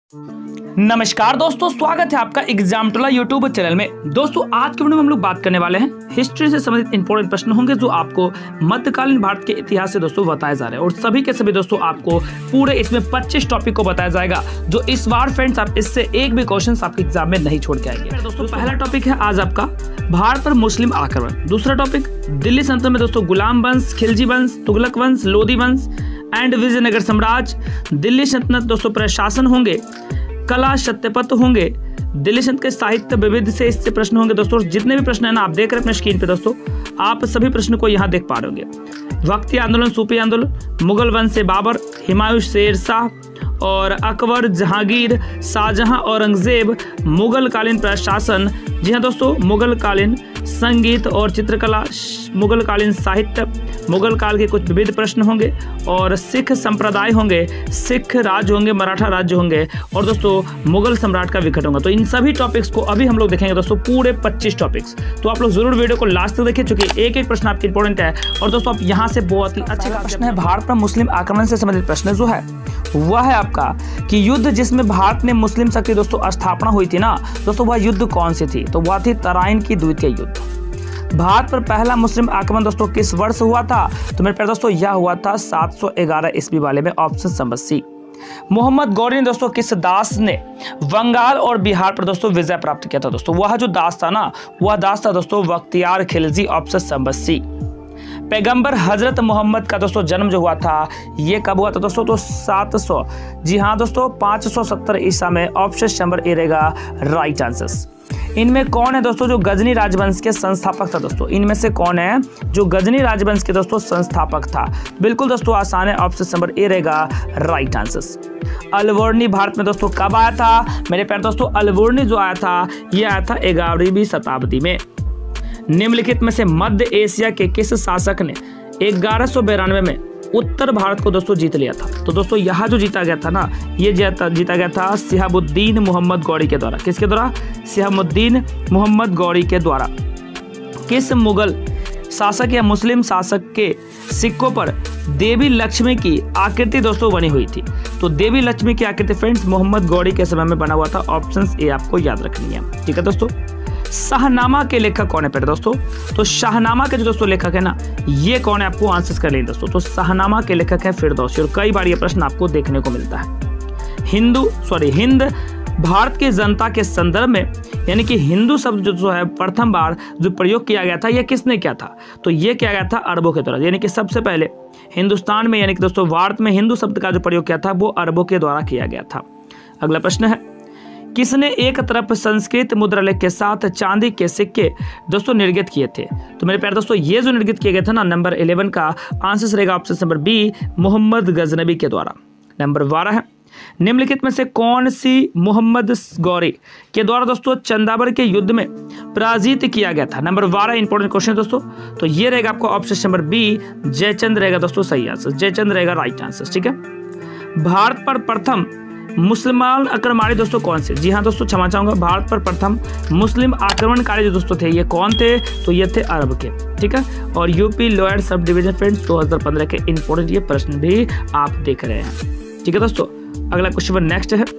नमस्कार दोस्तों, स्वागत है आपका एग्जाम टोला यूट्यूब चैनल में। दोस्तों आज के वीडियो में हम लोग बात करने वाले हैं हिस्ट्री से संबंधित इंपॉर्टेंट प्रश्न होंगे जो आपको मध्यकालीन भारत के इतिहास से दोस्तों बताए जा रहे हैं और सभी के सभी दोस्तों आपको पूरे इसमें 25 टॉपिक को बताया जाएगा जो इस बार फ्रेंड्स आप इससे एक भी क्वेश्चन आपके एग्जाम में नहीं छोड़ के आएंगे। दोस्तों पहला टॉपिक है आज आपका भारत पर मुस्लिम आक्रमण। दूसरा टॉपिक दिल्ली सल्तनत में दोस्तों गुलाम वंश, खिलजी वंश, तुगलक वंश, लोधी वंश एंड विजयनगर साम्राज्य। दिल्ली सल्तनत दोस्तों प्रशासन होंगे, कला सत्यपत होंगे, दिल्ली सल्तनत के साहित्य विविध से इससे प्रश्न होंगे। दोस्तों जितने भी प्रश्न है ना आप देख रहे हैं अपने स्क्रीन पे दोस्तों, आप सभी प्रश्न को यहाँ देख पा रहे होंगे। भक्ति आंदोलन, सूफी आंदोलन, मुगल वंश से बाबर, हुमायूं, शेर शाह और अकबर, जहांगीर, शाहजहां, औरंगजेब, मुगल कालीन प्रशासन। जी हाँ दोस्तों, मुगल कालीन संगीत और चित्रकला, मुगल कालीन साहित्य, मुगल काल के कुछ विविध प्रश्न होंगे और सिख संप्रदाय होंगे, सिख राज्य होंगे, मराठा राज्य होंगे और दोस्तों मुगल सम्राट का विकट होगा। तो इन सभी टॉपिक्स को अभी हम लोग देखेंगे दोस्तों, पूरे 25 टॉपिक्स। तो आप लोग जरूर वीडियो को लास्ट तक देखें क्योंकि एक एक प्रश्न आपके इंपॉर्टेंट है और दोस्तों आप यहाँ से बहुत ही अच्छा प्रश्न है। भारत पर मुस्लिम आक्रमण से संबंधित प्रश्न जो है वह है आपका कि युद्ध जिसमें भारत में मुस्लिम शक्ति दोस्तों स्थापना हुई थी ना दोस्तों, वह युद्ध कौन सी थी? तो वह थी तराइन की द्वितीय युद्ध। भारत पर पहला मुस्लिम आक्रमण दोस्तों किस वर्ष हुआ था? तो मेरे प्यारे दोस्तों यह हुआ था 711 ईस्वी वाले में, option number C. Mohammad Ghori ने दोस्तों किस दास ने बंगाल और बिहार पर दोस्तों विजय प्राप्त किया था? दोस्तों वह जो दास था ना, वह दास था दोस्तों Bakhtiyar Khilji, option number C. पैगंबर हजरत मोहम्मद का दोस्तों जन्म जो हुआ था ये कब हुआ था दोस्तों? तो 700, जी हाँ दोस्तों 570 ईसा में, ऑप्शन नंबर ए रहेगा राइट आंसर। इनमें कौन है दोस्तों जो गजनी राजवंश के संस्थापक था? दोस्तों इनमें से कौन है जो गजनी राजवंश के दोस्तों संस्थापक था? बिल्कुल दोस्तों आसान है, ऑप्शन नंबर ए रहेगा राइट आंसर। अलवर्णी भारत में दोस्तों कब आया था? मेरे प्यारे दोस्तों अलवर्णी जो आया था ये आया था 11वीं शताब्दी में। निम्नलिखित में से मध्य एशिया के किस शासक ने 1192 में उत्तर भारत को दोस्तों जीत लिया था? तो दोस्तों यहाँ जो जीता गया था ना, ये जीता गया था सिहाबुद्दीन मोहम्मद गौरी के द्वारा। किसके द्वारा? सिहाबुद्दीन मोहम्मद गौरी के द्वारा। किस मुगल शासक या मुस्लिम शासक के सिक्कों पर देवी लक्ष्मी की आकृति दोस्तों बनी हुई थी? तो देवी लक्ष्मी की आकृति फ्रेंड्स मोहम्मद गौरी के समय में बना हुआ था, ऑप्शन ए आपको याद रखनी है। ठीक है दोस्तों। शाहनामा के लेखक कौन है? दोस्तों तो शाहनामा के जो दोस्तों लेखक है ना, ये कौन है आपको आंसर कर लेंगे दोस्तों। तो शाहनामा के लेखक है फिरदौसी और कई बार ये प्रश्न आपको देखने को मिलता है। हिंद भारत की जनता के संदर्भ में यानी कि हिंदू शब्द जो है प्रथम बार जो प्रयोग किया गया था यह किसने किया था? तो ये किया गया था अरबों के द्वारा। यानी कि सबसे पहले हिंदुस्तान में यानी कि दोस्तों भारत में हिंदू शब्द का जो प्रयोग किया था वो अरबों के द्वारा किया गया था। अगला प्रश्न है, किसने एक तरफ संस्कृत मुद्रालेख के साथ चांदी के सिक्के दोस्तों निर्गत किए थे? तो मेरे प्यारे दोस्तों ये जो निर्गत किए गए थे ना, नंबर 11 का आंसर रहेगा option number B, Mohammad Ghaznavi के द्वारा। नंबर 12 है, निम्नलिखित में से कौन सी मोहम्मद गौरी के द्वारा दोस्तों चंदावर के युद्ध में पराजित किया गया था? नंबर 12 इंपॉर्टेंट क्वेश्चन दोस्तों, तो ये रहेगा आपको ऑप्शन नंबर बी, जयचंद रहेगा दोस्तों सही आंसर। जयचंद रहेगा राइट आंसर। ठीक है। भारत पर प्रथम मुसलमान आक्रमणकारी दोस्तों कौन से? जी हाँ दोस्तों क्षमा चाहूंगा, भारत पर प्रथम मुस्लिम आक्रमणकारी जो दोस्तों थे ये कौन थे? तो ये थे अरब के। ठीक है। और UP lower sub division friends 2015 के इंपॉर्टेंट ये प्रश्न भी आप देख रहे हैं। ठीक है दोस्तों। अगला क्वेश्चन नेक्स्ट है,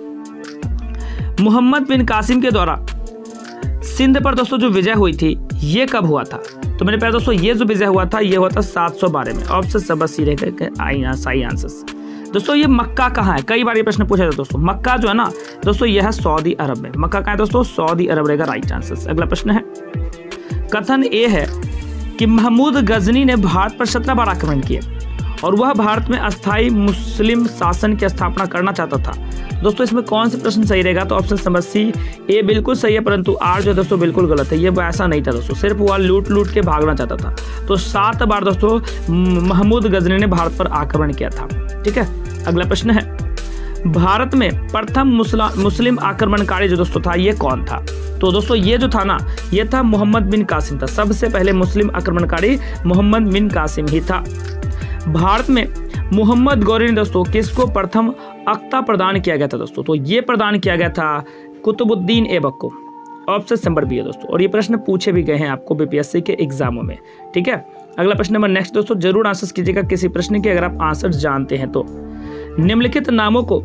मोहम्मद बिन कासिम के द्वारा सिंध पर दोस्तों जो विजय हुई थी ये कब हुआ था? तो मेरे प्यारे दोस्तों ये जो विजय हुआ था ये हुआ था 712 में, ऑप्शन नंबर सी रहेगा सही आंसर। दोस्तों ये मक्का कहाँ है? कई बार ये प्रश्न पूछा जाता है दोस्तों। मक्का जो है ना दोस्तों यह है सऊदी अरब में। मक्का कहाँ है दोस्तों? सऊदी अरब रहेगा राइट आंसर। अगला प्रश्न है, कथन ये है कि महमूद गजनी ने भारत पर 17 बार आक्रमण किए और वह भारत में अस्थायी मुस्लिम शासन की स्थापना करना चाहता था। दोस्तों इसमें कौन सा प्रश्न सही रहेगा? तो ऑप्शन नंबर सी, ए बिल्कुल सही है परंतु आर जो दोस्तों बिल्कुल गलत है। ये ऐसा नहीं था दोस्तों, सिर्फ वह लूट के भागना चाहता था। तो 7 बार दोस्तों महमूद गजनी ने भारत पर आक्रमण किया था। ठीक है। अगला प्रश्न है, भारत में प्रथम मुस्लिम आक्रमणकारी जो दोस्तों था ये कौन था? तो दोस्तों ये जो था ना ये था मोहम्मद बिन कासिम था। सबसे पहले मुस्लिम आक्रमणकारी मोहम्मद बिन कासिम ही था। भारत में मोहम्मद गौरी ने दोस्तों किसको प्रथम अख्ता प्रदान किया गया था दोस्तों? तो ये प्रदान किया गया था कुतुबुद्दीन ऐबक को, ऑप्शन नंबर बी है दोस्तों। और ये प्रश्न पूछे भी गए हैं आपको बीपीएससी के एग्जामों में। ठीक है। अगला प्रश्न नंबर नेक्स्ट दोस्तों, जरूर आंसर कीजिएगा किसी प्रश्न के अगर आप आंसर जानते हैं तो। निम्नलिखित नामों को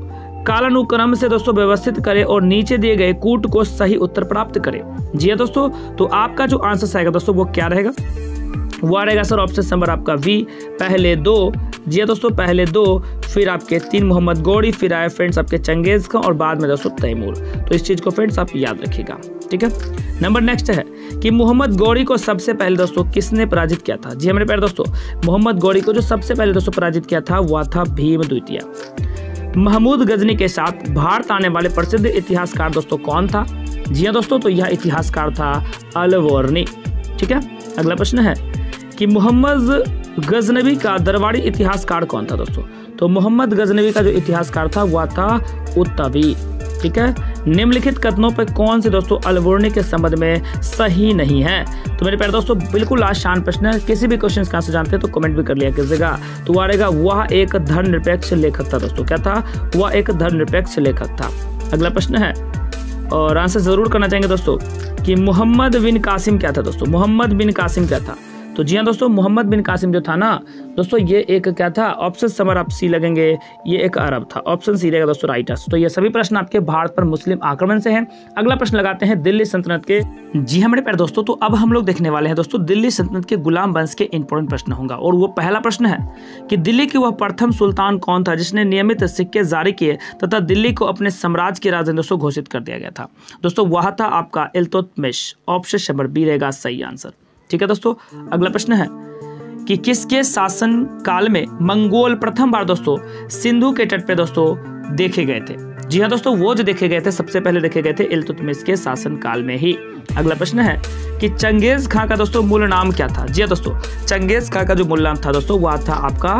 कालानुक्रम से दोस्तों व्यवस्थित करें और नीचे दिए गए कूट को सही उत्तर प्राप्त करें। जी हाँ दोस्तों, तो आपका जो आंसर आएगा दोस्तों वो क्या रहेगा, वो रहेगा सर ऑप्शन नंबर आपका वी, पहले 2। जी हाँ दोस्तों, पहले 2, फिर आपके 3 मोहम्मद गौरी, फिर आए फ्रेंड्स आपके चंगेज खां और बाद में दोस्तों तैमूर। तो इस चीज को फ्रेंड्स आप याद रखिएगा, ठीक है। नंबर नेक्स्ट है कि मोहम्मद गौरी को सबसे पहले दोस्तों किसने पराजित किया था। जी हमारे प्यारे दोस्तों, मोहम्मद गौरी को जो सबसे पहले दोस्तों पराजित किया था वह था भीम द्वितीय। महमूद गजनी के साथ भारत आने वाले प्रसिद्ध इतिहासकार दोस्तों कौन था। जी हाँ दोस्तों, तो यह इतिहासकार था अलवर्नी, ठीक है। अगला प्रश्न है कि मोहम्मद गजनवी का दरबारी इतिहासकार कौन था दोस्तों। तो मोहम्मद गजनवी का जो इतिहासकार था वह था उत्तवी, ठीक है। निम्नलिखित कथनों पर कौन से दोस्तों अलवर्नी के संबंध में सही नहीं है। तो मेरे प्यारे दोस्तों बिल्कुल आसान प्रश्न है, किसी भी क्वेश्चन का आंसर जानते हैं तो कमेंट भी कर लिया कीजिएगा। तो आ रहेगा वह एक धर्मनिरपेक्ष लेखक था दोस्तों। क्या था, वह एक धर्मनिरपेक्ष लेखक था। अगला प्रश्न है और आंसर जरूर करना चाहेंगे दोस्तों कि मोहम्मद बिन कासिम क्या था दोस्तों। मोहम्मद बिन कासिम क्या था। तो जी हाँ दोस्तों, मोहम्मद बिन कासिम जो था ना दोस्तों, ये एक क्या था, ऑप्शन नंबर आप सी लगेंगे, ये एक अरब था। ऑप्शन सी रहेगा दोस्तों राइट आंसर। तो ये सभी प्रश्न आपके भारत पर मुस्लिम आक्रमण से हैं। अगला प्रश्न लगाते हैं दिल्ली सल्तनत के। जी हाँ मेरे प्यारे दोस्तों, तो अब हम लोग देखने वाले हैं दोस्तों दिल्ली सल्तनत के गुलाम वंश के इंपॉर्टेंट प्रश्न होगा। और वो पहला प्रश्न है कि दिल्ली की वह प्रथम सुल्तान कौन था जिसने नियमित सिक्के जारी किए तथा दिल्ली को अपने साम्राज्य की राजधानी दोस्तों घोषित कर दिया गया था। दोस्तों वह था आपका इल्तुतमिश। ऑप्शन नंबर बी रहेगा सही आंसर, ठीक है दोस्तों। अगला प्रश्न है कि किसके शासन काल में मंगोल प्रथम बार दोस्तों सिंधु के तट पे दोस्तों देखे गए थे। जी हाँ दोस्तों, वो जो देखे गए थे सबसे पहले देखे गए थे इल्तुतमिश के शासन काल में ही। अगला प्रश्न है कि चंगेज खां का दोस्तों मूल नाम क्या था। जी हाँ दोस्तों, चंगेज खां का जो मूल नाम था दोस्तों वह था आपका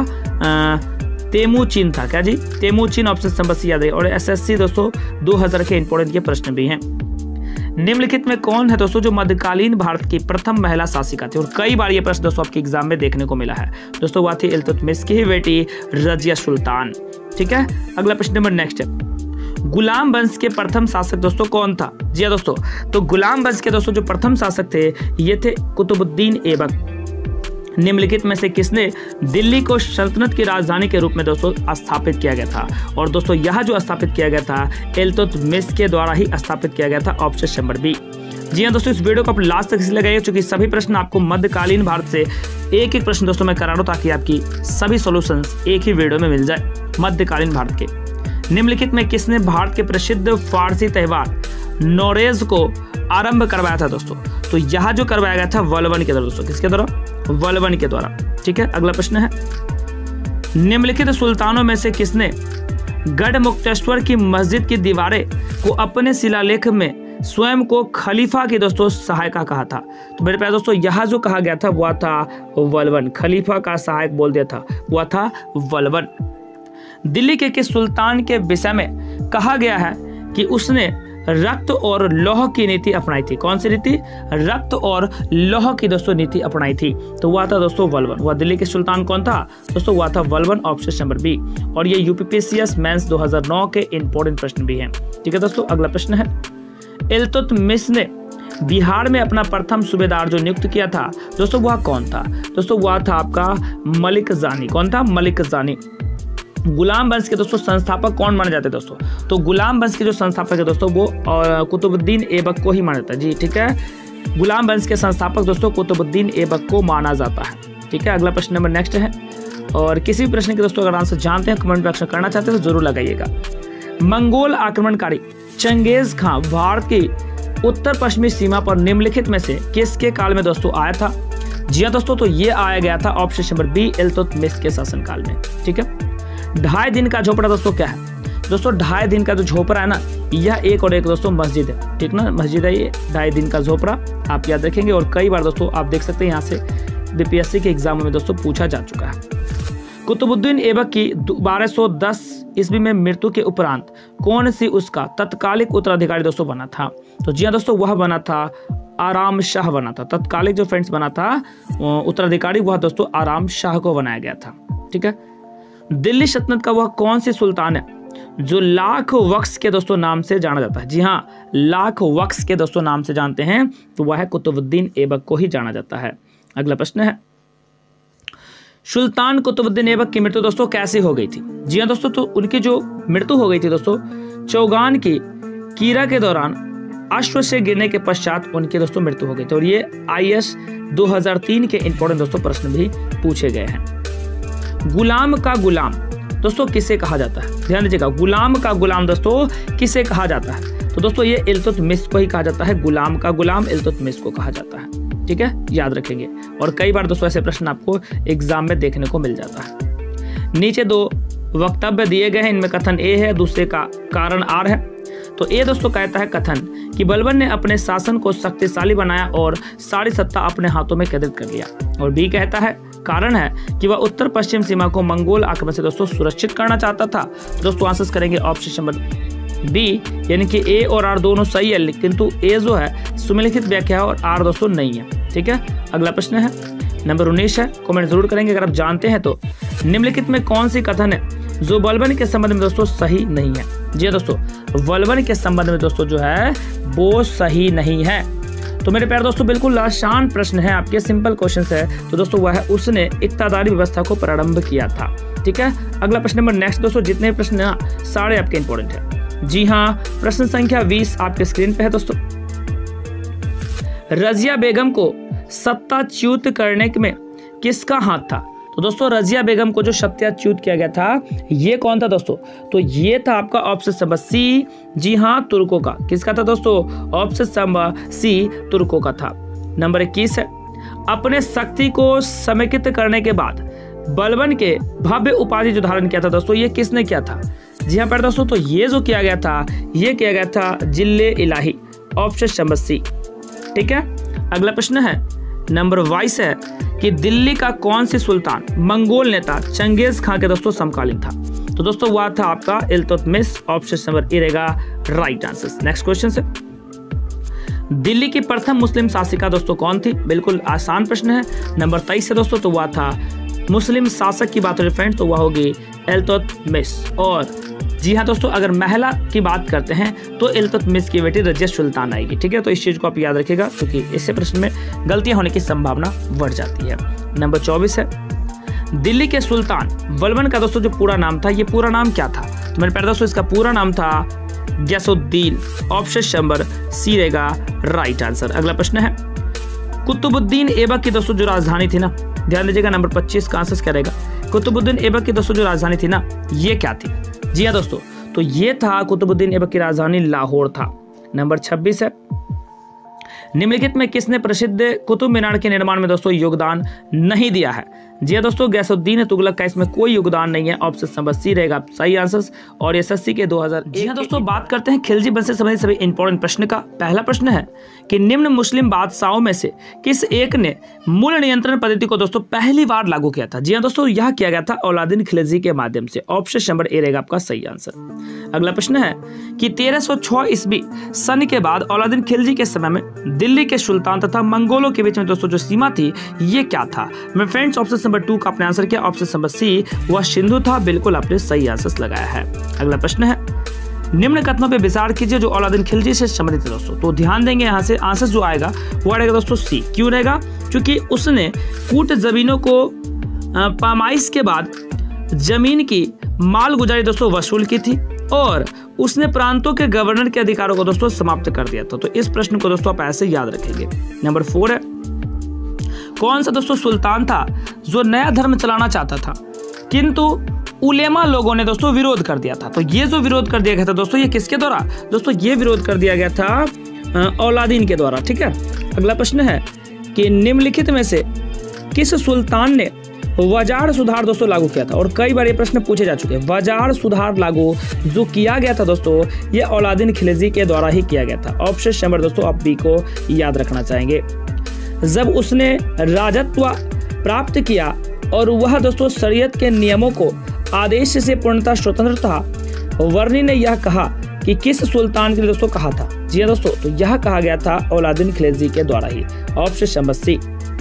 तेमुचिन था। क्या जी, तेमुचिन। ऑप्शन नंबर सी याद है। और एसएससी दोस्तों 2000 के इंपॉर्टेंट के प्रश्न भी हैं। निम्नलिखित में कौन है दोस्तों जो मध्यकालीन भारत की प्रथम महिला शासिका थी। और कई बार ये प्रश्न दोस्तों आपके एग्जाम में देखने को मिला है दोस्तों, वह थी इल्तुतमिश की ही बेटी रजिया सुल्तान, ठीक है। अगला प्रश्न नंबर नेक्स्ट है, गुलाम वंश के प्रथम शासक दोस्तों कौन था। जी हाँ दोस्तों, तो गुलाम वंश के दोस्तों जो प्रथम शासक थे ये थे कुतुबुद्दीन ऐबक। निम्नलिखित में से किसने दिल्ली को सल्तनत की राजधानी के रूप में दोस्तों स्थापित किया गया था। और दोस्तों यह जो स्थापित किया गया था इल्तुतमिश के द्वारा ही स्थापित किया गया था। Option number B. जी हाँ दोस्तों, इस वीडियो को आप लास्ट तक इसलिए लगाइए क्योंकि सभी प्रश्न आपको मध्यकालीन भारत से एक एक प्रश्न दोस्तों मैं करा रहा हूं ताकि आपकी सभी सॉल्यूशंस एक ही वीडियो में मिल जाए मध्यकालीन भारत के। निम्नलिखित में किसने भारत के प्रसिद्ध फारसी त्योहार नौरेज को आरंभ करवाया था दोस्तों। तो यह जो करवाया गया था वल्लवन के द्वारा दोस्तों। किसके द्वारा, वल्लवन के द्वारा, ठीक है। अगला प्रश्न है निम्नलिखित सुल्तानों में से किसने गढ़ मुक्तेश्वर की मस्जिद की दीवारें को अपने शिलालेख में स्वयं को खलीफा की दोस्तों सहायका कहा था। तो मेरे प्यारे दोस्तों यह जो कहा गया था वह था वल्लवन, खलीफा का सहायक बोल दिया था वह था वल्लवन। दिल्ली के किस सुल्तान के विषय में कहा गया है कि उसने रक्त और लौह की नीति अपनाई थी। कौन सी नीति, रक्त और लौह की दोस्तों नीति अपनाई थी। तो वह था दोस्तों वल्लवन। वह दिल्ली के सुल्तान कौन था दोस्तों, वह था वल्लवन। Option number B. और ये यूपीपीएससी मेंस 2009 के इंपॉर्टेंट प्रश्न भी हैं, ठीक है दोस्तों। अगला प्रश्न है इल्तुतमिश ने बिहार में अपना प्रथम सूबेदार जो नियुक्त किया था दोस्तों वह कौन था। दोस्तों वह था आपका मलिक जानी। कौन था, मलिक जानी। गुलाम वंश के दोस्तों संस्थापक कौन माने जाते हैं दोस्तों, तो गुलाम वंश के जो संस्थापक है दोस्तों वो कुतुबुद्दीन ऐबक को ही माना जाता है। जी ठीक है, गुलाम वंश के संस्थापक दोस्तों कुतुबुद्दीन ऐबक को माना जाता है, ठीक है। अगला प्रश्न नंबर नेक्स्ट है। और किसी भी प्रश्न के दोस्तों अगर आंसर जानते हैं कमेंट बॉक्स में करना चाहते हैं तो जरूर लगाइएगा। मंगोल आक्रमणकारी चंगेज खां भारत की उत्तर पश्चिमी सीमा पर निम्नलिखित में से किसके काल में दोस्तों आया था। जी हाँ दोस्तों, तो ये आया गया था ऑप्शन नंबर बी इल्तुतमिश के शासनकाल में, ठीक है। 2.5 दिन का झोपड़ा दोस्तों क्या है दोस्तों, 2.5 दिन का जो झोपड़ा है ना यह एक और एक दोस्तों मस्जिद है, ठीक ना, मस्जिद है ये। 2.5 दिन का झोपड़ा आप याद रखेंगे। और कई बार दोस्तों आप देख सकते हैं यहाँ से बीपीएससी के एग्जाम में दोस्तों पूछा जा चुका है। कुतुबुद्दीन ऐबक की 1210 ईस्वी में मृत्यु के उपरांत कौन सी उसका तत्कालिक उत्तराधिकारी दोस्तों बना था। तो जी हाँ दोस्तों, वह बना था आराम शाह बना था। तत्कालिक जो फ्रेंड्स बना था उत्तराधिकारी वह दोस्तों आराम शाह को बनाया गया था, ठीक है। दिल्ली सल्तनत का वह कौन सी सुल्तान है जो लाख वक्स के दोस्तों नाम से जाना जाता है। जी हाँ, लाख वक्स के दोस्तों नाम से जानते हैं तो वह है कुतुबुद्दीन ऐबक को ही जाना जाता है। अगला प्रश्न है सुल्तान कुतुबुद्दीन ऐबक की मृत्यु दोस्तों कैसे हो गई थी? जी हाँ दोस्तों, तो उनकी जो मृत्यु हो गई थी दोस्तों चौगान की कीरा के दौरान अश्व से गिरने के पश्चात उनकी दोस्तों मृत्यु हो गई थी। और ये IAS 2003 के इंपॉर्टेंट दोस्तों प्रश्न भी पूछे गए हैं। गुलाम का गुलाम दोस्तों किसे कहा जाता है? ध्यान दीजिएगा, गुलाम का गुलाम दोस्तों किसे कहा जाता है? तो दोस्तों ये इल्तुतमिश को ही कहा जाता है। गुलाम का गुलाम इल्तुतमिश को कहा जाता है। ठीक है, याद रखेंगे। और कई बार दोस्तों ऐसे प्रश्न आपको एग्जाम में देखने को मिल जाता है। नीचे 2 वक्तव्य दिए गए हैं, इनमें कथन ए है, दूसरे का कारण आर है। तो ए दोस्तों कहता है कथन कि बलबन ने अपने शासन को शक्तिशाली बनाया और सारी सत्ता अपने हाथों में केंद्रित कर लिया। और बी कहता है कारण है कि वह उत्तर पश्चिम सीमा को मंगोल आक्रमण से दोस्तों सुरक्षित करना चाहता था। दोस्तों आंसर करेंगे ऑप्शन नंबर बी, यानी कि ए और आर दोनों सही है, किंतु ए जो है सुमेलिखित व्याख्या है और आर दोस्तों नहीं है। ठीक है, अगला प्रश्न है नंबर 19 है, कमेंट जरूर करेंगे अगर आप जानते हैं तो। निम्नलिखित में कौन सी कथन है जो बलबन के संबंध में दोस्तों सही नहीं है? जी दोस्तों, बलबन के संबंध में दोस्तों जो है वो सही नहीं है। तो मेरे प्यारे दोस्तों बिल्कुल आसान प्रश्न है आपके, सिंपल क्वेश्चन है। तो दोस्तों वह है उसने इक्तादारी व्यवस्था को प्रारंभ किया था। ठीक है, अगला प्रश्न नंबर नेक्स्ट दोस्तों, जितने प्रश्न हैं सारे आपके इंपॉर्टेंट है। जी हाँ, प्रश्न संख्या 20 आपके स्क्रीन पे है दोस्तों। रजिया बेगम को सत्ताच्युत करने में किसका हाथ था? तो दोस्तों रजिया बेगम को जो सत्याच्युत किया गया था ये कौन था दोस्तों? तो ये था आपका ऑप्शन नंबर सी, जी हाँ तुर्कों का। किसका था दोस्तों? ऑप्शन नंबर सी, तुर्कों का था। नंबर 21 है, अपने शक्ति को समेकित करने के बाद बलबन के भव्य उपाधि जो धारण किया था दोस्तों ये किसने किया था? जी हाँ प्यारे दोस्तों, तो ये जो किया गया था ये किया गया था जिले इलाही, ऑप्शन नंबर सी। ठीक है, अगला प्रश्न है नंबर 22 है कि दिल्ली का कौन सी सुल्तान मंगोल नेता चंगेज खां के दोस्तों समकालीन था? तो दोस्तों वह था आपका इल्तुतमिश, ऑप्शन नंबर ए रहेगा राइट आंसर। नेक्स्ट क्वेश्चन है, दिल्ली की प्रथम मुस्लिम शासिका दोस्तों कौन थी? बिल्कुल आसान प्रश्न है। नंबर 23 है दोस्तों, तो वह था मुस्लिम शासक की बात हो रही फ्रेंड्स तो वह होगी इल्तुतमिश। और जी हाँ दोस्तों, अगर महिला की बात करते हैं तो इल्तुतमिश की बेटी रजिया सुल्तान आएगी। ठीक है, तो इस चीज को आप याद रखिएगा क्योंकि इससे प्रश्न में गलतियां होने की संभावना बढ़ जाती है। नंबर 24 है, दिल्ली के सुल्तान बलबन का दोस्तों जो पूरा नाम था ये पूरा नाम क्या था? तो मेरे प्यारे दोस्तों इसका पूरा नाम था गयासुद्दीन, ऑप्शन नंबर सी रहेगा राइट आंसर। अगला प्रश्न है, कुतुबुद्दीन ऐबक की दोस्तों जो राजधानी थी ना, ध्यान दीजिएगा नंबर 25 का आंसर क्या रहेगा? कुतुबुद्दीन ऐबक की दोस्तों जो राजधानी थी ना ये क्या थी? जी हाँ दोस्तों, तो ये था कुतुबुद्दीन ऐबक की राजधानी लाहौर था। नंबर 26 है, निम्नलिखित में किसने प्रसिद्ध कुतुब मीनार के निर्माण में दोस्तों योगदान नहीं दिया है? जी हाँ दोस्तों, गयासुद्दीन तुगलक का इसमें कोई योगदान नहीं है, ऑप्शन नंबर सी रहेगा सही आंसर। और एसएससी के 2000। जी हाँ दोस्तों, बात करते हैं खिलजी वंश से संबंधित सभी इंपॉर्टेंट प्रश्न का। पहला प्रश्न है कि निम्न मुस्लिम बादशाहों में से किस एक ने मूल नियंत्रण पद्धति को दोस्तों पहली बार लागू किया था? जी हाँ दोस्तों, यह किया गया था औलादीन खिलजी के माध्यम से, ऑप्शन नंबर ए रहेगा आपका सही आंसर। अगला प्रश्न है कि 1306 ईस्वी सन के बाद औलादीन खिलजी के समय में दिल्ली के सुल्तान तथा मंगोलों के बीच में दोस्तों जो सीमा थी ये क्या था? मैं फ्रेंड्स ऑप्शन नंबर 2 का आपने आंसर किया, ऑप्शन नंबर सी वह सिंधु था। बिल्कुल आपने सही आंसर लगाया है। अगला प्रश्न है, निम्न कथनों पे विचार कीजिए जो औलादीन खिलजी से संबंधित है दोस्तों। तो ध्यान देंगे यहाँ से आंसर जो आएगा वो रहेगा दोस्तों सी। क्यों रहेगा? क्योंकि उसने कूट जमीनों को पामाइश के बाद जमीन की मालगुजारी दोस्तों वसूल की थी और उसने प्रांतों के गवर्नर के अधिकारों को दोस्तों समाप्त कर दिया था। तो इस प्रश्न को दोस्तों आप ऐसे याद रखेंगे। नंबर 4 है, कौन सा दोस्तों सुल्तान था जो नया धर्म चलाना चाहता था किंतु उलेमा लोगों ने दोस्तों विरोध कर दिया था? तो ये जो विरोध कर दिया गया था दोस्तों ये किसके द्वारा? दोस्तों ये विरोध कर दिया गया था औलादीन के द्वारा। ठीक है, अगला प्रश्न है कि निम्नलिखित में से किस सुल्तान ने वजार सुधार दोस्तों लागू किया था? और कई बार ये प्रश्न पूछे जा चुके हैं। वजार सुधार लागू जो किया गया था दोस्तों ये औलादीन खिलजी के द्वारा ही किया गया था। ऑप्शन नंबर दोस्तों आप बी को याद रखना चाहेंगे। जब उसने राजत्व प्राप्त किया और वह दोस्तों शरीयत के नियमों को आदेश से पूर्णतः स्वतंत्र था, वर्णी ने यह कहा कि किस सुल्तान के लिए दोस्तों कहा था? जी हाँ दोस्तों, तो यह कहा गया था औलादीन खिलजी के द्वारा ही, ऑप्शन नंबर सी।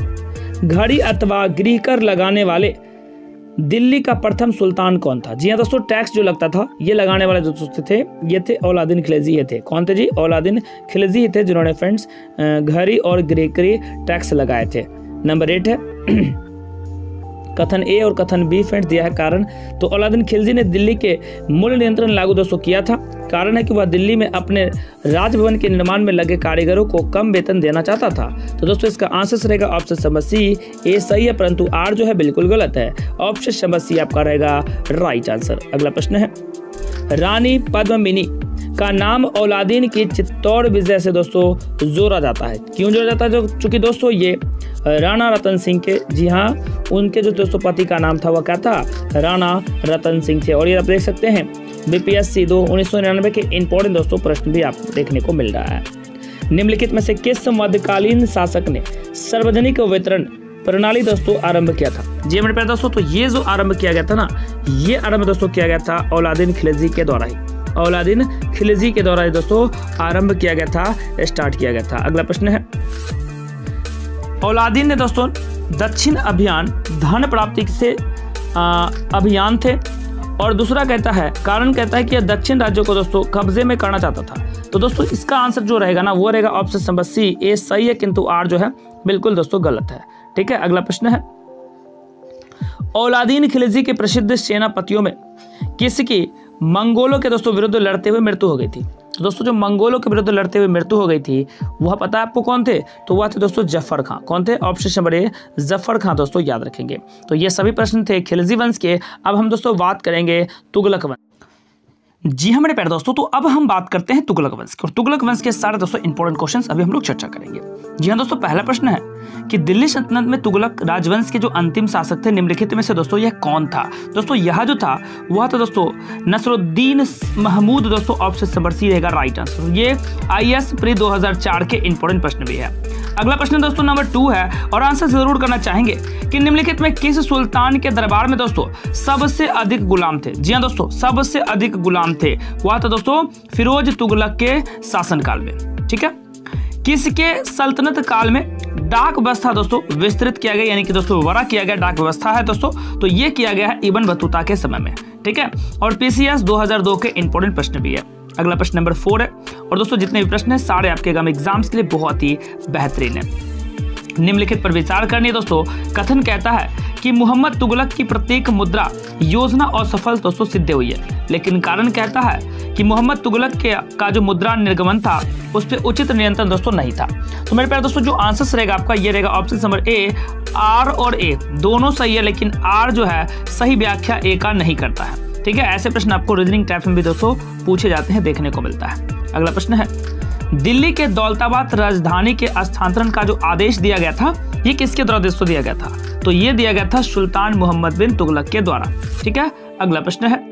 घड़ी अथवा गृह कर लगाने वाले दिल्ली का प्रथम सुल्तान कौन था? जी हाँ दोस्तों, टैक्स जो लगता था ये लगाने वाले दोस्तों थे ये थे औलादीन खिलजी ही थे। कौन थे जी? औलादीन खिलजी ही थे जिन्होंने फ्रेंड्स घड़ी और गृहकरी टैक्स लगाए थे। नंबर 8 है कथन ए और कथन बी फ्रेंड्स दिया है कारण। तो अलाउद्दीन खिलजी ने दिल्ली के मूल्य नियंत्रण लागू दोस्तों किया था। कारण है कि वह दिल्ली में अपने राजभवन के निर्माण में लगे कारीगरों को कम वेतन देना चाहता था। तो दोस्तों इसका आंसर रहेगा ऑप्शन नंबर सी, ए सही है, परंतु आर जो है बिल्कुल गलत है। ऑप्शन नंबर सी आपका रहेगा राइट आंसर। अगला प्रश्न है, रानी पद्मिनी का नाम अलाउद्दीन की चित्तौड़ विजय से दोस्तों जोड़ा जाता है। क्यों जोड़ा जाता है? चूंकि दोस्तों ये राणा रतन सिंह के, जी हाँ, उनके जो दोस्तों पति का नाम था वह क्या था? राणा रतन सिंह थे। और ये आप देख सकते हैं बीपीएससी 1999 के इंपॉर्टेंट दोस्तों प्रश्न भी आपको देखने को मिल रहा है। निम्नलिखित में से किस मध्यकालीन शासक ने सार्वजनिक वितरण प्रणाली दोस्तों आरंभ किया था? जी मेरे प्यारे दोस्तों, तो ये जो आरंभ किया गया था ना, ये आरंभ दोस्तों किया गया था अलाउद्दीन खिलजी के द्वारा ही। अलाउद्दीन खिलजी के द्वारा दोस्तों आरंभ किया गया था, स्टार्ट किया गया था। अगला प्रश्न है, अलाउद्दीन ने दोस्तों दक्षिण अभियान धन प्राप्ति से अभियान थे। और दूसरा कहता है, कारण कहता है कि यह दक्षिण राज्यों को दोस्तों कब्जे में करना चाहता था। तो दोस्तों इसका आंसर जो रहेगा ना वो रहेगा ऑप्शन नंबर सी, ए सही है, किंतु आर जो है बिल्कुल दोस्तों गलत है। ठीक है, अगला प्रश्न है, अलाउद्दीन खिलजी के प्रसिद्ध सेनापतियों में किसकी मंगोलों के दोस्तों विरुद्ध लड़ते हुए मृत्यु हो गई थी? तो दोस्तों जो मंगोलों के विरुद्ध लड़ते हुए मृत्यु हो गई थी वह पता है आपको कौन थे? तो वह थे दोस्तों जफर खां। कौन थे? Option number A Zafar Khan दोस्तों याद रखेंगे। तो ये सभी प्रश्न थे खिलजी वंश के। अब हम दोस्तों बात करेंगे तुगलक वंश। जी हाँ मेरे प्यारे दोस्तों, तो अब हम बात करते हैं तुगलक वंश की। और तुगलक वंश के सारे दोस्तों इंपॉर्टेंट क्वेश्चंस अभी हम लोग चर्चा करेंगे। जी हाँ दोस्तों, पहला प्रश्न है कि दिल्ली सल्तनत में तुगलक राजवंश के जो अंतिम शासक थे निम्नलिखित में से दोस्तों यह कौन था? दोस्तों यह जो था वह था दोस्तों नसरुद्दीन महमूद दोस्तों। ऑप्शन नंबर सी रहेगा राइट आंसर। ये IAS प्री 2004 के इंपॉर्टेंट प्रश्न भी है। अगला प्रश्न दोस्तों नंबर 2 है और आंसर जरूर करना चाहेंगे कि निम्नलिखित में किस सुल्तान के दरबार में दोस्तों सबसे अधिक गुलाम थे? जी हाँ दोस्तों, सबसे अधिक गुलाम थे वह था दोस्तों फिरोज तुगलक के शासनकाल में। ठीक है, किसके सल्तनत काल में डाक व्यवस्था दोस्तों विस्तृत किया गया, यानी कि दोस्तों बड़ा किया गया डाक व्यवस्था है दोस्तों, तो ये किया गया है इब्न बतूता के समय में। ठीक है, और PCS 2002 के इंपॉर्टेंट प्रश्न भी है। अगला प्रश्न नंबर 4 है और दोस्तों जितने भी प्रश्न है सारे आपके आगामी एग्जाम्स के लिए बहुत ही बेहतरीन है। निम्नलिखित पर विचार करनी है दोस्तों। कथन कहता है कि मोहम्मद तुगलक की प्रत्येक मुद्रा योजना और सफल दोस्तों सिद्ध हुई है, लेकिन कारण कहता है कि मोहम्मद तुगलक का जो मुद्रा निर्गमन था उस पर उचित नियंत्रण दोस्तों नहीं था। तो मेरे प्यारे दोस्तों जो आंसर रहेगा आपका ये रहेगा ऑप्शन नंबर ए। आर और ए दोनों सही है, लेकिन आर जो है सही व्याख्या ए का नहीं करता है। ठीक है, ऐसे प्रश्न आपको रीजनिंग टाइप में भी दोस्तों पूछे जाते हैं, देखने को मिलता है। अगला प्रश्न है, दिल्ली के दौलताबाद राजधानी के स्थानांतरण का जो आदेश दिया गया था ये किसके द्वारा दोस्तों दिया गया था? तो ये दिया गया था सुल्तान मोहम्मद बिन तुगलक के द्वारा। ठीक है, अगला प्रश्न है,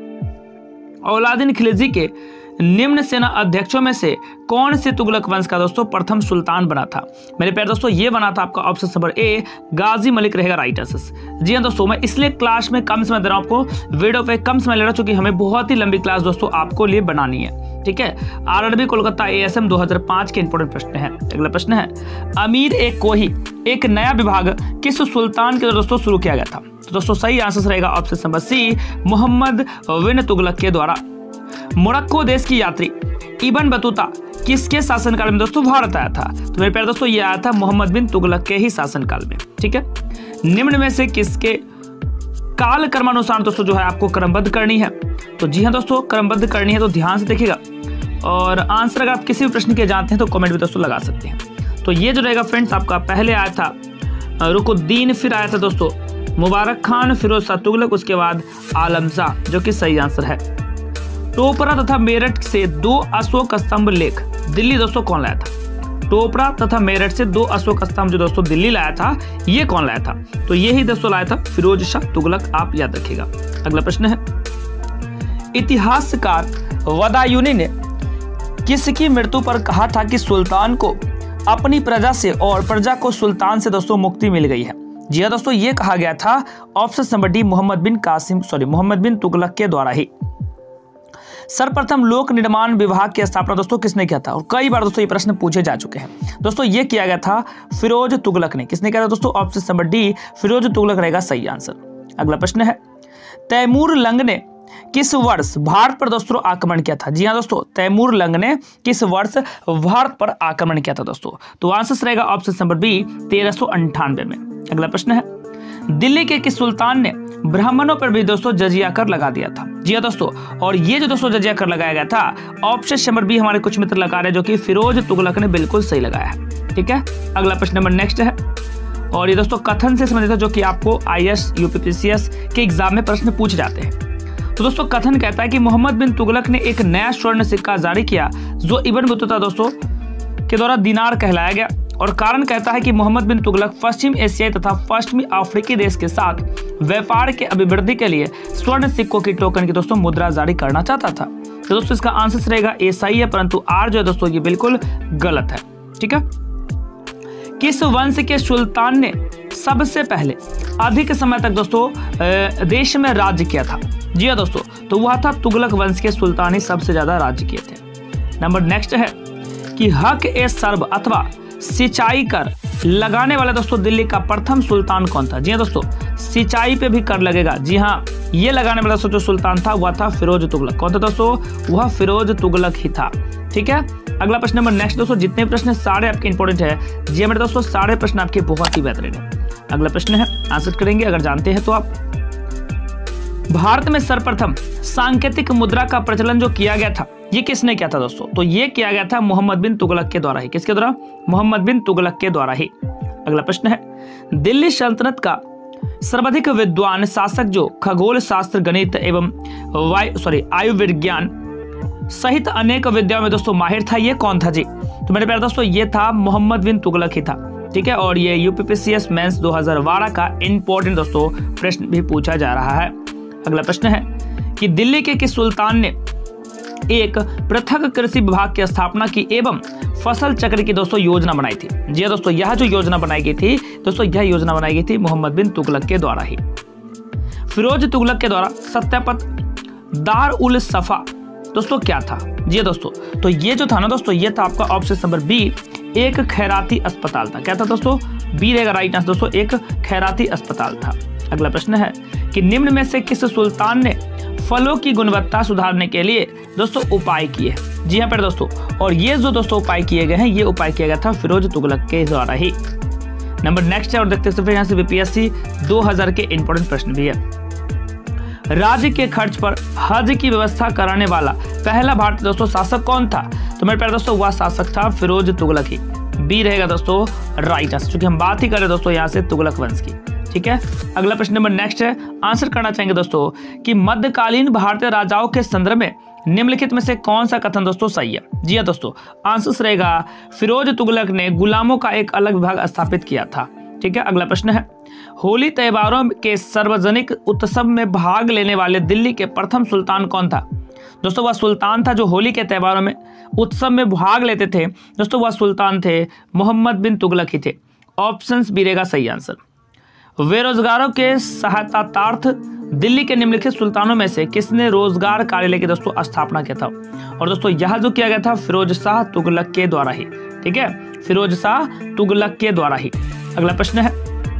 अलाउद्दीन खिलजी के निम्न सेना अध्यक्षों में से कौन से तुगलक वंश का दोस्तों प्रथम सुल्तान बना था? मेरे प्यारे दोस्तों ये बना था आपका option number A Ghazi Malik रहेगा राइट आंसर। जी हाँ दोस्तों, मैं इसलिए क्लास में कम समय दे रहा हूँ आपको, वीडियो पे कम समय ले रहा हूँ क्योंकि हमें बहुत ही लंबी क्लास दोस्तों आपको लिए बनानी है। ठीक है, RRB कोलकाता ASM 2005 के इंपॉर्टेंट प्रश्न है। अगला प्रश्न है, अमीर ए कोही एक नया विभाग किस सुल्तान के दोस्तों शुरू किया गया था? तो दोस्तों सही आंसर रहेगा option number C Mohammad bin Tughlaq के द्वारा। मोरक्को देश की यात्री इब्न बतूता किसके शासनकाल में दोस्तों भारत आया था? तो मेरे प्यारे दोस्तों ये आया था मोहम्मद बिन तुगलक के ही शासनकाल में। ठीक है, निम्न में से किसके काल क्रमानुसार दोस्तों जो है आपको क्रमबद्ध करनी है? तो जी हाँ दोस्तों, क्रमबद्ध करनी है तो ध्यान से देखिएगा और आंसर अगर आप किसी भी प्रश्न के जानते हैं तो कमेंट भी दोस्तों लगा सकते हैं। तो ये जो रहेगा फ्रेंड्स आपका पहले आया था रुकुद्दीन, फिर आया था दोस्तों मुबारक खान, फिरोज शाह तुगलक, उसके बाद आलम शाह, जो कि सही आंसर है। टोपरा तथा मेरठ से 2 अशोक स्तंभ लेख दिल्ली दोस्तों कौन लाया था? टोपरा तथा मेरठ से 2 अशोक स्तंभ जो दोस्तों दिल्ली लाया था ये कौन लाया था? तो ये ही दोस्तों लाया था फिरोज शाह तुगलक, आप याद रखिएगा। अगला प्रश्न है, इतिहासकार वदायूनी ने किसकी मृत्यु पर कहा था कि सुल्तान को अपनी प्रजा से और प्रजा को सुल्तान से दोस्तों मुक्ति मिल गई है? जी हाँ दोस्तों, ये कहा गया था option number D Mohammad bin Tughlaq के द्वारा ही। सर्वप्रथम लोक निर्माण विभाग की स्थापना दोस्तों किसने किया था? और कई बार दोस्तों ये प्रश्न पूछे जा चुके हैं दोस्तों, ये किया गया था फिरोज तुगलक ने। किसने किया था दोस्तों? Option number D Firoz Tughlaq रहेगा सही आंसर। अगला प्रश्न है, तैमूर लंग ने किस वर्ष भारत पर दोस्तों आक्रमण किया था? जी हाँ दोस्तों, तैमूर लंग ने किस वर्ष भारत पर आक्रमण किया था दोस्तों? तो आंसर रहेगा ऑप्शन नंबर बी 1398 में। अगला प्रश्न है, दिल्ली के किस सुल्तान ने ब्राह्मणों पर भी दोस्तों जजिया कर लगा दिया था? जी हाँ दोस्तों, और ये जो दोस्तों जजिया कर लगाया गया था, ऑप्शन नंबर बी हमारे कुछ मित्र लगा रहे हैं जो कि फिरोज तुगलक ने बिल्कुल सही लगाया है। ठीक है, अगला प्रश्न नंबर नेक्स्ट है, और ये दोस्तों कथन से संबंधित है जो कि आपको IAS UPPCS के एग्जाम में प्रश्न पूछे जाते हैं। तो दोस्तों कथन कहता है कि मोहम्मद बिन तुगलक ने एक नया स्वर्ण सिक्का जारी किया जो इब्न बतूता दोस्तों के द्वारा दिनार कहलाया गया, और कारण कहता है कि मोहम्मद बिन तुगलक पश्चिम एशियाई तथा पश्चिमी अफ्रीकी देश के साथ व्यापार के अभिवृद्धि के लिए स्वर्ण सिक्कों की टोकन की दोस्तों मुद्रा जारी करना चाहता था। तो दोस्तों इसका आंसर रहेगा ए सही है, परंतु आर जो है दोस्तों ये बिल्कुल गलत है। ठीक है, किस वंश के सुल्तान ने सबसे पहले अधिक समय तक दोस्तों देश में राज्य किया था? जी हाँ दोस्तों, तो वह था तुगलक वंश के सुल्तान ही सबसे ज्यादा राज्य किए थे। नंबर नेक्स्ट है कि हक ए सर्ब अथवा सिंचाई कर लगाने वाला दोस्तों दिल्ली का प्रथम सुल्तान कौन था? जी हाँ दोस्तों, सिंचाई पे भी कर लगेगा। जी हाँ, ये लगाने वाला दोस्तों जो सुल्तान था वह था फिरोज तुगलक। कौन था दोस्तों? वह फिरोज तुगलक ही था। ठीक है, अगला प्रश्न नंबर नेक्स्ट दोस्तों, जितने प्रश्न सारे आपके इंपॉर्टेंट है जी मेरे दोस्तों, सारे प्रश्न आपके बहुत ही बेहतरीन है। अगला प्रश्न है, आंसर करेंगे अगर जानते हैं तो आप। भारत में सर्वप्रथम सांकेतिक मुद्रा का प्रचलन जो किया गया था, ये किसने किया था दोस्तों? तो ये किया गया था मोहम्मद बिन तुगलक के द्वारा ही। किसके द्वारा? मोहम्मद बिन तुगलक के द्वारा ही। अगला प्रश्न है, दिल्ली सल्तनत का सर्वाधिक विद्वान शासक जो खगोल शास्त्र, गणित एवं आयुर्विज्ञान सहित अनेक विद्याओं में दोस्तों माहिर था, ये कौन था जी? तो मेरे प्यारे दोस्तों ये था मोहम्मद बिन तुगलक ही था। ठीक है, और ये UPPCS मेंस 2012 का इंपॉर्टेंट दोस्तों प्रश्न भी पूछा जा रहा है। अगला प्रश्न है कि दिल्ली के किस सुल्तान ने एक पृथक कृषि विभाग की स्थापना की एवं फसल चक्र की दोस्तों योजना बनाई थी? जी हाँ दोस्तों, यह जो योजना बनाई गई थी दोस्तों, यह योजना बनाई गई थी मोहम्मद बिन तुगलक के द्वारा ही। फिरोज तुगलक के द्वारा सत्यापित दार उल सफा दोस्तों क्या था? जी हाँ दोस्तों, तो ये जो था ना दोस्तों, ये था आपका ऑप्शन नंबर बी, एक खैराती अस्पताल था। क्या था दोस्तों? बी रहेगा राइट आंसर दोस्तों, एक खैराती अस्पताल था। अगला प्रश्न है कि निम्न में से किस सुल्तान ने फलों की गुणवत्ता सुधारने के लिए दोस्तों उपाय किए? जी हाँ पर दोस्तों, और ये जो दोस्तों उपाय किए गए हैं, ये उपाय किया गया था फिरोज तुगलक के द्वारा ही। नंबर नेक्स्ट है, और देखते हैं यहाँ से BPSC 2000 के इंपॉर्टेंट प्रश्न भी है। राज्य के खर्च पर हज की व्यवस्था कराने वाला पहला भारतीय दोस्तों शासक कौन था? तो मेरे प्यारे दोस्तों वह शासक था फिरोज तुगलक ही। बी रहेगा दोस्तों राइट आंसर, क्योंकि हम बात ही कर रहे हैं दोस्तों यहाँ से तुगलक वंश की। ठीक है, अगला प्रश्न नंबर नेक्स्ट है, आंसर करना चाहेंगे दोस्तों कि मध्यकालीन भारतीय राजाओं के संदर्भ में निम्नलिखित में से कौन सा कथन दोस्तों सही है? जी हाँ दोस्तों, आंसर रहेगा फिरोज तुगलक ने गुलामों का एक अलग विभाग स्थापित किया था। ठीक है, अगला प्रश्न है, होली त्योहारों के सार्वजनिक उत्सव में भाग लेने वाले दिल्ली के प्रथम सुल्तान कौन था? दोस्तों वह सुल्तान था जो होली के त्योहारों में उत्सव में भाग लेते थे दोस्तों, वह सुल्तान थे मोहम्मद बिन तुगलक ही थे। ऑप्शन बी रहेगा सही आंसर। बेरोजगारों के सहायतार्थ दिल्ली के निम्नलिखित सुल्तानों में से किसने रोजगार कार्यालय की दोस्तों स्थापना किया था? और दोस्तों यह जो किया गया था फिरोज शाह तुगलक के द्वारा ही। ठीक है, फिरोज शाह तुगलक के द्वारा ही। अगला प्रश्न है,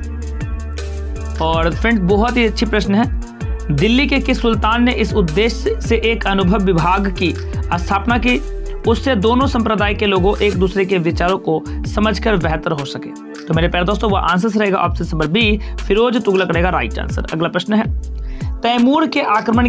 और फ्रेंड्स बहुत ही अच्छी प्रश्न है, दिल्ली के किस सुल्तान ने इस उद्देश्य से एक अनुभव विभाग की स्थापना की उससे दोनों संप्रदाय के लोगों एक दूसरे के विचारों को समझकर बेहतर हो सके? तो मेरे प्यारे दोस्तों वह आंसर रहेगा option number B, Firoz Tughlaq रहेगा राइट आंसर। अगला प्रश्न है, तैमूर के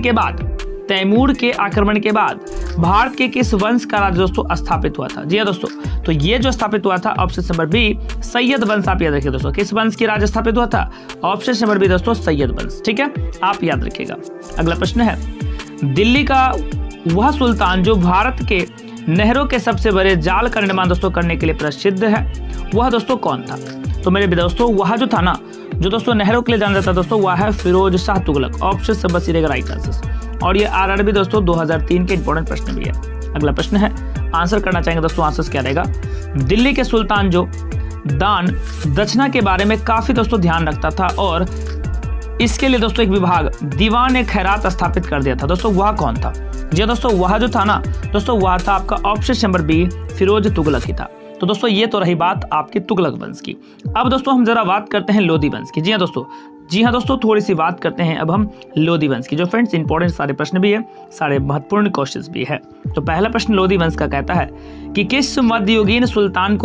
आक्रमण के बाद भारत के किस वंश का राज्य दोस्तों स्थापित हुआ था? जी हाँ दोस्तों, तो ये जो स्थापित हुआ था ऑप्शन नंबर बी सैयद वंश। आप याद रखिए दोस्तों, किस वंश की राज्य स्थापित हुआ था? ऑप्शन नंबर बी दोस्तों सैयद वंश। ठीक है, आप याद रखिएगा। अगला प्रश्न है, दिल्ली का वह सुल्तान जो भारत के नहरों के सबसे बड़े जाल का निर्माण दोस्तों करने के लिए प्रसिद्ध है, वह दोस्तों कौन था? तो मेरे भी दोस्तों वह जो था ना, जो दोस्तों नहरों के लिए जाना जाता दोस्तों, वह है Firoz Shah Tughlaq. Option number C रहेगा राइट आंसर। और ये RRB दोस्तों 2003 के इंपॉर्टेंट प्रश्न भी है। अगला प्रश्न है, आंसर करना चाहेंगे दोस्तों, आंसर क्या रहेगा? दिल्ली के सुल्तान जो दान दक्षिणा के बारे में काफी दोस्तों ध्यान रखता था और इसके लिए दोस्तों एक विभाग दीवान ए खैरात स्थापित कर दिया था दोस्तों, वह कौन था? जी दोस्तों वह जो था ना दोस्तों, वह था आपका option number B Firoz Tughlaq ही था। तो दोस्तों ये तो रही बात आपकी तुगलक वंश की। अब दोस्तों हम जरा बात करते हैं लोधी वंश की। जी हाँ दोस्तों, थोड़ी सी बात करते हैं अब हम लोधी वंश की। जो फ्रेंड्स इंपॉर्टेंट सारे प्रश्न भी है, सारे महत्वपूर्ण क्वेश्चंस भी है। तो पहला प्रश्न लोधी वंश का कहता है कि किस मध्ययुगीन सुल्तान को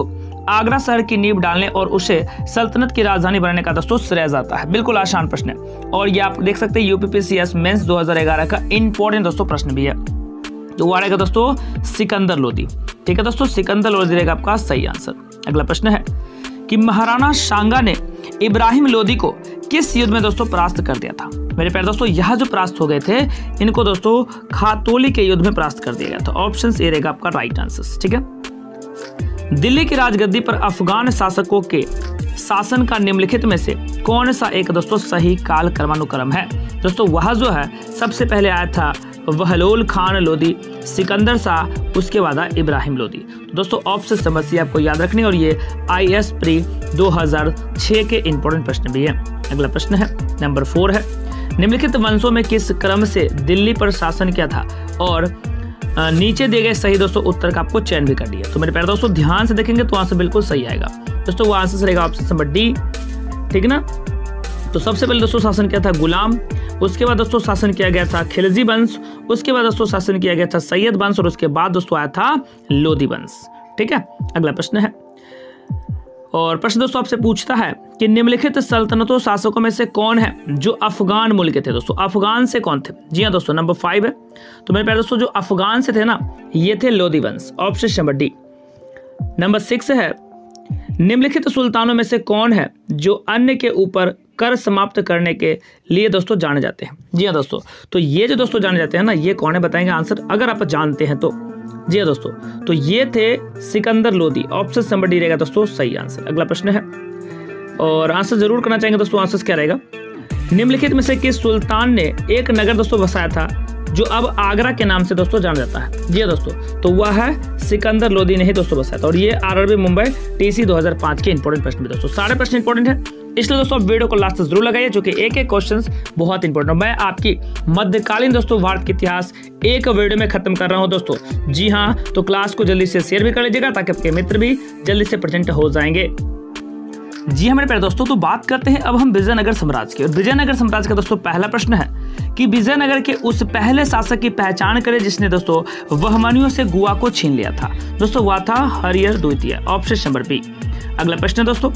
आगरा शहर की नींव डालने और उसे सल्तनत की राजधानी बनाने का दोस्तों श्रेय जाता है? बिल्कुल आसान प्रश्न है और ये आप देख सकते हैं यूपीपीसीएस मेंस 2011 का इंपॉर्टेंट दोस्तों प्रश्न भी है। तो वो आएगा दोस्तों सिकंदर लोदी। ठीक है दोस्तों, सिकंदर लोदी रहेगा आपका सही आंसर। अगला प्रश्न है कि महाराणा सांगा ने इब्राहिम लोदी को किस युद्ध में दोस्तों परास्त कर दिया था? मेरे प्यारे दोस्तों, यह जो परास्त हो गए थे इनको दोस्तों खातोली के युद्ध में परास्त कर दिया गया था। ऑप्शन ए रहेगा आपका राइट आंसर। ठीक है। दिल्ली की राजगद्दी पर अफगान शासकों के शासन का निम्नलिखित में से कौन सा एक दोस्तों सही काल क्रमानुक्रम है? दोस्तों वह जो है सबसे पहले आया था बहलोल खान लोदी, सिकंदर शाह, उसके बाद आया इब्राहिम लोदी। तो दोस्तों ऑप्शन समस्या आपको याद रखनी और ये IAS प्री 2006 के इंपॉर्टेंट प्रश्न भी है। अगला प्रश्न है नंबर 4 है, निम्नलिखित वंशों में किस क्रम से दिल्ली पर शासन किया था? और नीचे दिए गए सही दोस्तों उत्तर का आपको चयन भी कर दिया। तो मेरे प्यारे दोस्तों ध्यान से देखेंगे तो आंसर बिल्कुल सही आएगा। दोस्तों वो आंसर रहेगा ऑप्शन नंबर डी। ठीक है ना। तो सबसे पहले दोस्तों शासन किया था गुलाम, उसके बाद दोस्तों शासन किया गया था खिलजी वंश, उसके बाद दोस्तों शासन किया गया था सैयद वंश और उसके बाद दोस्तों आया था लोदी वंश। ठीक है। अगला प्रश्न है और प्रश्न दोस्तों आपसे पूछता है कि निम्नलिखित सल्तनतों शासकों में से कौन है जो अफगान मूल के थे? दोस्तों अफगान से कौन थे? जी हाँ दोस्तों नंबर 5 है। तो मेरे प्यारे दोस्तों जो अफगान से थे ना ये थे लोदी वंश। Option number D. नंबर 6 है, निम्नलिखित सुल्तानों में से कौन है जो अन्य के ऊपर कर समाप्त करने के लिए दोस्तों जाने जाते हैं? जी हाँ दोस्तों, तो ये जो दोस्तों जाने जाते हैं ना ये कौन है बताएंगे आंसर अगर आप जानते हैं तो। जी हाँ दोस्तों, तो ये थे Sikandar Lodi. Option number D रहेगा दोस्तों सही आंसर। अगला प्रश्न है और आंसर जरूर करना चाहेंगे दोस्तों। आंसर क्या रहेगा? निम्नलिखित में से किस सुल्तान ने एक नगर दोस्तों बसाया था जो अब आगरा के नाम से दोस्तों जाना जाता है? जी हाँ दोस्तों, तो वह है सिकंदर लोदी ने ही दोस्तों बसाया था और ये RRB मुंबई TC 2005 के इंपॉर्टेंट प्रश्न भी दोस्तों। सारे प्रश्न इंपॉर्टेंट है इसलिए दोस्तों वीडियो को लास्ट तक जरूर लगाइए क्योंकि एक एक क्वेश्चंस बहुत इंपॉर्टेंट है। मैं आपकी मध्यकालीन दोस्तों भारत के इतिहास एक वीडियो में खत्म कर रहा हूं दोस्तों। जी हाँ, तो क्लास को जल्दी से शेयर भी कर लीजिएगा ताकि आपके मित्र भी जल्दी से प्रेजेंट हो जाएंगे। जी हाँ मेरे प्यारे दोस्तों, तो बात करते हैं अब हम विजयनगर साम्राज्य की। और विजयनगर साम्राज्य का दोस्तों पहला प्रश्न है कि विजयनगर के उस पहले शासक की पहचान करें जिसने दोस्तों बहमनियों से गोवा को छीन लिया था? दोस्तों वह था हरिहर द्वितीय। Option number B. अगला प्रश्न है दोस्तों,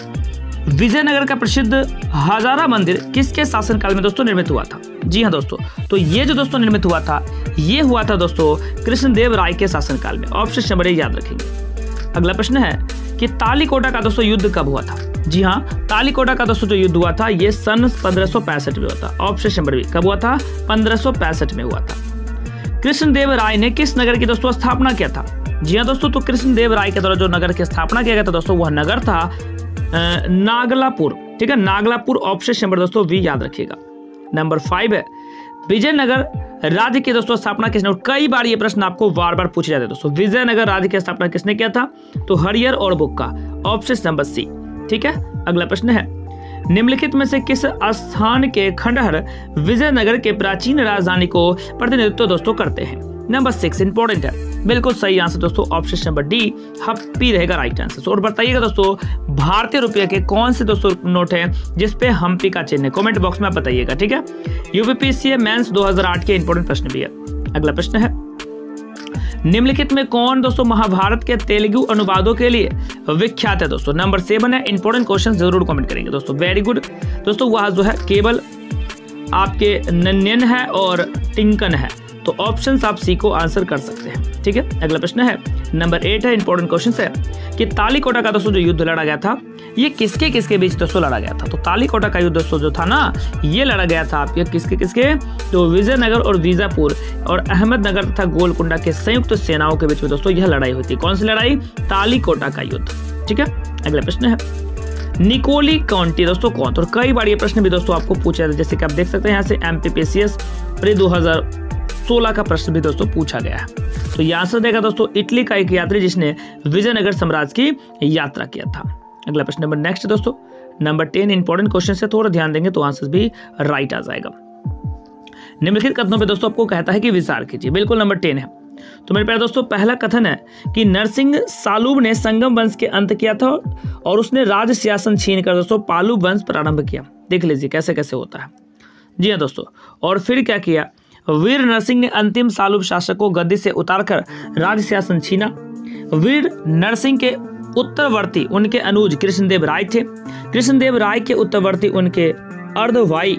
विजयनगर का प्रसिद्ध हजारा मंदिर किसके शासनकाल में दोस्तों निर्मित हुआ था? जी हाँ दोस्तों, तो ये जो दोस्तों निर्मित हुआ था ये हुआ था दोस्तों कृष्णदेव राय के शासनकाल में। ऑप्शन नंबर ए याद रखेंगे। अगला प्रश्न है कि तालीकोटा का दोस्तों युद्ध कब हुआ था? जी हाँ, तालीकोटा का दोस्तों जो युद्ध हुआ था ये सन 1565 में हुआ था। Option number B. कब हुआ था? 1565 में हुआ था। कृष्णदेव राय ने किस नगर की दोस्तों स्थापना किया था? जी हाँ दोस्तों, तो कृष्णदेव राय के द्वारा जो नगर की स्थापना किया गया था दोस्तों वह नगर था नागलापुर। ठीक है, नागलापुर। ऑप्शन नंबर दोस्तों बी याद रखिएगा। नंबर 5 है, विजयनगर राज्य की दोस्तों स्थापना किसने? कई बार ये प्रश्न आपको बार बार पूछे जाते हैं दोस्तों। विजयनगर राज्य की स्थापना किसने किया था? तो हरिहर और बुक्का। ऑप्शन नंबर सी। ठीक है। अगला प्रश्न है, निम्नलिखित में से किस स्थान के खंडहर विजयनगर के प्राचीन राजधानी को प्रतिनिधित्व दोस्तों करते हैं? नंबर 6 इंपॉर्टेंट है। बिल्कुल सही आंसर दोस्तों ऑप्शन नंबर डी हम्पी रहेगा राइट आंसर। और बताइएगा दोस्तों भारतीय रुपये के कौन से दोस्तों नोट हैं जिसपे हम्पी का चिन्ह है? कमेंट बॉक्स में आप बताइएगा। ठीक है। यूपीपीसीएस मेंस 2008 के इंपॉर्टेंट प्रश्न भी है। अगला प्रश्न है, निम्नलिखित में कौन दोस्तों महाभारत के तेलुगु अनुवादों के लिए विख्यात है दोस्तों? नंबर 7 है। इंपॉर्टेंट क्वेश्चन जरूर कमेंट करेंगे दोस्तों। वेरी गुड दोस्तों, वह जो है केवल आपके नन्यन है और टिंकन है। तो ऑप्शन आप सी को आंसर कर सकते हैं। ठीक है। अगला प्रश्न है नंबर 8 है। इंपॉर्टेंट क्वेश्चन है कि तालीकोटा का दोस्तों जो युद्ध लड़ा गया था ये किसके किसके बीच दोस्तों लड़ा गया था? तो तालीकोटा का युद्ध दोस्तों जो था ना ये लड़ा गया था आपके किसके किसके? तो विजयनगर और बीजापुर और अहमदनगर तथा गोलकुंडा के संयुक्त सेनाओं के बीच में दोस्तों यह लड़ाई हुई थी। कौन सी लड़ाई? तालीकोटा का युद्ध। ठीक है। अगला प्रश्न है, निकोली काउंटी दोस्तों कौन? तो कई बार ये प्रश्न भी दोस्तों आपको पूछा जाता है, जैसे कि आप देख सकते हैं यहाँ से MPPCS प्री 2016 का प्रश्न भी दोस्तों पूछा गया है। तो ये आंसर देगा दोस्तों इटली का एक यात्री जिसने विजयनगर साम्राज्य की यात्रा किया था। अगला प्रश्न नंबर नेक्स्ट दोस्तों नंबर 10 इंपॉर्टेंट क्वेश्चन से थोड़ा ध्यान देंगे तो आंसर भी राइट आ जाएगा। निम्नलिखित कथनों पे दोस्तों आपको कहता है कि विचार कीजिए। बिल्कुल नंबर 10 है। तो मेरे प्यारे दोस्तों पहला कथन है कि नरसिंह सालूब ने संगम वंश के अंत किया था और उसने राज सिंहासन छीन कर दोस्तों पालू वंश प्रारंभ किया। देख लीजिए कैसे कैसे होता है। जी हाँ दोस्तों, और फिर क्या किया? वीर नरसिंह ने अंतिम सालूब शासक को गद्दी से उतारकर राज सिंहासन छीना। वीर नरसिंह के उत्तरवर्ती उनके अनुज कृष्णदेव राय थे। कृष्णदेव राय के उत्तरवर्ती उनके अर्धभाई,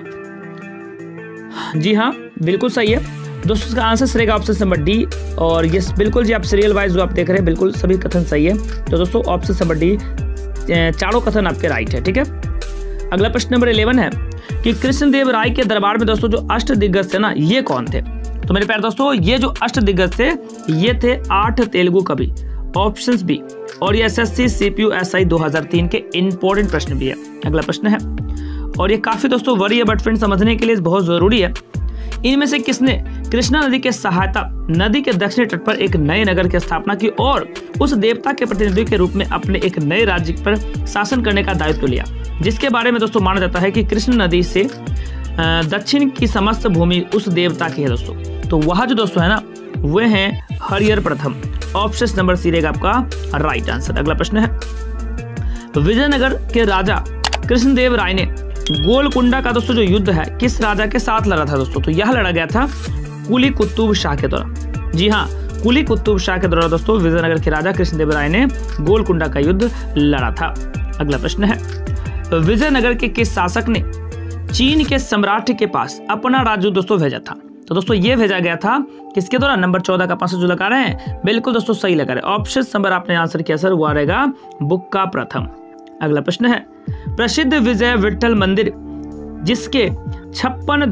जी हाँ बिल्कुल सही है दोस्तों, इसका आंसर रहेगा ऑप्शन नंबर डी। और यस बिल्कुल जी, आप सीरियल वाइज जो आप देख रहे हैं बिल्कुल सभी कथन सही है। तो दोस्तों ऑप्शन नंबर डी, चारों कथन आपके राइट है। ठीक है, अगला प्रश्न नंबर 11 है कि कृष्णदेव राय के दरबार में दोस्तों जो अष्टदिग्गज थे ना, ये कौन थे? तो मेरे प्यारे दोस्तों, ये जो अष्टदिग्गज थे ये थे 8 तेलुगु कवि, ऑप्शंस बी। और ये एसएससी सीपीयू एसआई 2003 के इंपॉर्टेंट प्रश्न भी है। अगला प्रश्न है, और ये काफी दोस्तों वरी है बट फ्रेंड समझने के लिए बहुत जरूरी है। इनमें से किसने कृष्णा नदी के सहायता नदी के दक्षिणी तट पर एक नए नगर की स्थापना की और उस देवता के प्रतिनिधि के रूप में अपने एक नए राज्य पर शासन करने का दायित्व लिया, जिसके बारे में दोस्तों माना जाता है कि कृष्ण नदी से दक्षिण की समस्त भूमि उस देवता की है दोस्तों। तो वह जो दोस्तों है ना, वे हैं हरिहर प्रथम। ऑप्शन नंबर सी रहेगा आपका राइट आंसर। अगला प्रश्न है, विजयनगर के राजा कृष्णदेव राय ने गोलकुंडा का दोस्तों जो युद्ध है किस राजा के साथ लड़ा था दोस्तों? तो यह लड़ा गया था कुली कुतुब शाह के द्वारा। जी हाँ, कुली कुतुब शाह के द्वारा दोस्तों विजयनगर के राजा कृष्णदेव राय ने गोलकुंडा का युद्ध लड़ा था। अगला प्रश्न है, विजयनगर के किस शासक ने चीन के सम्राट के पास अपना राजदूत दोस्तों भेजा था? तो दोस्तों ये भेजा गया था किसके द्वारा? नंबर 14 का 5 जो लगा रहे हैं बिल्कुल दोस्तों सही लगा रहे हैं। ऑप्शन नंबर आपने आंसर किया सर, वो रहेगा बुक्का प्रथम। अगला प्रश्न है, प्रसिद्ध विजय विठल मंदिर जिसके 56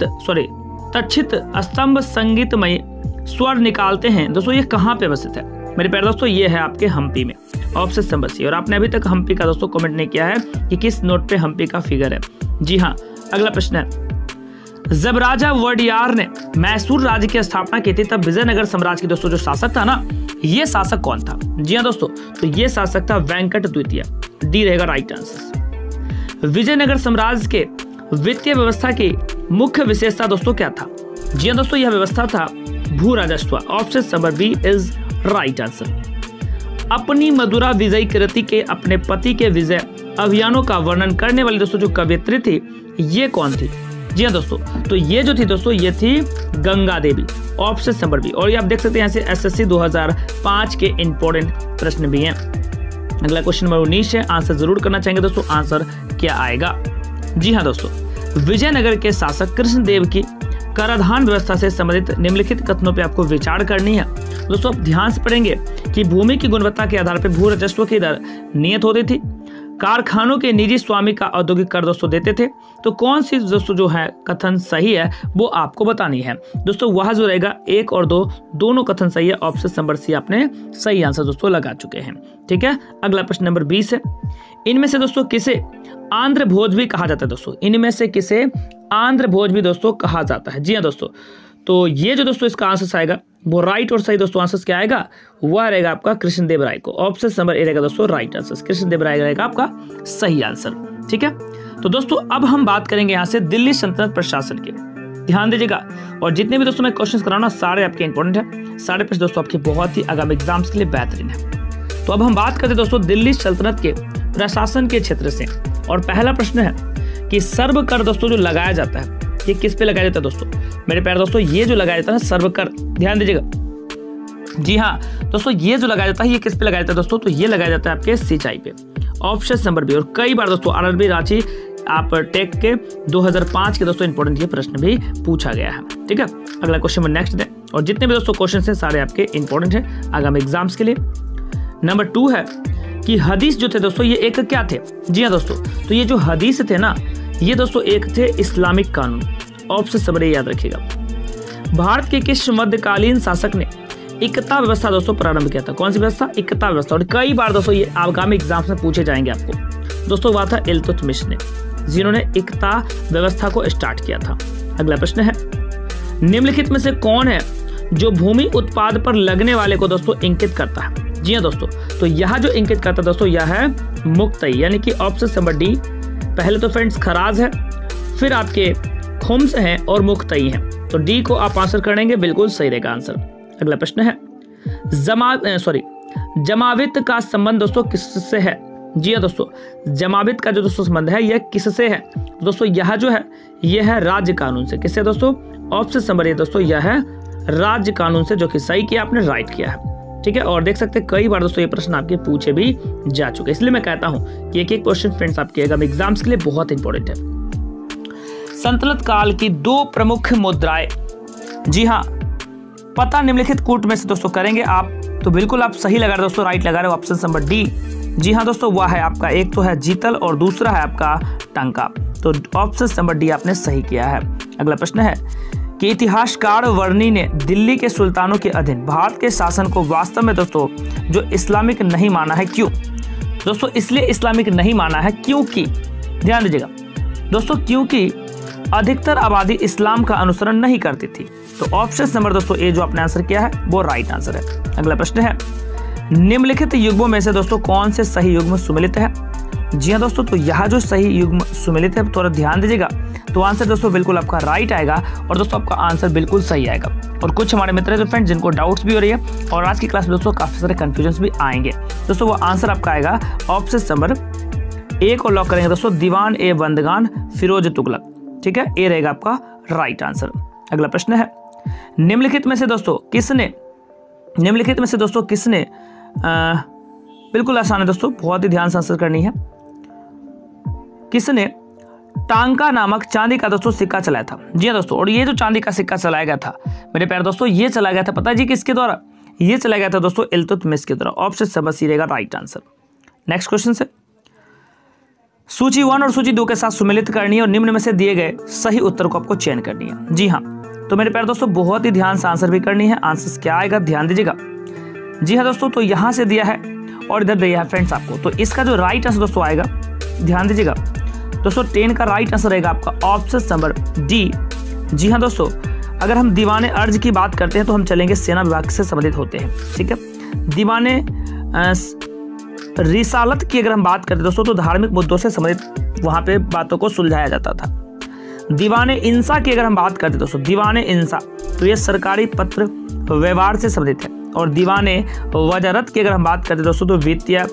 तक्षित स्तंभ संगीतमय स्वर निकालते हैं दोस्तों, ये कहाँ पे अवस्थित है? मेरे प्यारे दोस्तों ये है आपके हम्पी में। Option number C. और आपने अभी तक हम्पी का दोस्तों कमेंट नहीं किया है कि किस नोट पे हम्पी का फिगर है। जी हाँ, अगला प्रश्न है, जब राजा वडियार ने मैसूर राज्य की स्थापना की थी तब विजयनगर साम्राज्य के दोस्तों जो शासक था ना, ये शासक कौन था? जी हाँ दोस्तों, तो ये शासक था वेंकट द्वितीय। डी रहेगा राइट आंसर। विजयनगर साम्राज्य के वित्तीय व्यवस्था की मुख्य विशेषता दोस्तों क्या था? जी हाँ दोस्तों, यह व्यवस्था था भू राजस्व। Option number B is right answer. अपनी मधुरा विजयी कृति के अपने पति के विजय अभियानों का वर्णन करने वाली दोस्तों जो कवियत्री थी, ये कौन थी? जी हाँ दोस्तों, तो ये जो थी दोस्तों ये थी Ganga Devi. Option number B. और ये आप देख सकते हैं यहाँ से एसएससी 2005 के इंपॉर्टेंट प्रश्न भी हैं। अगला क्वेश्चन नंबर 19 है, आंसर जरूर करना चाहेंगे दोस्तों। आंसर क्या आएगा? जी हाँ दोस्तों, विजयनगर के शासक कृष्णदेव की कराधान व्यवस्था से संबंधित निम्नलिखित कथनों पे आपको विचार करनी है। दोस्तों आप ध्यान से पढ़ेंगे कि भूमि की गुणवत्ता के आधार पर भू राजस्व की दर नियत होती थी, कारखानों के निजी स्वामी का औद्योगिक कर दोस्तों देते थे। तो कौन सी दोस्तों जो है कथन सही है वो आपको बतानी है दोस्तों। वह जो रहेगा 1 और 2 दोनों कथन सही है। ऑप्शन नंबर सी आपने सही आंसर दोस्तों लगा चुके हैं। ठीक है, अगला प्रश्न नंबर 20 है, इनमें से दोस्तों किसे आंध्र भोज भी कहा जाता है दोस्तों? इनमें से किसे आंध्र भोज भी दोस्तों कहा जाता है? जी हाँ दोस्तों, तो ये जो दोस्तों इसका आंसर आएगा वो राइट और सही दोस्तों आंसर क्या आएगा? वह रहेगा आपका कृष्णदेव राय को। ऑप्शन नंबर ए रहेगा दोस्तों राइट आंसर। कृष्णदेव राय रहेगा आपका सही आंसर। ठीक है, तो दोस्तों अब हम बात करेंगे यहाँ से दिल्ली सल्तनत प्रशासन की। ध्यान दीजिएगा, और जितने भी दोस्तों मैं क्वेश्चन कराऊंगा सारे आपके इंपॉर्टेंट है, सारे प्रश्न दोस्तों आपके बहुत ही आगामी एग्जाम्स के लिए बेहतरीन है। तो अब हम बात करते हैं दोस्तों दिल्ली सल्तनत के प्रशासन के क्षेत्र से। और पहला प्रश्न है कि सर्व कर दोस्तों जो लगाया जाता है ये किस पे लगाया जाता है दोस्तों? मेरे प्यारे दोस्तों ये जो लगाया जाता है सर्व कर, ध्यान दीजिएगा। जी हाँ दोस्तों, ये जो लगाया जाता है ये किस पे लगाया जाता है दोस्तों? तो ये लगाया जाता है आपके सिंचाई पे। Option number B. और कई बार दोस्तों आरआरबी रांची आप टेक के 2005 के दोस्तों इंपॉर्टेंट ये प्रश्न भी पूछा गया है। ठीक है, अगला क्वेश्चन नेक्स्ट है, और जितने भी दोस्तों क्वेश्चन हैं सारे आपके इंपॉर्टेंट है आगामी एग्जाम्स के लिए। नंबर 2 है कि हदीस जो थे दोस्तों ये एक क्या थे? जी हाँ दोस्तों, तो ये जो हदीस थे ना ये दोस्तों एक थे इस्लामिक कानून। ऑप्शन नंबर याद रखिएगा। भारत के किस मध्यकालीन शासक ने एकता व्यवस्था दोस्तों प्रारंभ किया था? कौन सी व्यवस्था? एकता व्यवस्था। और कई बार दोस्तों ये आगामी एग्जाम्स में पूछे जाएंगे आपको दोस्तों। वह था इल्तुतमिश ने, जिन्होंने एकता व्यवस्था को स्टार्ट किया था। अगला प्रश्न है, निम्नलिखित में से कौन है जो भूमि उत्पाद पर लगने वाले को दोस्तों इंकित करता है? जी हाँ दोस्तों, तो यह जो इंकित करता है दोस्तों यह है मुक्तई, यानी कि ऑप्शन नंबर डी। पहले तो फ्रेंड्स खराज है, फिर आपके खुम्स हैं और मुक्तई हैं। तो डी को आप आंसर करेंगे बिल्कुल सही रहेगा आंसर। अगला प्रश्न है, जमावित का संबंध दोस्तों किससे है? जी हाँ दोस्तों, जमावित का जो दोस्तों संबंध है यह किससे है? तो दोस्तों यह जो है यह है राज्य कानून से। किससे दोस्तों? ऑप्शन नंबर ए दोस्तों यह है राज्य कानून से, जो कि सही किया आपने, राइट किया है। ठीक है। और देख सकते हैं कई बार दोस्तों ये प्रश्न आपके पूछे भी जा चुके, इसलिए मैं कहता हूँ कि एक एक क्वेश्चन फ्रेंड्स आपके एग्जाम्स के लिए बहुत इंपॉर्टेंट है। सल्तनत काल की 2 प्रमुख मुद्राएं, जी हाँ, पता निम्नलिखित कूट में से दोस्तों करेंगे आप, तो बिल्कुल आप सही लगा रहे दोस्तों, राइट लगा रहे हो, ऑप्शन नंबर डी। जी हाँ दोस्तों, वह है आपका, एक तो है जीतल और दूसरा है आपका टंका, तो ऑप्शन नंबर डी आपने सही किया है। अगला प्रश्न है कि इतिहासकार वर्णी ने दिल्ली के सुल्तानों के अधीन भारत के शासन को वास्तव में दोस्तों जो इस्लामिक नहीं माना है, क्यों? दोस्तों इसलिए इस्लामिक नहीं माना है क्योंकि, ध्यान दीजिएगा दोस्तों, क्योंकि अधिकतर आबादी इस्लाम का अनुसरण नहीं करती थी। तो ऑप्शन नंबर दोस्तों ए जो आपने आंसर किया है वो राइट आंसर है। अगला प्रश्न है निम्नलिखित युग्मों में से दोस्तों कौन से सही युग्म सुमेलित है? जी हाँ दोस्तों, तो यह जो सही युग्म सुमेलित है थोड़ा ध्यान दीजिएगा, तो आंसर दोस्तों बिल्कुल आपका राइट आएगा और दोस्तों आपका आंसर बिल्कुल सही आएगा। और कुछ हमारे मित्र हैं जो फ्रेंड्स जिनको डाउट्स भी हो रही है और आज की क्लास में दोस्तों काफी सारे कंफ्यूजन भी आएंगे दोस्तों, वो आंसर आपका आएगा ऑप्शन नंबर ए को लॉक करेंगे दोस्तों, दीवान ए बंदगान फिरोज तुगलक, ठीक है, ए रहेगा आपका राइट आंसर। अगला प्रश्न है निम्नलिखित में से दोस्तों किसने बिल्कुल आसान है दोस्तों, बहुत ही ध्यान से आंसर करनी है, किसने टांका नामक चांदी का दोस्तों सिक्का चलाया था? जी हाँ दोस्तों, और ये जो चांदी का सिक्का चलाया गया था मेरे प्यारे दोस्तों, ये चलाया गया था पता है जी किसके द्वारा? ये चलाया गया था दोस्तों इल्तुतमिश के द्वारा, ऑप्शन नंबर सी रहेगा राइट आंसर। नेक्स्ट क्वेश्चन से सूची 1 और सूची 2 के साथ सुमेलित करनी है और निम्न में से दिए गए सही उत्तर को आपको चयन करनी है। जी हाँ, तो मेरे प्यारे दोस्तों बहुत ही ध्यान से आंसर भी करनी है। आंसर क्या आएगा ध्यान दीजिएगा। जी हाँ दोस्तों, तो यहाँ से दिया है और इधर दिया है फ्रेंड्स आपको, तो इसका जो राइट आंसर दोस्तों आएगा, ध्यान दीजिएगा दोस्तों, 10 का राइट आंसर रहेगा आपका ऑप्शन नंबर डी। जी हाँ दोस्तों, अगर हम दीवाने अर्ज की बात करते हैं तो हम चलेंगे सेना विभाग से संबंधित होते हैं, ठीक है। दीवाने रिसालत की अगर हम बात करते दोस्तों तो धार्मिक मुद्दों से संबंधित वहां पे बातों को सुलझाया जाता था। दीवाने इंसा की अगर हम बात करते दोस्तों, दीवाने इंसा तो ये सरकारी पत्र व्यवहार से संबंधित है, और दीवाने वजारत की अगर हम बात करते दोस्तों तो वित्तीय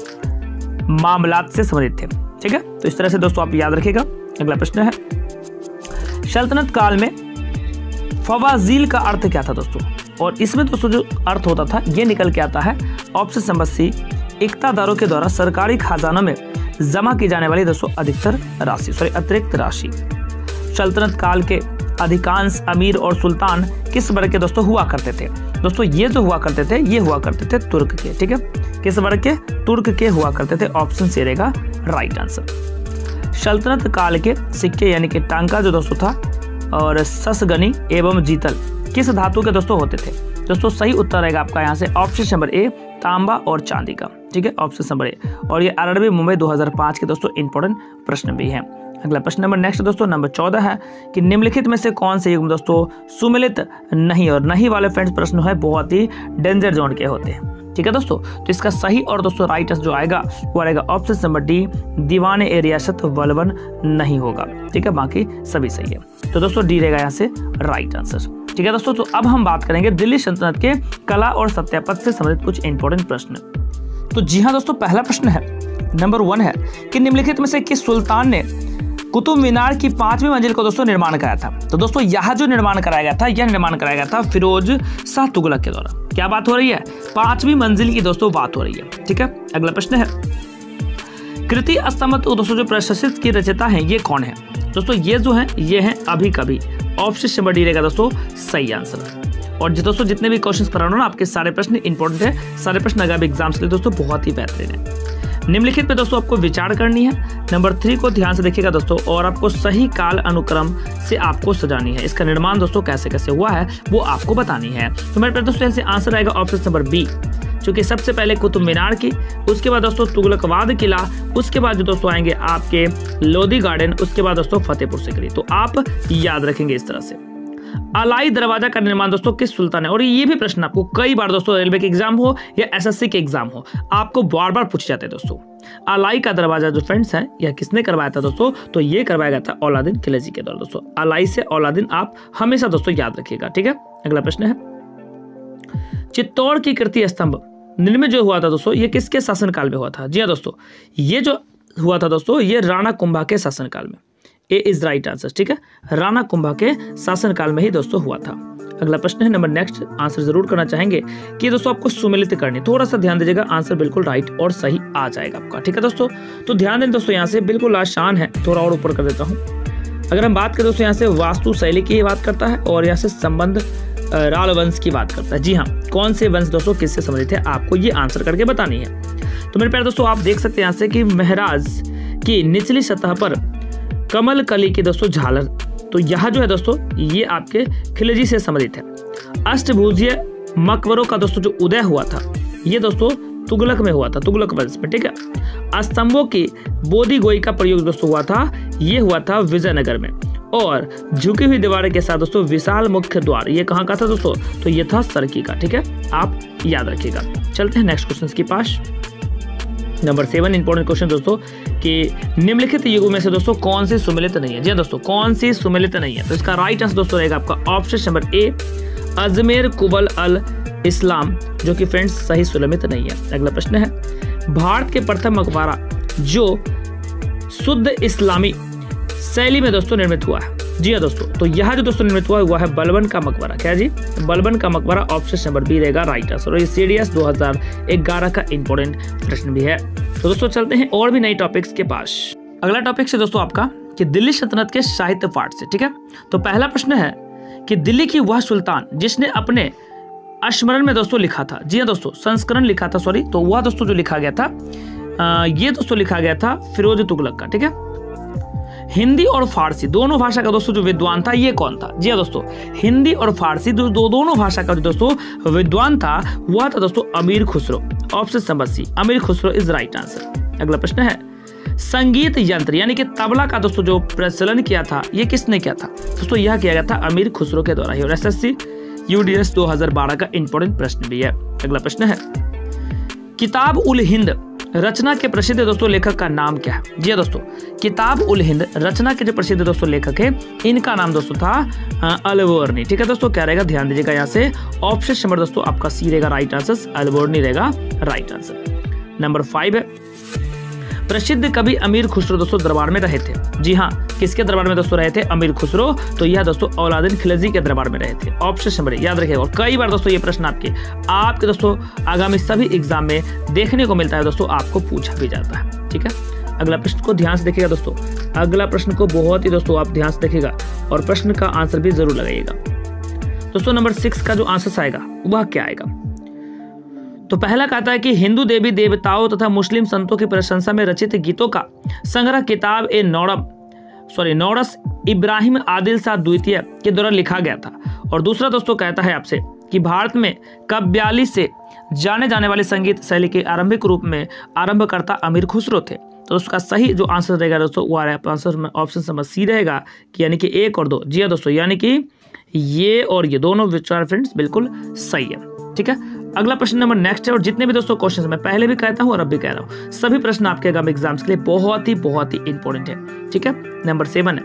मामलात से संबंधित थे, ठीक है। तो इस तरह से दोस्तों आप याद रखिएगा। अगला प्रश्न है सल्तनत काल में फवाजील का अर्थ क्या था दोस्तों? और इसमें दोस्तों जो अर्थ होता था ये निकल के आता है ऑप्शन नंबर सी, इक्तादारों के द्वारा सरकारी खजानों में जमा की जाने वाली दोस्तों अतिरिक्त राशि। सल्तनत काल के अधिकांश अमीर और सुल्तान किस वर्ग के दोस्तों हुआ करते थे? दोस्तों ये जो हुआ करते थे ये हुआ करते थे तुर्क के, ठीक है, किस वर्ग के? तुर्क के हुआ करते थे, ऑप्शन सी रहेगा राइट आंसर। सल्तनत काल के सिक्के यानी कि टांका जो दोस्तों था और ससगनी एवं जीतल किस धातु के दोस्तों होते थे? दोस्तों सही उत्तर रहेगा आपका यहाँ से ऑप्शन नंबर ए, तांबा और चांदी का, ठीक है, ऑप्शन नंबर ए। और ये आरआरबी मुंबई 2005 के दोस्तों इंपॉर्टेंट प्रश्न भी है। अगला प्रश्न नंबर नेक्स्ट दोस्तों नंबर 14 है कि निम्नलिखित में से कौन से युग्म दोस्तों सुमेलित नहीं, और नहीं वाले फ्रेंड्स प्रश्न है बहुत ही डेंजर जोन के होते हैं, ठीक है दोस्तों। तो इसका सही और दोस्तों राइट आंसर जो आएगा वो आएगा ऑप्शन नंबर डी, दीवाने ए रियासत वलवन नहीं होगा, ठीक है, बाकी सभी सही है। तो दोस्तों डी रहेगा यहाँ से राइट आंसर, ठीक है दोस्तों। तो अब हम बात करेंगे दिल्ली सल्तनत के कला और सत्यापन से संबंधित कुछ इंपॉर्टेंट प्रश्न। तो जी हाँ दोस्तों, पहला प्रश्न है नंबर 1 है कि निम्नलिखित में से किस सुल्तान ने कुतुब मीनार की 5वीं मंजिल को दोस्तों निर्माण कराया था? तो दोस्तों यह जो निर्माण कराया गया था, यह निर्माण कराया गया था फिरोज शाह तुगलक के द्वारा। क्या बात हो रही है? 5वीं मंजिल की दोस्तों बात हो रही है, ठीक है। अगला प्रश्न है कृति स्तंभ दोस्तों जो प्रशस्ति की रचयिता है ये कौन है? दोस्तों ये जो है ये है अभी कभी, ऑप्शन नंबर डी रहेगा दोस्तों सही आंसर। और दोस्तों जितने भी क्वेश्चन पढ़ा रहा हूं ना आपके सारे प्रश्न इंपॉर्टेंट है, सारे प्रश्न अगर एग्जाम्स के लिए दोस्तों बहुत ही बेहतरीन है। निम्नलिखित पे दोस्तों आपको विचार करनी है। नंबर 3 को ध्यान से देखिएगा दोस्तों, और आपको सही काल अनुक्रम से आपको सजानी है। इसका निर्माण दोस्तों कैसे कैसे हुआ है वो आपको बतानी है। तो मेरे दोस्तों ऐसे आंसर आएगा ऑप्शन नंबर बी, क्योंकि सबसे पहले कुतुब मीनार की, उसके बाद दोस्तों तुगलकवाद किला, उसके बाद जो दोस्तों आएंगे आपके लोधी गार्डन, उसके बाद दोस्तों फतेहपुर सीकरी। तो आप याद रखेंगे इस तरह से। अलाई दरवाजा का निर्माण दोस्तों किस सुल्तान है? और ये भी प्रश्न आपको कई बार दोस्तों रेलवे के एग्जाम हो या एसएससी के एग्जाम हो आपको बार बार पूछे जाते हैं दोस्तों। अलाई का दरवाजा जो फ्रेंड्स है यह किसने करवाया था दोस्तों? तो ये करवाया गया था औलादीन खिलजी के द्वारा दोस्तों। अलाई से औलादीन आप हमेशा दोस्तों याद रखिएगा, ठीक है। अगला प्रश्न है चित्तौड़ की कीर्ति स्तंभ निर्मित जो हुआ था दोस्तों ये किसके शासनकाल में हुआ था? जी हाँ दोस्तों, ये जो हुआ था दोस्तों ये राणा कुंभा के शासनकाल में। A is right answer. ठीक है, राणा कुंभा के शासनकाल में ही दोस्तों हुआ था। अगला प्रश्न है नंबर नेक्स्ट, आंसर जरूर करना चाहेंगे कि दोस्तों आपको सुमेलित करनी, थोड़ा सा ध्यान दीजिएगा, आंसर बिल्कुल राइट और सही आ जाएगा आपका। ठीक है दोस्तों, तो ध्यान दें दोस्तों, यहाँ से बिल्कुल आसान है, थोड़ा और ऊपर कर देता हूँ। अगर हम बात करें दोस्तों, यहाँ से वास्तु शैली की बात करता है और यहाँ से संबंध राल वंश की बात करता है। जी हाँ, कौन से वंश दोस्तों किससे संबंधित है, आपको ये आंसर करके बतानी है। तो मेरे प्यारे दोस्तों, आप देख सकते हैं यहाँ से कि महराज की निचली सतह पर कमल कली की दोस्तों झालर, तो यह जो है दोस्तों ये आपके खिलजी से संबंधित है। अष्टभुजीय मकबरों का दोस्तों जो उदय हुआ था ये दोस्तों तुगलक में हुआ था, तुगलक वंश में। ठीक है, स्तंभों की बोधी गोई का प्रयोग दोस्तों हुआ था, ये हुआ था विजयनगर में। और झुकी हुई दीवारें के साथ दोस्तों विशाल मुख्य द्वार, ये कहाँ का था दोस्तों, तो ये था सरकी का। ठीक है, आप याद रखिएगा। चलते हैं नेक्स्ट क्वेश्चन के पास। नंबर 7 इंपॉर्टेंट क्वेश्चन दोस्तों कि निम्नलिखित युगों में से दोस्तों कौन सी सुमेलित नहीं है। जी दोस्तों, कौन सी सुमेलित नहीं है, तो इसका राइट आंसर दोस्तों रहेगा आपका ऑप्शन नंबर ए अजमेर कुबल अल इस्लाम, जो कि फ्रेंड्स सही सुमेलित नहीं है। अगला प्रश्न है, भारत के प्रथम मकबरा जो शुद्ध इस्लामी शैली में दोस्तों निर्मित हुआ है। जी हाँ दोस्तों, तो यह जो दोस्तों निर्मित हुआ है बलबन का मकबरा। क्या जी, बलबन का मकबरा, ऑप्शन नंबर बी रहेगा राइट आंसर। और ये सीडीएस 2011 का इंपॉर्टेंट प्रश्न भी है। तो दोस्तों चलते हैं और भी नई टॉपिक्स के पास। अगला टॉपिक है दोस्तों आपका कि दिल्ली सल्तनत के साहित्य पाठ से। ठीक है, तो पहला प्रश्न है कि दिल्ली की वह सुल्तान जिसने अपने स्मरण में दोस्तों लिखा था। जी हाँ दोस्तों, संस्करण लिखा था, सॉरी, तो वह दोस्तों जो लिखा गया था ये दोस्तों लिखा गया था फिरोज तुगलक का। ठीक है, हिंदी और फारसी दोनों भाषा का दोस्तों जो विद्वान था ये कौन था। जी हाँ दोस्तों, हिंदी और फारसी दोनों भाषा का जो दोस्तों विद्वान था वह था दोस्तों अमीर खुसरो, ऑप्शन नंबर सी, अमीर खुसरो इज राइट आंसर। अगला प्रश्न है, संगीत यंत्र यानी कि तबला का दोस्तों जो प्रचलन किया था ये किसने किया था दोस्तों, यह किया गया था अमीर खुसरो के द्वारा ही। और एसएससी यूडीएस 2012 का इंपॉर्टेंट प्रश्न भी है। अगला प्रश्न है, किताब उल हिंद रचना के प्रसिद्ध दोस्तों लेखक का नाम क्या है। जी दोस्तों, किताब उल हिंद रचना के जो प्रसिद्ध दोस्तों लेखक है इनका नाम दोस्तों था अलबोर्नी। ठीक है दोस्तों, क्या रहेगा, ध्यान दीजिएगा, यहाँ से ऑप्शन नंबर दोस्तों आपका सी रहेगा राइट आंसर, अलबोर्नी रहेगा राइट आंसर। नंबर 5 है, प्रसिद्ध कवि अमीर खुसरो दोस्तों दरबार में रहे थे। जी हाँ, किसके दरबार में दोस्तों रहे थे, अमीर खुसरो, तो यह दोस्तों औलादीन खिलजी के दरबार में रहे थे, ऑप्शन नंबर याद रखिएगा। और कई बार दोस्तों ये प्रश्न आपके दोस्तों आगामी सभी एग्जाम में देखने को मिलता है दोस्तों, आपको पूछा भी जाता है। ठीक है, अगला प्रश्न को ध्यान से देखिएगा दोस्तों, अगला प्रश्न को बहुत ही दोस्तों आप ध्यान से देखिएगा और प्रश्न का आंसर भी जरूर लगाइएगा दोस्तों। नंबर 6 का जो आंसर आएगा वह क्या आएगा, तो पहला कहता है कि हिंदू देवी देवताओं तथा मुस्लिम संतों की प्रशंसा में रचित गीतों का संग्रह किताब ए नौरस इब्राहिम आदिल शाह द्वितीय के द्वारा लिखा गया था। और दूसरा दोस्तों कहता है आपसे कि भारत में कव्याली से जाने जाने वाले संगीत शैली के आरंभिक रूप में आरंभकर्ता अमीर खुसरो थे। तो उसका सही जो आंसर रहेगा दोस्तों वो आंसर ऑप्शन नंबर सी रहेगा, कि यानी कि 1 और 2। जी हाँ दोस्तों, यानी कि ये और ये दोनों विचार फ्रेंड्स बिल्कुल सही है। ठीक है, अगला प्रश्न नंबर नेक्स्ट है। और जितने भी दोस्तों क्वेश्चन मैं पहले भी कहता हूं और अब भी कह रहा हूं, सभी प्रश्न आपके आगामी एग्जाम्स के लिए बहुत ही इंपॉर्टेंट है। ठीक है, नंबर 7 है,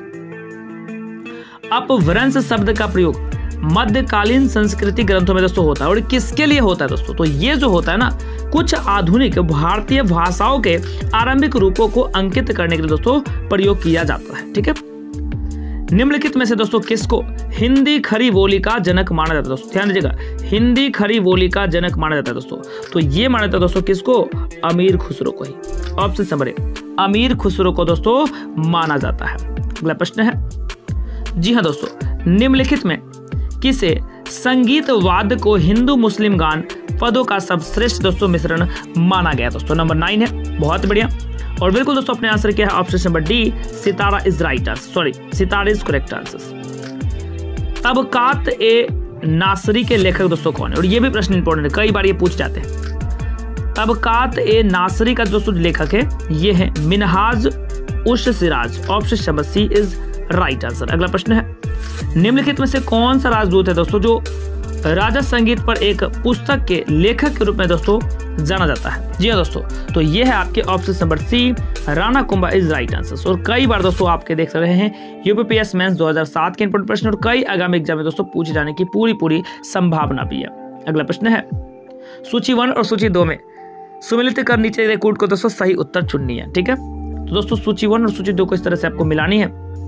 अपभ्रंश शब्द का प्रयोग मध्यकालीन संस्कृति ग्रंथों में दोस्तों होता है। और किसके लिए होता है दोस्तों, तो ये जो होता है ना, कुछ आधुनिक भारतीय भाषाओं के आरंभिक रूपों को अंकित करने के लिए दोस्तों प्रयोग किया जाता है। ठीक है, निम्नलिखित में से दोस्तों किसको हिंदी खरी बोली का जनक माना जाता है दोस्तों, ध्यान दीजिएगा, हिंदी खरी बोली का जनक माना जाता है दोस्तों, तो ये माना जाता है दोस्तों किसको, अमीर खुसरो को ही, ऑप्शन नंबर ए, अमीर खुसरो को दोस्तों माना जाता है। अगला प्रश्न है, जी हाँ दोस्तों, निम्नलिखित में किसे संगीत वाद्य को हिंदू मुस्लिम गान पदों का सर्वश्रेष्ठ दोस्तों मिश्रण माना गया दोस्तों। नंबर 9 है, बहुत बढ़िया। और बिल्कुल दोस्तों अपने आंसर क्या है, option number D, Sitara is right answer, sorry Sitara is correct answer. Tabaqat i Nasiri के लेखक दोस्तों कौन है, और ये भी प्रश्न इंपॉर्टेंट है, कई बार ये पूछ जाते हैं। तबकात ए नासरी का दोस्तों लेखक है ये है Minhaj us Siraj, option number C is right answer. अगला प्रश्न है, निम्नलिखित में से कौन सा राजदूत है दोस्तों जो राजा संगीत पर एक पुस्तक के लेखक के रूप में दोस्तों जाना जाता है। जी हाँ दोस्तों, तो ये है आपके option number C, Rana Kumbha is right answer. और कई बार दोस्तों आपके देख रहे हैं यूपीपीएस मेंस 2007 के इंपॉर्टेंट प्रश्न और कई आगामी एग्जाम में दोस्तों पूछे जाने की पूरी संभावना भी है। अगला प्रश्न है, सूची 1 और सूची 2 में सुमेलित कर नीचे कोड को दोस्तों सही उत्तर चुननी है। ठीक है, तो दोस्तों सूची 1 और सूची 2 को इस तरह से आपको मिलानी है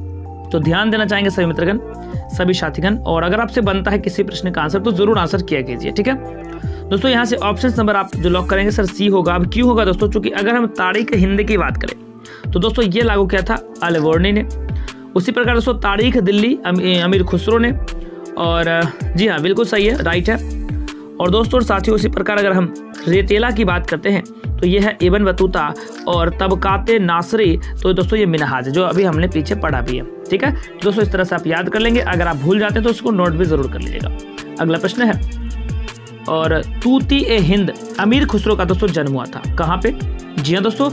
तो ध्यान देना चाहेंगे सभी मित्रगण, सभी साथीगण, और अगर आपसे बनता है किसी प्रश्न का आंसर तो जरूर आंसर किया कीजिए, ठीक है दोस्तों। यहाँ से ऑप्शन नंबर आप जो लॉक करेंगे सर सी होगा। अब क्यों होगा दोस्तों? क्योंकि अगर हम तारीख हिंद की बात करें तो दोस्तों ये लागू किया था अल-वर्नी ने। उसी प्रकार दोस्तों तारीख दिल्ली अमीर खुसरो ने, और जी हाँ बिल्कुल सही है, राइट है। और दोस्तों साथियों उसी प्रकार अगर हम रेतेला की बात करते हैं तो ये है इब्न बतूता, और तबकाते नासरी तो दोस्तों ये मिनहाज है जो अभी हमने पीछे पढ़ा भी है, ठीक है दोस्तों। इस तरह से आप याद कर लेंगे, अगर आप भूल जाते हैं तो उसको नोट भी जरूर कर लीजिएगा। अगला प्रश्न है, और तूती ए हिंद अमीर खुसरो का दोस्तों जन्म हुआ था कहाँ पे? जी हाँ दोस्तों,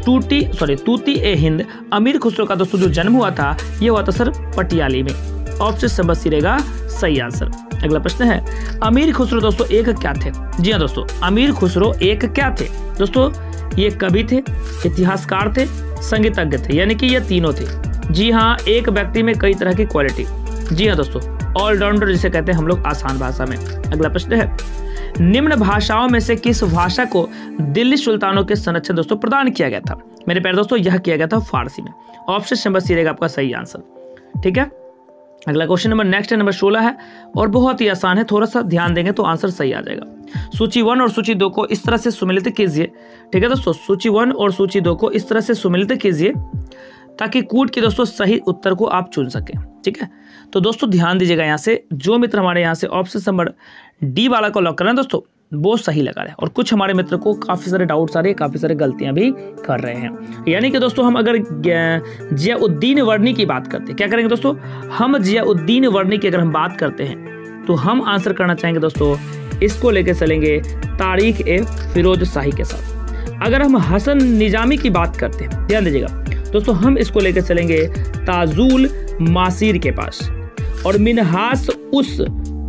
तूती ए हिंद अमीर खुसरो का दोस्तों जो जन्म हुआ था ये हुआ था सर पटियाली में। ऑप्शन नंबर सी रहेगा सही आंसर। अगला प्रश्न है, अमीर खुसरो दोस्तों एक क्या थे? जी हाँ दोस्तों, अमीर खुसरो एक क्या थे? दोस्तों ये कवि थे, इतिहासकार थे, संगीतज्ञ थे, यानी कि ये तीनों थे। जी हाँ, एक व्यक्ति में कई तरह की क्वालिटी। जी हाँ दोस्तों, ऑलराउंडर जिसे कहते हैं हम लोग आसान भाषा में। अगला प्रश्न है, निम्न भाषाओं में से किस भाषा को दिल्ली सुल्तानों के संरक्षण दोस्तों प्रदान किया गया था? मेरे प्यारे दोस्तों यह किया गया था फारसी में। ऑप्शन नंबर सी रहेगा आपका सही आंसर, ठीक है। अगला क्वेश्चन नंबर नेक्स्ट है, नंबर 16 है और बहुत ही आसान है, थोड़ा सा ध्यान देंगे तो आंसर सही आ जाएगा। सूची 1 और सूची 2 को इस तरह से सुमेलित कीजिए, ठीक है दोस्तों। सूची 1 और सूची 2 को इस तरह से सुमेलित कीजिए ताकि कूट के दोस्तों सही उत्तर को आप चुन सकें, ठीक है। तो दोस्तों ध्यान दीजिएगा, यहाँ से जो मित्र हमारे यहाँ से ऑप्शन नंबर डी वाला को लॉक कर रहे हैं दोस्तों वो सही लगा रहे हैं, और कुछ हमारे मित्र को काफ़ी सारे डाउट्स आ रहे हैं, काफ़ी सारे गलतियां भी कर रहे हैं। यानी कि दोस्तों हम अगर जियाउद्दीन वर्नी की बात करते हैं, क्या करेंगे दोस्तों? हम जियाउद्दीन वर्नी की अगर हम बात करते हैं तो हम आंसर करना चाहेंगे दोस्तों, इसको लेकर चलेंगे तारीख ए फिरोज शाही के साथ। अगर हम हसन निजामी की बात करते हैं, ध्यान दीजिएगा दोस्तों, हम इसको लेकर चलेंगे ताजुल मासीर के पास। और मिनहास उस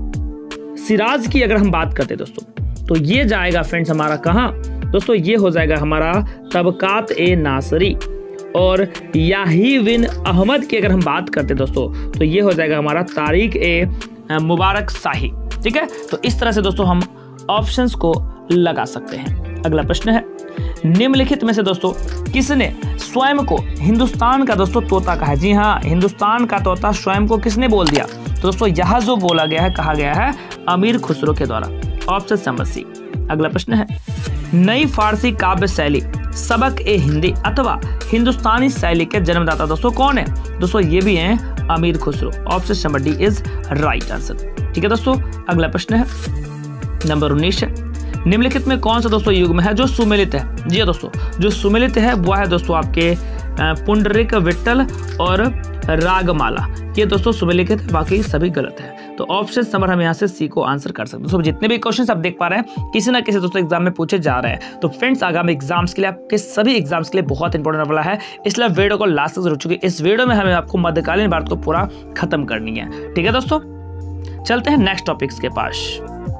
सिराज की अगर हम बात करते हैं दोस्तों तो ये जाएगा फ्रेंड्स हमारा कहाँ दोस्तों? ये हो जाएगा हमारा तबकात ए नासरी। और याही बिन अहमद की अगर हम बात करते हैं दोस्तों तो ये हो जाएगा हमारा तारीख ए मुबारक शाही, ठीक है। तो इस तरह से दोस्तों हम ऑप्शंस को लगा सकते हैं। अगला प्रश्न है, निम्नलिखित में से दोस्तों किसने स्वयं को हिंदुस्तान का दोस्तों तोता कहा है? जी हाँ, हिंदुस्तान का तोता स्वयं को किसने बोल दिया? तो दोस्तों यह जो बोला गया है, कहा गया है अमीर खुसरो के द्वारा। Option number C. अगला प्रश्न है, नई फारसी काव्य शैली सबक ए हिंदी अथवा हिंदुस्तानी शैली के जन्मदाता दोस्तों कौन है? दोस्तों ये भी हैं Amir Khusrau. Option number D is right answer, ठीक है दोस्तों। अगला प्रश्न है नंबर 19 है, निम्नलिखित में कौन सा दोस्तों युग्म है जो सुमेलित है? जी दोस्तों, जो सुमेलित है वो है दोस्तों आपके पुंडरिक विट्ठल और रागमाला। ये दोस्तों सुमेलित है, बाकी सभी गलत है। तो ऑप्शन नंबर हम यहाँ से सी को आंसर कर सकते हैं। दोस्तों जितने भी क्वेश्चन आप देख पा रहे हैं किसी ना किसी दोस्तों एग्जाम में पूछे जा रहे हैं। तो फ्रेंड्स आगामी एग्जाम्स के लिए, आपके सभी एग्जाम्स के लिए बहुत इंपॉर्टेंट वाला है, इसलिए वीडियो को लास्ट तक जरूर चुके। इस वीडियो में हमें आपको मध्यकालीन भारत को पूरा खत्म करनी है, ठीक है दोस्तों। चलते हैं नेक्स्ट टॉपिक्स के पास।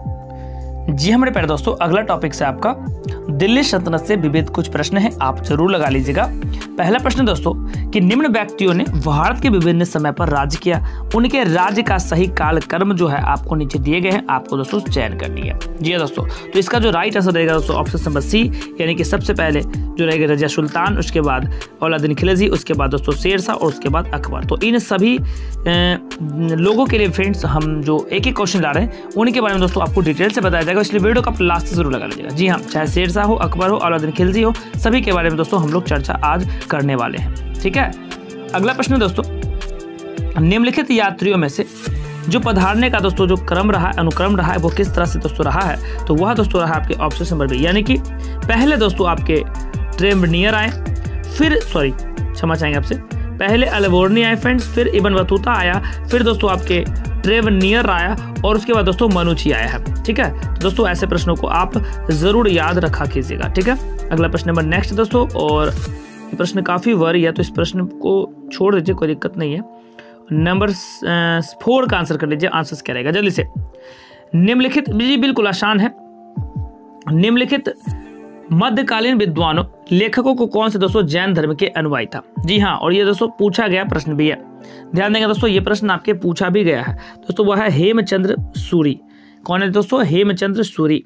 जी हमारे प्यारे दोस्तों, अगला टॉपिक से आपका दिल्ली सल्तनत से विविध कुछ प्रश्न हैं, आप जरूर लगा लीजिएगा। पहला प्रश्न दोस्तों कि निम्न व्यक्तियों ने भारत के विभिन्न समय पर राज्य किया, उनके राज्य का सही काल कर्म जो है आपको नीचे दिए गए हैं, आपको दोस्तों चयन करनी है। जी हाँ दोस्तों, तो इसका जो राइट आंसर रहेगा दोस्तों ऑप्शन नंबर सी, यानी कि सबसे पहले जो रहेगा रजिया सुल्तान, उसके बाद अलाउद्दीन खिलजी, उसके बाद दोस्तों शेरशाह और उसके बाद अकबर। तो इन सभी लोगों के लिए फ्रेंड्स हम जो एक एक क्वेश्चन ला रहे हैं उनके बारे में दोस्तों आपको डिटेल से बताया जाएगा, इसलिए वीडियो को आप लास्ट जरूर लगा लीजिएगा। जी हाँ, चाहे शेरशाह हो, अकबर हो, अलाउद्दीन खिलजी हो, सभी के बारे में दोस्तों हम लोग चर्चा आज करने वाले हैं, ठीक है। अगला प्रश्न दोस्तों, निम्नलिखित यात्रियों में से जो पधारने का दोस्तों जो क्रम रहा, अनुक्रम रहा है, वो किस तरह से दोस्तों रहा है? तो वह दोस्तों रहा आपके ऑप्शन नंबर बी, यानी कि पहले दोस्तों आपके ट्रेवनियर आए, फिर क्षमा चाहेंगे आपसे, पहले अल-वर्नी आए फ्रेंड्स, फिर इब्न बतूता आया, फिर दोस्तों आपके ट्रेवनियर आया और उसके बाद दोस्तों मनुची आया है, ठीक है। तो दोस्तों ऐसे प्रश्नों को आप जरूर याद रखा कीजिएगा, ठीक है। अगला प्रश्न नंबर नेक्स्ट दोस्तों, और ये प्रश्न काफी वरी है तो इस प्रश्न को छोड़ दीजिए, कोई दिक्कत नहीं है। नंबर 4 का आंसर कर लीजिए, आंसर क्या रहेगा जल्दी से। निम्नलिखित, जी बिल्कुल आसान है, निम्नलिखित मध्यकालीन विद्वानों लेखकों को कौन से दोस्तों जैन धर्म के अनुयायी था? जी हाँ, और ये दोस्तों पूछा गया प्रश्न भी है, ध्यान देंगे दोस्तों, ये प्रश्न आपके पूछा भी गया है दोस्तों। वह है हेमचंद्र सूरी। कौन है दोस्तों? हेमचंद्र सूरी।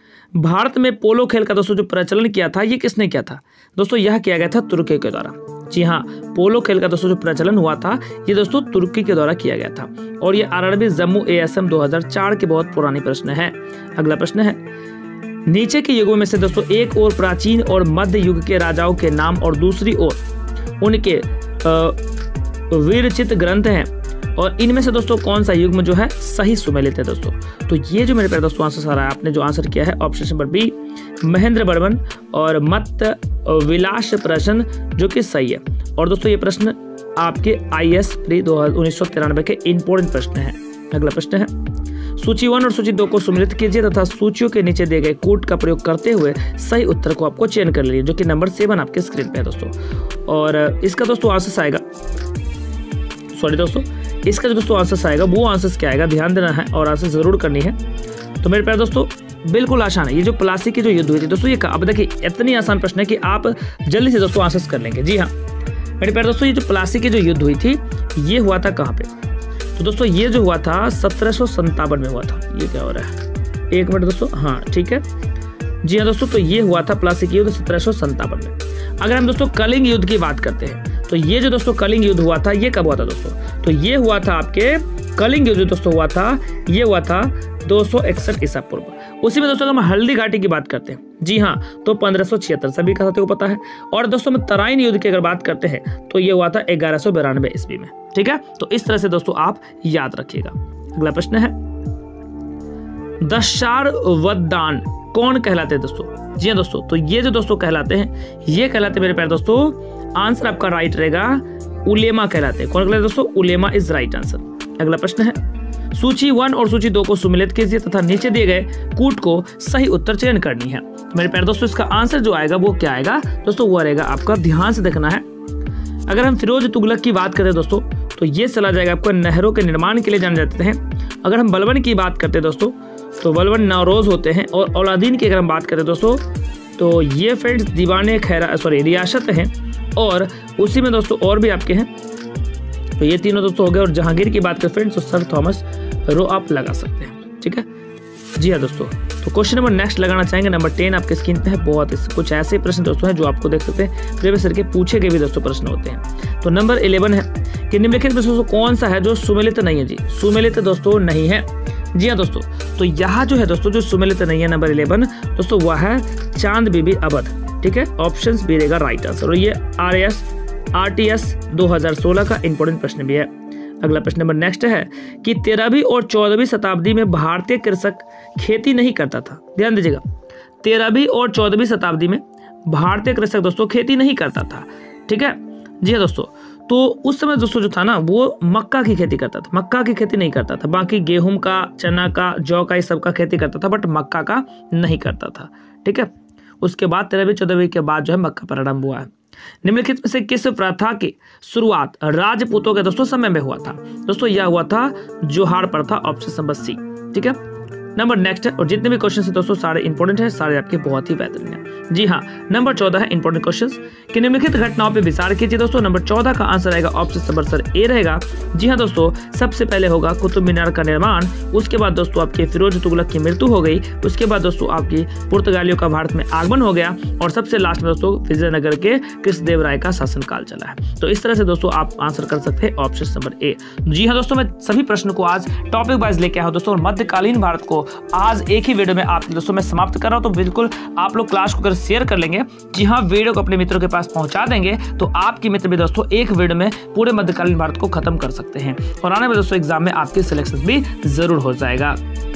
भारत में पोलो खेल का दोस्तों जो प्रचलन किया था, ये किसने किया था? दोस्तों यह किया गया था तुर्की के द्वारा। जी हाँ, पोलो खेल का दोस्तों जो प्रचलन हुआ था ये दोस्तों तुर्की के द्वारा किया गया था। और ये आरआरबी जम्मू एएसएम 2004 के बहुत पुरानी प्रश्न है। अगला प्रश्न है, नीचे के युगों में से दोस्तों एक ओर प्राचीन और मध्य युग के राजाओं के नाम और दूसरी ओर उनके विरचित ग्रंथ हैं, और इनमें से दोस्तों कौन सा युग्म जो है सही सुमेलित है दोस्तों। तो ये जो मेरे प्यारे दोस्तों आंसर आ रहा है, आपने जो आंसर किया है option number B Mahendra Barman और मत विलास प्रश्न जो कि सही है। और दोस्तों ये प्रश्न आपके IAS प्री 1993 के इंपॉर्टेंट प्रश्न है। अगला प्रश्न है, सूची 1 और सूची 2 को सुमेलित कीजिए तथा सूचियों के नीचे दिए गए कोड का प्रयोग करते हुए सही उत्तर को आपको चयन कर लीजिए, जो कि नंबर 7 आपके स्क्रीन पे है दोस्तों। और इसका दोस्तों आंसर आएगा, सॉरी दोस्तों, इसका जो दोस्तों आंसर आएगा वो आंसर क्या आएगा, ध्यान देना है और आंसर जरूर करनी है। तो मेरे प्यारे दोस्तों बिल्कुल आसान है। ये जो प्लासी की जो युद्ध हुई थी दोस्तों, ये अब देखिए इतनी आसान प्रश्न है कि आप जल्दी से दोस्तों आंसर कर लेंगे। जी हाँ मेरे प्यारे दोस्तों, ये जो प्लासी की जो युद्ध हुई थी ये हुआ था कहाँ पे, तो दोस्तों ये जो हुआ था 1757 में हुआ था। ये क्या हो रहा है, एक मिनट दोस्तों, हाँ ठीक है, जी हाँ दोस्तों, तो ये हुआ था प्लासी की युद्ध 1757 में। अगर हम दोस्तों कलिंग युद्ध की बात करते हैं तो ये जो दोस्तों कलिंग युद्ध हुआ था ये कब हुआ था दोस्तों, तो ये हुआ था आपके कलिंग युद्ध दोस्तों हुआ था, ये हुआ था 261 ईसा पूर्व। उसी में दोस्तों हम हल्दी घाटी की बात करते हैं, जी हाँ, तो 1576 सभी का साथियों को पता है। और दोस्तों हम तराइन युद्ध की अगर बात करते हैं तो ये हुआ था 1192 ईस्वी में। ठीक है, तो इस तरह से दोस्तों आप याद रखिएगा। अगला प्रश्न है, दशारवद्दान कौन कहलाते हैं दोस्तों। जी हाँ दोस्तों, तो ये जो दोस्तों कहलाते हैं ये कहलाते मेरे प्यारे दोस्तों, आंसर आपका राइट रहेगा उलेमा कहलाते हैं। कौन कहलाते दोस्तों, उलेमा इज राइट आंसर। अगला प्रश्न है, सूची 1 और सूची 2 को सुमेलित कीजिए तथा नीचे दिए गए कूट को सही उत्तर चयन करनी है। मेरे प्यारे दोस्तों इसका आंसर जो आएगा वो क्या आएगा दोस्तों, वो रहेगा आपका, ध्यान से देखना है। अगर हम फिरोज तुगलक की बात करें दोस्तों तो ये चला जाएगा आपको नहरों के निर्माण के लिए जाने जाते हैं। अगर हम बलबन की बात करते हैं दोस्तों तो बलबन नौरोज होते हैं। और औलादीन की अगर हम बात करें दोस्तों तो ये फ्रेंड्स दीवाने खैरा सॉरी रियासत हैं। और उसी में दोस्तों और भी आपके हैं, तो ये तीनों दोस्तों हो गए। और जहांगीर की बात करें फ्रेंड्स तो सर थॉमस रो आप लगा सकते हैं। ठीक है, जी हाँ दोस्तों, तो क्वेश्चन नंबर नेक्स्ट लगाना चाहेंगे नंबर 10 आपके स्क्रीन पे है। बहुत कुछ ऐसे प्रश्न दोस्तों हैं जो आपको देख सकते हैं प्रीवियस सर के पूछे गए भी दोस्तों प्रश्न होते हैं। तो नंबर 11 है कि निम्नलिखित में दोस्तों कौन सा है जो सुमेलित नहीं है। जी सुमेलित दोस्तों नहीं है। जी हाँ दोस्तों, तो यहाँ जो है दोस्तों जो सुमेलित नहीं है नंबर 11 दोस्तों वह है चांद बीबी अवध। ठीक है, ऑप्शन बी रहेगा राइट आंसर। और ये RTS 2016 का इंपॉर्टेंट प्रश्न भी है। अगला प्रश्न नंबर नेक्स्ट है कि 13वीं और 14वीं शताब्दी में भारतीय कृषक खेती नहीं करता था। ध्यान दीजिएगा, 13वीं और 14वीं शताब्दी में भारतीय कृषक दोस्तों खेती नहीं करता था। ठीक है, जी हाँ दोस्तों, तो उस समय दोस्तों जो था ना वो मक्का की खेती करता था, मक्का की खेती नहीं करता था। बाकी गेहूं का, चना का, जौ का, इस सब का खेती करता था, बट मक्का का नहीं करता था। ठीक है, उसके बाद 13वीं 14वीं के बाद जो है मक्का प्रारंभ हुआ है। निम्नलिखित में से किस प्रथा की शुरुआत राजपूतों के दोस्तों समय में हुआ था। दोस्तों यह हुआ था जोहार प्रथा, ऑप्शन नंबर सी। ठीक है, नंबर नेक्स्ट है। और जितने भी क्वेश्चन है दोस्तों सारे इंपॉर्टेंट है, सारे आपके बहुत ही बेहतरीन है। जी हाँ, नंबर 14 है इंपॉर्टेंट क्वेश्चन कि निम्नलिखित घटनाओं पे विचार कीजिए। दोस्तों नंबर 14 का आंसर रहेगा ऑप्शन नंबर सर ए रहेगा। जी हाँ दोस्तों, सबसे पहले होगा कुतुब मीनार का निर्माण, उसके बाद दोस्तों आपके फिरोज तुगलक की मृत्यु हो गई, उसके बाद दोस्तों आपकी पुर्तगालियों का भारत में आगमन हो गया, और सबसे लास्ट में दोस्तों विजयनगर के कृष्णदेवराय का शासनकाल चला है। तो इस तरह से दोस्तों आप आंसर कर सकते हैं ऑप्शन नंबर ए। जी हाँ दोस्तों, मैं सभी प्रश्नों को आज टॉपिक वाइज लेके आया हूँ दोस्तों, और मध्यकालीन भारत को आज एक ही वीडियो में आप दोस्तों मैं समाप्त कर रहा हूं। तो बिल्कुल आप लोग क्लास को अगर शेयर कर लेंगे, जी हाँ, वीडियो को अपने मित्रों के पास पहुंचा देंगे, तो आपके मित्र भी दोस्तों एक वीडियो में पूरे मध्यकालीन भारत को खत्म कर सकते हैं, और आने वाले दोस्तों एग्जाम में आपके सिलेक्शन भी जरूर हो जाएगा।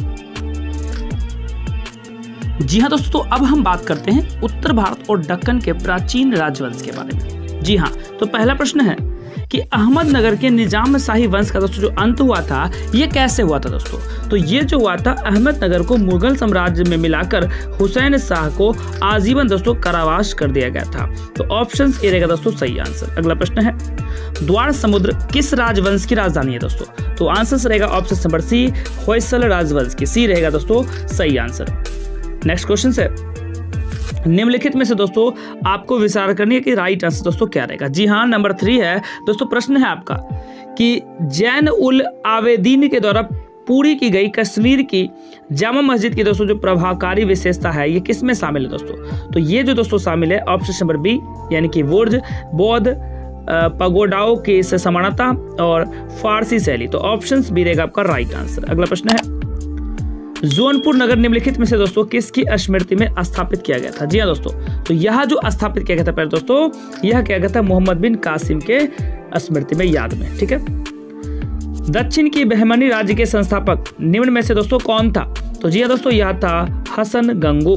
जी हाँ दोस्तों, अब हम बात करते हैं उत्तर भारत और दक्कन के प्राचीन राजवंश के बारे में। जी हाँ, तो पहला प्रश्न है कि अहमदनगर के निजाम शाही वंश का दोस्तों जो अंत हुआ था ये कैसे हुआ था दोस्तों। तो ये जो हुआ था, अहमदनगर को मुगल साम्राज्य में मिलाकर हुसैन शाह को आजीवन दोस्तों कारावास कर दिया गया था। तो ऑप्शन ए रहेगा दोस्तों सही आंसर। अगला प्रश्न है, द्वार समुद्र किस राजवंश की राजधानी है दोस्तों। तो आंसर रहेगा ऑप्शन नंबर सी, होयसल राजवंश की। सी रहेगा दोस्तों सही आंसर। नेक्स्ट क्वेश्चन है, निम्नलिखित में से दोस्तों आपको विचार करनी है कि राइट आंसर दोस्तों क्या रहेगा। जी हाँ, नंबर 3 है दोस्तों। प्रश्न है आपका कि जैन उल आवेदीन के द्वारा पूरी की गई कश्मीर की जामा मस्जिद की दोस्तों जो प्रभावकारी विशेषता है ये किस में शामिल है दोस्तों। तो ये जो दोस्तों शामिल है ऑप्शन नंबर बी, यानी कि बुर्ज, बौद्ध पगोडाओं की समानता और फारसी शैली। तो ऑप्शन बी रहेगा आपका राइट आंसर। अगला प्रश्न है, जौनपुर नगर निम्नलिखित में से दोस्तों किसकी स्मृति में स्थापित किया गया था? जी हाँ दोस्तों, तो यह जो स्थापित किया गया था पहले दोस्तों, यह किया गया था मोहम्मद बिन कासिम के स्मृति में, याद में। ठीक है। दक्षिण की बहमनी राज्य के संस्थापक निम्न में से दोस्तों कौन था? तो जी हाँ दोस्तों, यह था हसन गंगू।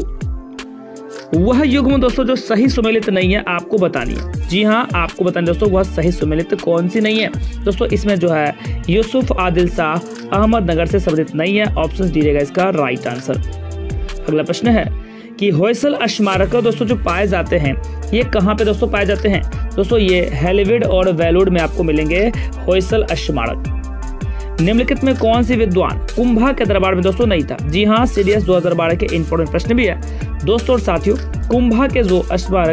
वह युग्म दोस्तों जो सही सुमेलित नहीं है आपको बतानी है। जी हाँ, आपको बतानी दोस्तों वह सही सुमेलित कौन सी नहीं है दोस्तों। इसमें जो है यूसुफ आदिल शाह अहमदनगर से सम्मिलित नहीं है। ऑप्शन डी रहेगा इसका राइट आंसर। अगला प्रश्न है कि होयसल स्मारक दोस्तों जो पाए जाते हैं ये कहाँ पे दोस्तों पाए जाते हैं? दोस्तों ये हेलीवुड और वेलुड में आपको मिलेंगे होयसल स्मारक। निम्नलिखित में कौन सी विद्वान कुंभा के दरबार में दोस्तों नहीं था? जी हाँ, सीडीएस 2012 के इंपॉर्टेंट प्रश्न भी है दोस्तों। और साथियों, कुंभा के जो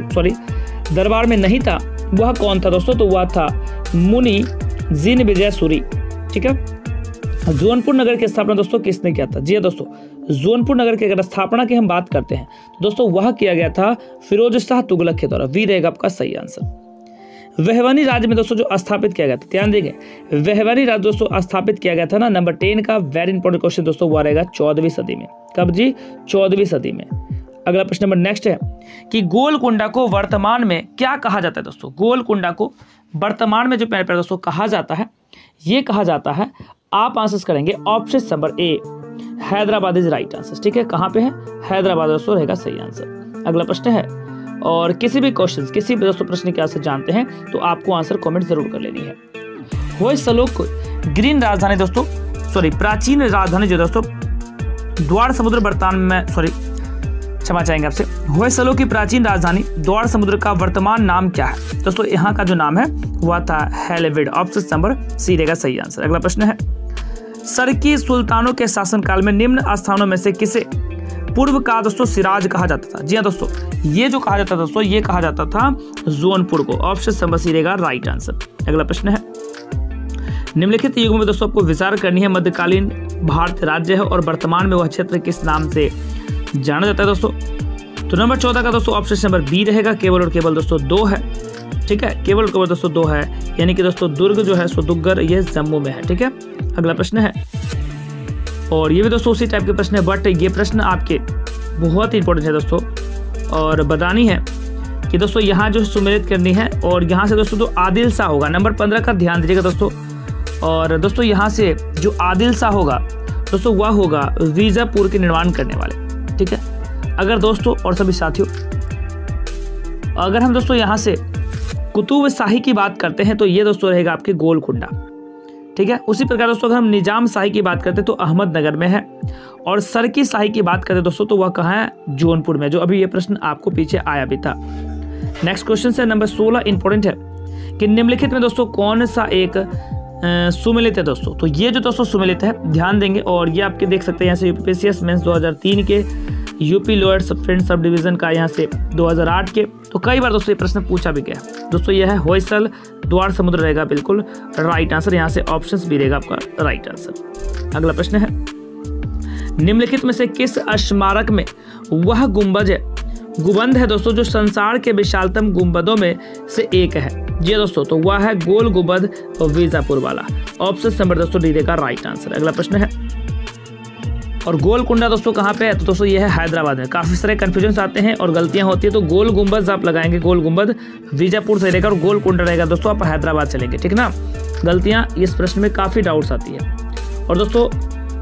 दरबार में नहीं था वह कौन था दोस्तों? तो वह था मुनि जिन विजय सूरी। ठीक है। जौनपुर नगर की स्थापना दोस्तों किसने किया था? जी हाँ दोस्तों, जौनपुर नगर की अगर स्थापना की हम बात करते हैं तो दोस्तों वह किया गया था फिरोज शाह तुगलक के द्वारा। वी रहेगा आपका सही आंसर। वहवानी राज्य में दोस्तों जो स्थापित किया गया था, ध्यान देंगे, वहवानी राज्य दोस्तों स्थापित किया गया था ना, नंबर 10 का वेरी इंपॉर्टेंट क्वेश्चन दोस्तों वो रहेगा 14वीं सदी में। कब जी? 14वीं सदी में। अगला प्रश्न नंबर नेक्स्ट है कि गोलकुंडा को वर्तमान में क्या कहा जाता है दोस्तों? गोलकुंडा को वर्तमान में जो पहले दोस्तों कहा जाता है, ये कहा जाता है, आप आंसर करेंगे option number A Hyderabad is right answer. ठीक है, कहाँ पे है? हैदराबाद दोस्तों रहेगा सही आंसर। अगला प्रश्न है, और किसी भी क्वेश्चन किसी भी दोस्तों प्रश्न के आंसर जानते हैं तो आपको आंसर कमेंट जरूर कर लेनी है। होयसलों को ग्रीन राजधानी दोस्तों प्राचीन राजधानी जो दोस्तों द्वार समुद्र वर्तमान में क्षमा चाहेंगे आपसे, होयसलों की प्राचीन राजधानी द्वार समुद्र का वर्तमान नाम क्या है? दोस्तों यहाँ का जो नाम है वह था हेलीवुड। ऑप्शन नंबर सी रहेगा सही आंसर। अगला प्रश्न है, सरकी सुल्तानों के शासनकाल में निम्न स्थानों में से किसे पूर्व का दोस्तों सिराज कहा जाता था? जी हाँ दोस्तों, ये जो कहा जाता था दोस्तों, ये कहा जाता था जौनपुर को। ऑप्शन नंबर सी रहेगा राइट आंसर। अगला प्रश्न है, निम्नलिखित युग में दोस्तों आपको विचार करनी है, मध्यकालीन भारत राज्य है और वर्तमान में वह क्षेत्र किस नाम से जाना जाता है दोस्तों? तो नंबर 14 का दोस्तों ऑप्शन नंबर बी रहेगा, केवल और केवल दोस्तों 2 है। ठीक है, केवल और केवल दोस्तों 2 है, यानी कि दोस्तों दुर्ग जो है सो दुग्गर ये जम्मू में है। ठीक है। अगला प्रश्न है, और ये भी दोस्तों उसी टाइप के प्रश्न है, बट ये प्रश्न आपके बहुत ही इंपॉर्टेंट है दोस्तों, और बतानी है कि दोस्तों यहाँ जो सुमेलित करनी है, और यहाँ से दोस्तों जो आदिल शाह होगा, नंबर 15 का ध्यान दीजिएगा दोस्तों। और दोस्तों यहाँ से जो आदिल शाह होगा दोस्तों वह होगा बीजापुर के निर्माण करने वाले। ठीक है। अगर दोस्तों और सभी साथियों, अगर हम दोस्तों यहाँ से कुतुब शाही की बात करते हैं तो ये दोस्तों रहेगा आपके गोलकुंडा। ठीक है। उसी प्रकार दोस्तों अगर हम निजाम शाही की बात करते हैं तो अहमदनगर में है, और सरकी शाही की बात करें दोस्तों तो वह कहाँ है? जौनपुर में, जो अभी ये प्रश्न आपको पीछे आया भी था। नेक्स्ट क्वेश्चन है नंबर 16, इंपॉर्टेंट है कि निम्नलिखित में दोस्तों कौन सा एक सुमेलित है दोस्तों? तो ये जो दोस्तों सुमेलित है, ध्यान देंगे, और ये आपके देख सकते हैं यहाँ से यूपीपीसीएस मेंस 2003 के, UP lower friend sub division का यहाँ से 2008 के, तो कई बार दोस्तों ये प्रश्न पूछा भी गया दोस्तों। यह है होयसल द्वार समुद्र रहेगा बिल्कुल राइट आंसर। यहाँ से ऑप्शन भी रहेगा आपका राइट आंसर। अगला प्रश्न है, निम्नलिखित में से किस स्मारक में वह गुंबद है दोस्तों जो संसार के विशालतम गुंबदों में से एक है? जी दोस्तों, तो वह है गोल गुंबद और बीजापुर वाला। ऑप्शन नंबर दोस्तों डी रहेगा राइट आंसर। अगला प्रश्न है, और गोलकुंडा दोस्तों कहाँ पे है? तो दोस्तों यह है हैदराबाद में। काफी सारे कंफ्यूजन आते हैं और गलतियां होती है, तो गोल गुंबद आप लगाएंगे, गोल गुंबद बीजापुर से रहेगा, और गोलकुंडा रहेगा दोस्तों आप हैदराबाद चलेंगे। ठीक ना, गलतियां इस प्रश्न में काफी डाउट्स आती है। और दोस्तों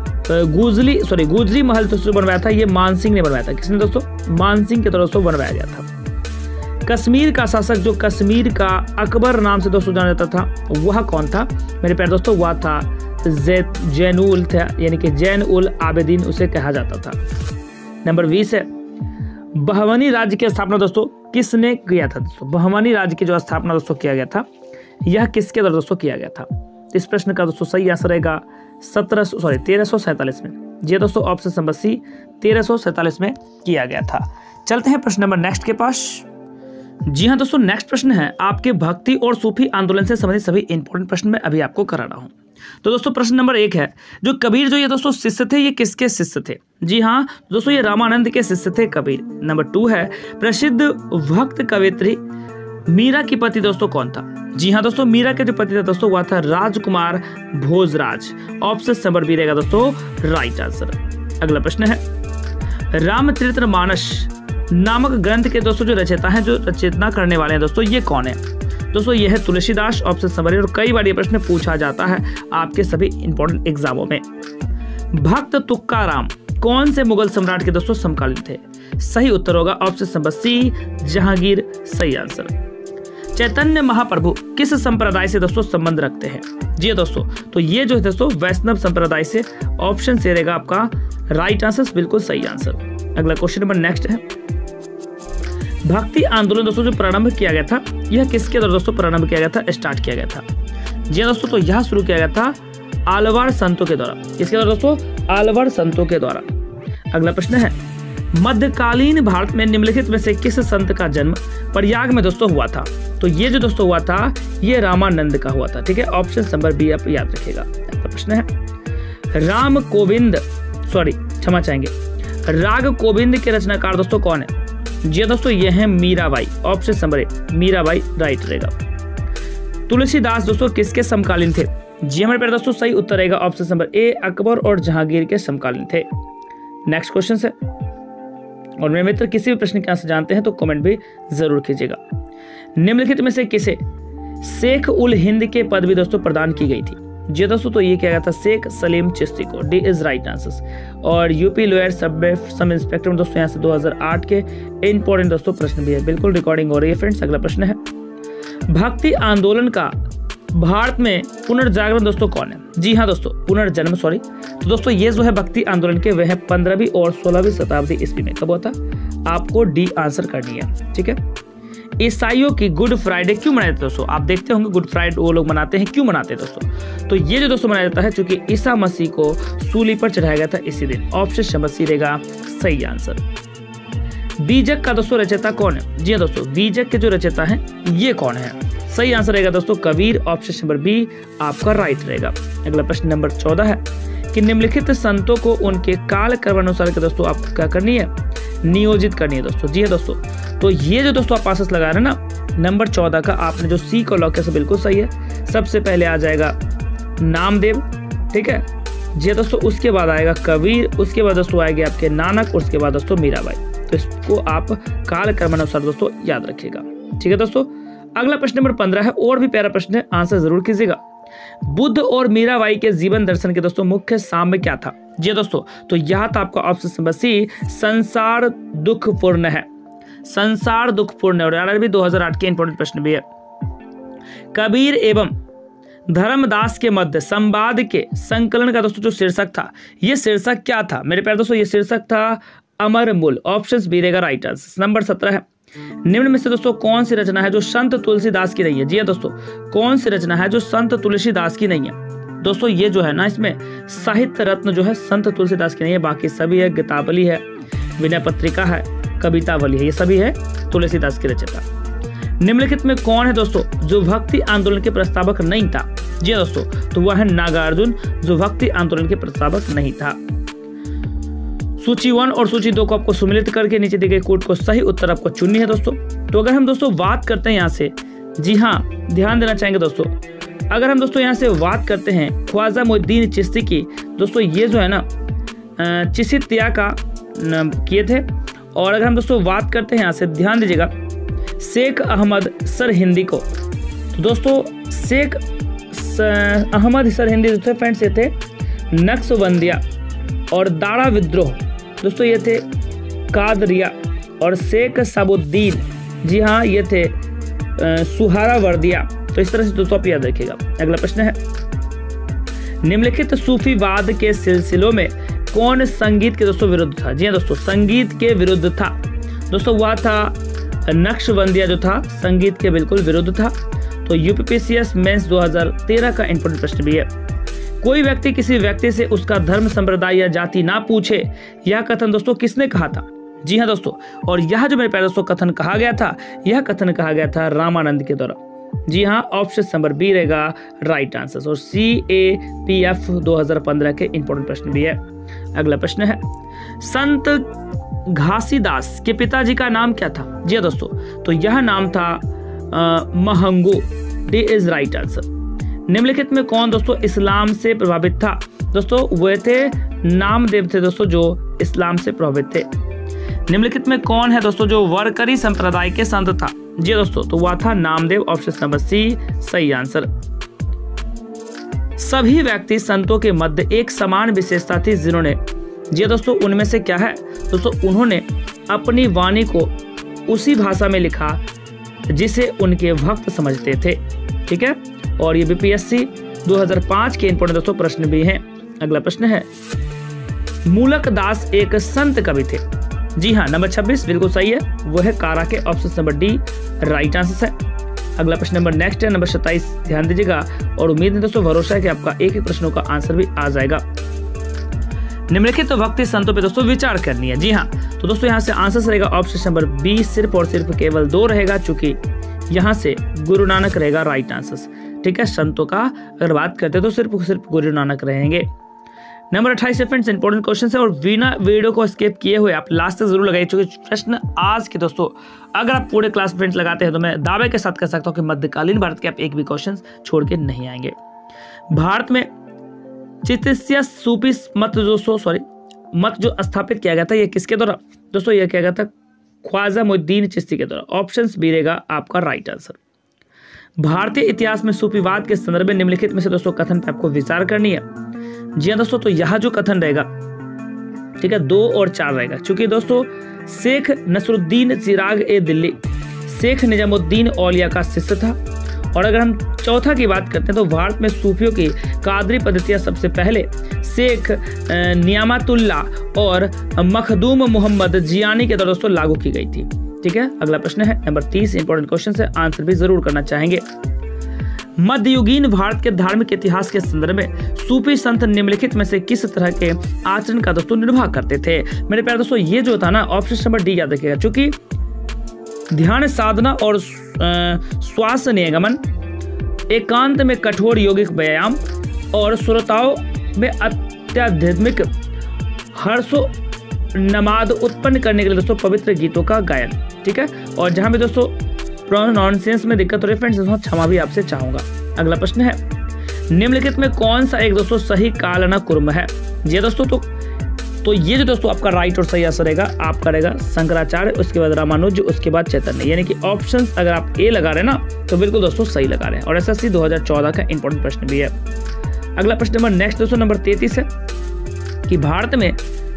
गुजरी महल दोस्तों बनवाया था, ये मानसिंह ने बनवाया था। किसने दोस्तों? मानसिंह के दोस्तों बनवाया गया था। कश्मीर का शासक जो कश्मीर का अकबर नाम से दोस्तों जाना जाता था वह कौन था मेरे प्यारे दोस्तों? वह था जैनुल था, यानी कि जैन उल आबेदीन उसे कहा जाता था। नंबर 20 है, बहमनी राज्य की स्थापना दोस्तों किसने किया था? दोस्तों बहमनी राज्य की जो स्थापना दोस्तों किया गया था, यह किसके द्वारा दोस्तों किया गया था? इस प्रश्न का दोस्तों सही आंसर रहेगा 1347 में। ये दोस्तों ऑप्शन नंबर सी 1347 में किया गया था। चलते हैं प्रश्न नंबर नेक्स्ट के पास। जी हाँ दोस्तों, नेक्स्ट प्रश्न है आपके भक्ति और सूफी आंदोलन से संबंधित सभी इंपॉर्टेंट प्रश्न मैं अभी आपको करा रहा हूँ। तो दोस्तों प्रश्न नंबर 1 है, जो कबीर जो ये दोस्तों शिष्य थे, ये किसके शिष्य थे? जी हाँ दोस्तों, ये रामानंद के शिष्य थे कबीर। नंबर 2 है, प्रसिद्ध भक्त कवयित्री मीरा की पति दोस्तों कौन था? जी हाँ दोस्तों, मीरा के जो पति था दोस्तों वह था राजकुमार भोजराज। ऑप्शन नंबर बी रहेगा दोस्तों राइट आंसर। अगला प्रश्न है, रामचरितमानस नामक ग्रंथ के दोस्तों जो रचयिता हैं, जो रचना करने वाले हैं दोस्तों, ये कौन है? दोस्तों ये है तुलसीदास। ऑप्शन नंबर ए। और कई बार ये प्रश्न पूछा जाता है आपके सभी इंपॉर्टेंट एग्जामों में। भक्त तुकाराम कौन से मुगल सम्राट के दोस्तों समकालीन थे? सही उत्तर होगा ऑप्शन नंबर सी, जहांगीर। सही आंसर। चैतन्य महाप्रभु किस संप्रदाय से दोस्तों संबंध रखते हैं? जी दोस्तों, तो ये जो है दोस्तों वैष्णव संप्रदाय से। ऑप्शन से रहेगा आपका राइट आंसर, बिल्कुल सही आंसर। अगला क्वेश्चन नंबर नेक्स्ट है, भक्ति आंदोलन दोस्तों जो प्रारंभ किया गया था, यह किसके द्वारा दोस्तों प्रारंभ किया गया था, स्टार्ट किया गया था? जी दोस्तों, तो यह शुरू किया गया था आलवार संतों के द्वारा। किसके द्वारा दोस्तों? आलवार संतों के द्वारा। अगला प्रश्न है, मध्यकालीन भारत में निम्नलिखित में से किस संत का जन्म प्रयाग में दोस्तों हुआ था? तो ये जो दोस्तों हुआ था ये रामानंद का हुआ था। ठीक है, ऑप्शन नंबर बी आप याद रखिएगा। अगला प्रश्न है, राग गोविंद के रचनाकार दोस्तों कौन है? जी दोस्तों ये है Mirabai. Option number A, Mirabai right रहेगा। तुलसीदास दोस्तों किसके समकालीन थे? जी हमारे प्यारे दोस्तों सही उत्तर रहेगा ऑप्शन नंबर ए, अकबर और जहांगीर के समकालीन थे। नेक्स्ट क्वेश्चन है, और मेरे मित्र किसी भी प्रश्न के आंसर जानते हैं तो कमेंट भी जरूर कीजिएगा। निम्नलिखित में से किसे शेख उल हिंद के पदवी दोस्तों प्रदान की गई थी? जी दोस्तों, तो ये क्या गया था शेख सलीम चिश्ती को। D is right answer. और यूपी लोअर सब इंस्पेक्टर में दोस्तों यहाँ से 2008 के इंपॉर्टेंट दोस्तों प्रश्न भी है। बिल्कुल रिकॉर्डिंग हो रही है फ्रेंड्स। अगला प्रश्न है, भक्ति आंदोलन का भारत में पुनर्जागरण दोस्तों कौन है? जी हाँ दोस्तों, पुनर्जन्म तो दोस्तों ये जो है भक्ति आंदोलन के वह 15वीं और 16वीं शताब्दी ईस्वी में। कब हुआ था? आपको डी आंसर करनी है। ठीक है, ईसाइयों की गुड फ्राइडे क्यों मनाया जाता है दोस्तों? आप देखते होंगे गुड फ्राइडे वो लोग मनाते हैं, क्यों मनाते हैं दोस्तों? तो ये जो दोस्तों मनाया जाता है क्योंकि ईसा मसीह को सूली पर चढ़ाया गया था इसी दिन। ऑप्शन नंबर सी रहेगा सही आंसर। बीजक का दोस्तों रचयिता कौन है? जी दोस्तों, बीजक के जो रचयिता है ये कौन है? सही आंसर रहेगा दोस्तों कबीर। ऑप्शन नंबर बी आपका राइट रहेगा। अगला प्रश्न नंबर 14 है कि निम्नलिखित संतों को उनके काल कर्मानुसार के दोस्तों आपको क्या करनी है? नियोजित करनी है दोस्तों। जी है दोस्तों, तो ये जो दोस्तों आप पासेस लगा रहे हैं ना नंबर 14 का, आपने जो सी को लॉक किया बिल्कुल सही है। सबसे पहले आ जाएगा नामदेव। ठीक है जी दोस्तों, उसके बाद आएगा कबीर, उसके बाद दोस्तों आएंगे आपके नानक, उसके बाद दोस्तों मीराबाई। तो इसको आप काल कर्मानुसार दोस्तों याद रखिएगा। ठीक है दोस्तों, अगला प्रश्न नंबर 15 है, और भी प्यारा प्रश्न है, आंसर जरूर कीजिएगा। बुद्ध और मीराबाई के जीवन दर्शन के दोस्तों मुख्य साम्य क्या था? जी दोस्तों, तो यह था आपका ऑप्शन नंबर सी, संसार दुखपूर्ण है। संसार दुखपूर्ण है। और आरआरबी 2008 के इंपॉर्टेंट प्रश्न भी है। कबीर एवं धर्मदास के मध्य संवाद के संकलन का दोस्तों जो शीर्षक था, ये शीर्षक क्या था मेरे प्यारे दोस्तों? ये शीर्षक था अमर मूल। ऑप्शन बी रहेगा राइट आंसर। नंबर 17 है, निम्न में से दोस्तों कौन सी रचना है जो संत तुलसीदास की नहीं है? जी दोस्तों, कौन सी रचना है जो संत तुलसीदास की नहीं है? दोस्तों ये जो है ना, इसमें साहित्य रत्न जो है संत तुलसीदास की नहीं है, बाकी सभी है। गीतावली है, विनय पत्रिका है, कवितावली है, ये सभी है तुलसीदास की रचना। निम्नलिखित में कौन है दोस्तों जो भक्ति आंदोलन के प्रस्तावक नहीं था? जी दोस्तों, तो वह है नागार्जुन, जो भक्ति आंदोलन के प्रस्तावक नहीं था। सूची 1 और सूची 2 को आपको सम्मिलित करके नीचे दिए गए कोड को सही उत्तर आपको चुननी है दोस्तों। तो अगर हम दोस्तों बात करते हैं यहाँ से, जी हाँ ध्यान देना चाहेंगे दोस्तों, अगर हम दोस्तों यहाँ से बात करते हैं ख्वाजा मोइनुद्दीन चिश्ती की, दोस्तों ये जो है ना चिश्तिया का किए थे। और अगर हम दोस्तों बात करते हैं यहाँ से, ध्यान दीजिएगा, शेख अहमद सरहिंदी को, तो दोस्तों शेख अहमद सरहिंदी जो थे फ्रेंड्स ये थे नक्शबंदिया और दारा विद्रोह, दोस्तों ये थे कादरिया। और शेख साबुद्दीन, जी हाँ ये थे सुहरावर्दिया। तो इस तरह से दोस्तों आप याद रखिएगा। अगला प्रश्न है, निम्नलिखित सूफीवाद के सिलसिलों में कौन संगीत के दोस्तों विरुद्ध था? जी हाँ दोस्तों, संगीत के विरुद्ध था दोस्तों, वह था नक्शबंदिया जो था संगीत के बिल्कुल विरुद्ध था। तो यूपीपीसीएस मेंस 2013 का इंपॉर्टेंट प्रश्न भी है। कोई व्यक्ति किसी व्यक्ति से उसका धर्म, संप्रदाय या जाति ना पूछे, यह कथन दोस्तों किसने कहा था? जी हाँ दोस्तों, और यह जो मेरे प्यारे दोस्तों कथन कहा गया था, यह कथन कहा गया था रामानंद के द्वारा। जी हाँ, ऑप्शन नंबर बी रहेगा राइट आंसर। और CAPF 2015 के इंपॉर्टेंट प्रश्न भी है। अगला प्रश्न है, संत घासीदास के पिताजी का नाम क्या था? जी हाँ दोस्तों, तो यह नाम था महंगो, डी इज राइट आंसर। निम्नलिखित में कौन दोस्तों इस्लाम से प्रभावित था? दोस्तों वे थे नामदेव थे दोस्तों जो इस्लाम से प्रभावित थे। निम्नलिखित में कौन है दोस्तों जो वारकरी संप्रदाय के संत था? जी दोस्तों, तो वह था नामदेव, ऑप्शन नंबर सी सही आंसर। सभी व्यक्ति संतों के मध्य एक समान विशेषता थी जिन्होंने, जी दोस्तों उनमें से क्या है? दोस्तों उन्होंने अपनी वाणी को उसी भाषा में लिखा जिसे उनके भक्त समझते थे। ठीक है, और ये बीपीएससी 2005 के इंपॉर्टेंट दोस्तों प्रश्न भी हैं। अगला प्रश्न है, मूलक दास एक संत कवि थे? जी हाँ, नंबर 26 बिल्कुल सही है, वो है कारा के, option number D right answer है। अगला प्रश्न नंबर नेक्स्ट है नंबर 27, ध्यान दीजिएगा और उम्मीद है दोस्तों, भरोसा है कि आपका एक एक प्रश्नों का आंसर भी आ जाएगा। निम्नलिखित भक्ति संतों पे दोस्तों विचार करनी है। जी हाँ, तो दोस्तों यहाँ से आंसर रहेगा ऑप्शन नंबर बी, सिर्फ और सिर्फ केवल 2 रहेगा, चूंकि यहाँ से गुरु नानक रहेगा राइट आंसर। ठीक है, संतों का अगर बात करते हैं तो सिर्फ गुरु नानक रहेंगे। नंबर 28 फ्रेंड्स इंपॉर्टेंट क्वेश्चन है और बिना वीडियो को स्किप किए हुए आप लास्ट तक जरूर लगाइए, क्योंकि प्रश्न आज के दोस्तों अगर आप पूरे क्लास फ्रेंड्स लगाते हैं तो मैं दावे के साथ कह सकता हूँ कि मध्यकालीन भारत के आप एक भी क्वेश्चन छोड़ के नहीं आएंगे। भारत में चिश्तिया सूफी मत जो स्थापित किया गया था, ये किसके द्वारा? दोस्तों ये किया गया था ख्वाजा मोइनुद्दीन चिश्ती के द्वारा, ऑप्शन बी रहेगा आपका राइट आंसर। भारतीय इतिहास में सूफीवाद के संदर्भ में निम्नलिखित में से दोस्तों कथन पे आपको विचार करनी है। जी हाँ दोस्तों, तो यह जो कथन रहेगा, ठीक है, 2 और 4 रहेगा, क्योंकि दोस्तों शेख नसरुद्दीन चिराग ए दिल्ली शेख निजामुद्दीन औलिया का शिष्य था। और अगर हम चौथा की बात करते हैं तो भारत में सूफियों की कादरी पद्धतियां सबसे पहले शेख नियामतुल्ला और मखदूम मोहम्मद जियानी के द्वारा दोस्तों लागू की गई थी। ठीक है, अगला प्रश्न है नंबर 30, इंपॉर्टेंट क्वेश्चन है, आंसर भी जरूर करना चाहेंगे। मध्ययुगीन भारत के धार्मिक इतिहास के संदर्भ में सूफी संत निम्नलिखित में से किस तरह के आचरण का दोस्तों निर्वाह करते थे? मेरे प्यारे दोस्तों, ये जो था ना ऑप्शन नंबर डी याद रखिएगा, क्योंकि ध्यान साधना और श्वास नियमन, एकांत में कठोर यौगिक व्यायाम और श्रोताओं में अत्याध्यात्मिक हर्षो नमाद उत्पन्न करने के लिए दोस्तों पवित्र गीतों का गायन। ठीक है, और जहां भी दोस्तों प्रोनाउंसिएशन में दिक्कत हो रही है फ्रेंड्स, क्षमा भी आपसे चाहूंगा। अगला प्रश्न है, निम्नलिखित में कौन सा एक दोस्तों सही कालना कुर्म है? जी दोस्तों, तो ये जो दोस्तों आपका राइट और सही आंसर रहेगा आपका रहेगा शंकराचार्य, उसके बाद रामानुज, उसके बाद चैतन्य, यानी कि ऑप्शन अगर आप ए लगा रहे हैं ना तो बिल्कुल दोस्तों सही लगा रहे हैं, और एसएससी 2014 का इंपॉर्टेंट प्रश्न भी है। अगला प्रश्न नंबर नेक्स्ट दोस्तों नंबर 33 है कि भारत में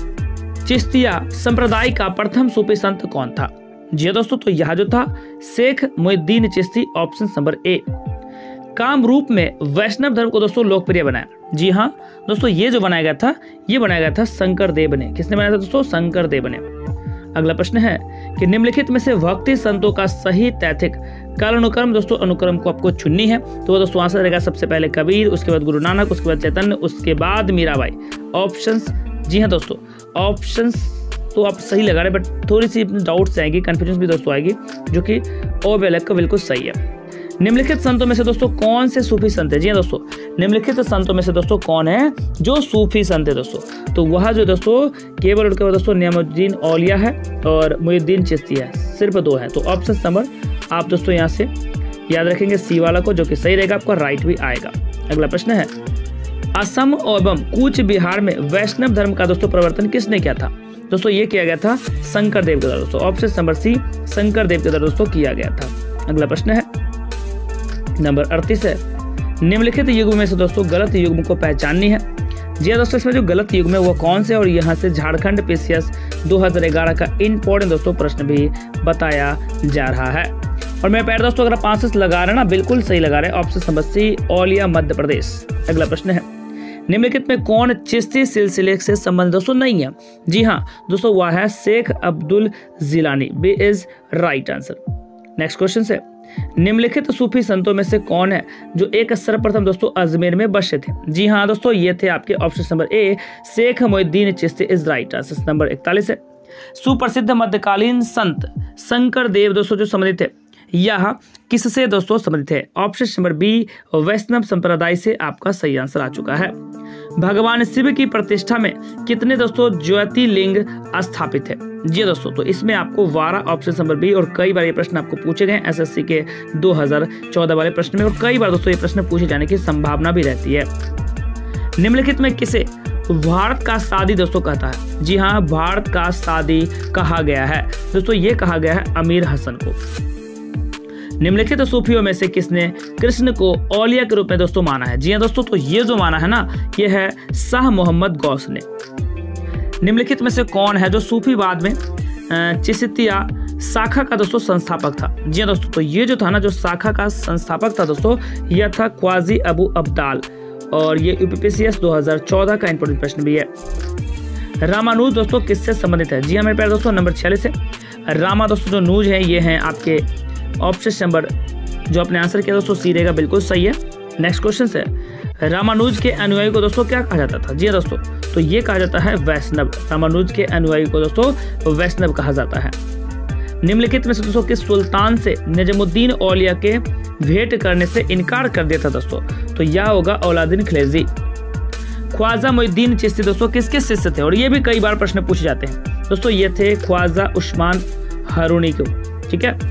चिश्तिया संप्रदाय का प्रथम सूफी संत कौन था? जी दोस्तों, तो यह जो था Sheikh Moinuddin Chishti, option number A. काम रूप में वैष्णव धर्म को दोस्तों लोकप्रिय बनाया? जी हाँ दोस्तों, ये जो बनाया गया था, ये बनाया गया था शंकर देव ने। किसने बनाया था दोस्तों? शंकर देव ने। अगला प्रश्न है कि निम्नलिखित में से भक्ति संतों का सही तैथिक कालानुक्रम दोस्तों अनुक्रम को आपको चुननी है, तो दोस्तों आंसर रहेगा सबसे पहले कबीर, उसके बाद गुरु नानक, उसके बाद चैतन्य, उसके बाद मीराबाई। ऑप्शंस, जी हाँ दोस्तों, ऑप्शंस तो आप सही लगा रहे, बट थोड़ी सी डाउट्स आएगी, कंफ्यूजन भी दोस्तों आएगी, जो कि ओ बेलक का बिल्कुल सही है। निम्नलिखित संतों में से दोस्तों कौन से सूफी संत है? जी दोस्तों, निम्नलिखित संतों में से दोस्तों कौन है जो सूफी संत है दोस्तों? तो वह जो दोस्तों केवल उनके बाद दोस्तों नियामुद्दीन औलिया है और मोइनुद्दीन चिश्ती है, सिर्फ 2 है। तो ऑप्शन नंबर आप दोस्तों यहाँ से याद रखेंगे सी वाला को, जो कि सही रहेगा, आपका राइट भी आएगा। अगला प्रश्न है, असम एवं कूच बिहार में वैष्णव धर्म का दोस्तों प्रवर्तन किसने किया था? दोस्तों ये किया गया था शंकर देव के द्वारा दोस्तों, option number C Shankar Dev के द्वारा दोस्तों किया गया था। अगला प्रश्न है नंबर 38 है, निम्नलिखित युग्म में से दोस्तों गलत युग्म को पहचाननी है। जी दोस्तों, इसमें जो गलत युग्म है वो कौन से, और यहाँ से झारखंड पीसीएस 2011 का इंपॉर्टेंट दोस्तों प्रश्न भी बताया जा रहा है। और मेरे प्यारे दोस्तों अगर आप आंसर लगा रहे हैं ना, बिल्कुल सही लगा रहे हैं, ऑप्शन नंबर सी औलिया मध्य प्रदेश। अगला प्रश्न है, निम्नलिखित में कौन चिश्ती सिलसिले से संबंधित दोस्तों नहीं है? जी हाँ दोस्तों, वह है Sheikh Abdul Jilani, B is right answer. Next question है, निम्नलिखित सूफी संतों में से कौन है जो एक सर्वप्रथम दोस्तों अजमेर में बसे थे? जी हाँ दोस्तों, ये थे आपके option number A Sheikh Moinuddin Chishti is right answer. Number 41 है, सुप्रसिद्ध मध्यकालीन संत शंकर देव दोस्तों जो संबंधित थे, यह किससे दोस्तों संबंधित है? ऑप्शन नंबर बी वैष्णव संप्रदाय से आपका सही आंसर आ चुका है। भगवान शिव की प्रतिष्ठा में कितने दोस्तों ज्योतिर्लिंग स्थापित है? जी दोस्तों, तो इसमें आपको 12 ऑप्शन नंबर बी, और कई बार ये प्रश्न आपको पूछे गए एसएससी के 2014 वाले प्रश्न में, और कई बार दोस्तों ये प्रश्न पूछे जाने की संभावना भी रहती है। निम्नलिखित में किसे भारत का सादी दोस्तों कहता है? जी हाँ, भारत का सादी कहा गया है दोस्तों, ये कहा गया है अमीर हसन को। निम्नलिखित सूफियों में से किसने कृष्ण को औलिया के रूप में दोस्तों माना है? जी हाँ दोस्तों, तो ये जो माना है ना, ये है शाह मोहम्मद गौस ने। निम्नलिखित में से कौन है जो सूफीवाद में चिश्तिया शाखा का दोस्तों संस्थापक था? जी हाँ दोस्तों, तो ये जो था ना, जो शाखा का संस्थापक था दोस्तों, यह था ख्वाजी अबू अब्दाल, और ये यूपीपीसीएस 2014 का इंपोर्टेंट प्रश्न भी है। रामानुज दोस्तों किससे संबंधित है? जी हाँ मेरे प्यारे दोस्तों, नंबर 46 है। रामा दोस्तों जो नूज है, ये हैं आपके ऑप्शन नंबर, जो आपने आंसर किया दोस्तों सी रहेगा, बिल्कुल सही है। नेक्स्ट क्वेश्चन है, रामानुज के अनुयायी को दोस्तों क्या कहा जाता था? जी हाँ दोस्तों, तो ये कहा जाता है वैष्णव। रामानुज के अनुयायी को दोस्तों वैष्णव कहा जाता है। निम्नलिखित में से दोस्तों किस सुल्तान से निजामुद्दीन औलिया के भेंट करने से इनकार कर दिया था दोस्तों? तो यह होगा औलादीन खिलजी। ख्वाजा मोइनुद्दीन चिश्ती दोस्तों किसके शिष्य थे? और ये भी कई बार प्रश्न पूछे जाते हैं दोस्तों, ये थे ख्वाजा उस्मान हारूनी को। ठीक है,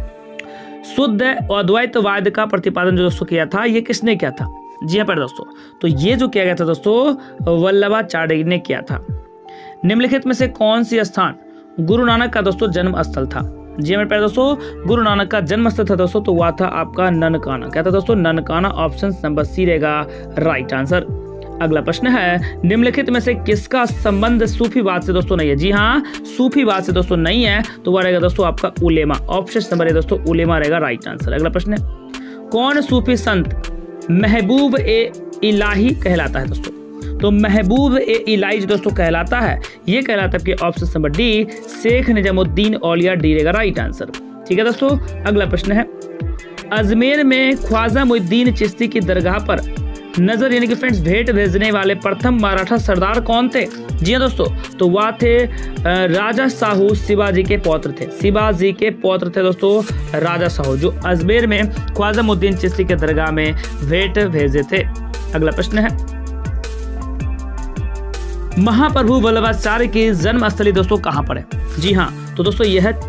शुद्ध अद्वैतवाद का प्रतिपादन जो दोस्तों किया था, ये किसने किया था? जी हाँ प्यारे दोस्तों, तो ये जो किया गया था दोस्तों, वल्लभाचार्य ने किया था। निम्नलिखित में से कौन सी स्थान गुरु नानक का दोस्तों जन्म स्थल था? जी मेरे प्यारे दोस्तों, गुरु नानक का जन्म स्थल था दोस्तों, तो वह था आपका ननकाना। क्या था दोस्तों? ननकाना। ऑप्शन नंबर सी रहेगा राइट आंसर। अगला प्रश्न है, निम्नलिखित में से किसका संबंध सूफीवाद से दोस्तों नहीं है? जी हाँ, सूफीवाद से दोस्तों नहीं है, तो वह रहेगा दोस्तों आपका उलेमा। ऑप्शन नंबर ए दोस्तों उलेमा रहेगा राइट आंसर। अगला प्रश्न है, कौन सूफी संत महबूब ए इलाही कहलाता है दोस्तों? तो महबूब ए इलाही जो दोस्तों कहलाता है, ये कहलाता है कि option number D Sheikh Nizamuddin Auliya, D रहेगा राइट आंसर। ठीक है दोस्तों, अगला प्रश्न है, अजमेर में ख्वाजा मोइनुद्दीन चिश्ती की दरगाह पर नजर यानी कि फ्रेंड्स भेंट भेजने वाले प्रथम मराठा सरदार कौन थे? जी हाँ दोस्तों, तो वह थे राजा साहू शिवाजी के पौत्र थे। शिवाजी के पौत्र थे दोस्तों राजा साहू, जो अजमेर में ख्वाजा मोइनुद्दीन चिश्ती के दरगाह में भेंट भेजे थे। अगला प्रश्न है, महाप्रभु वल्लभाचार्य की जन्मस्थली दोस्तों कहाँ पर है? जी हाँ, तो दोस्तों यह है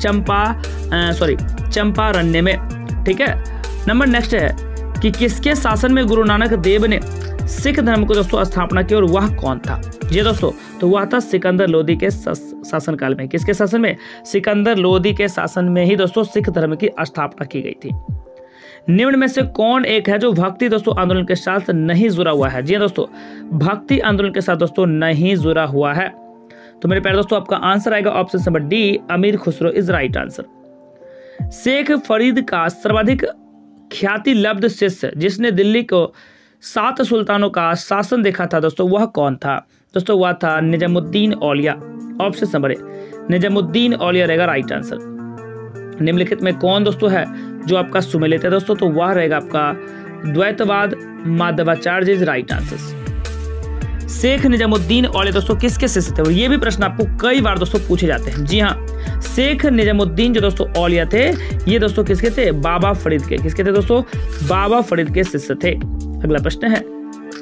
चंपारण्य में। ठीक है, नंबर नेक्स्ट है कि किसके शासन में गुरु नानक देव ने सिख धर्म को दोस्तों स्थापना की, और वह कौन था? जी दोस्तों, तो वह था सिकंदर लोदी के शासन काल में। किसके शासन में? सिकंदर लोदी के शासन में ही दोस्तों सिख धर्म की स्थापना की गई थी। निम्न में से कौन एक है जो भक्ति दोस्तों आंदोलन के साथ नहीं जुड़ा हुआ है? जी दोस्तों, भक्ति आंदोलन के साथ दोस्तों नहीं जुड़ा हुआ है, तो मेरे प्यारे दोस्तों आपका आंसर आएगा option number D Amir Khusrau is right answer. Sheikh Farid का सर्वाधिक ख्याति लब्ध शिष्य जिसने दिल्ली को 7 सुल्तानों का शासन देखा था दोस्तों, वह कौन था? दोस्तों वह था Nizamuddin Auliya. Option number A Nizamuddin Auliya रहेगा राइट आंसर। निम्नलिखित में कौन दोस्तों है जो आपका सुमेलित है दोस्तों? तो वह रहेगा आपका द्वैतवाद Madhvacharya is right answer. Sheikh Nizamuddin Auliya दोस्तों किसके शिष्य थे? और ये भी प्रश्न आपको कई बार दोस्तों पूछे जाते हैं। जी हाँ, शेख निजामुद्दीन जो दोस्तों औलिया थे, ये दोस्तों किसके थे? बाबा फरीद के। किसके थे दोस्तों? बाबा फरीद के शिष्य थे। अगला प्रश्न है,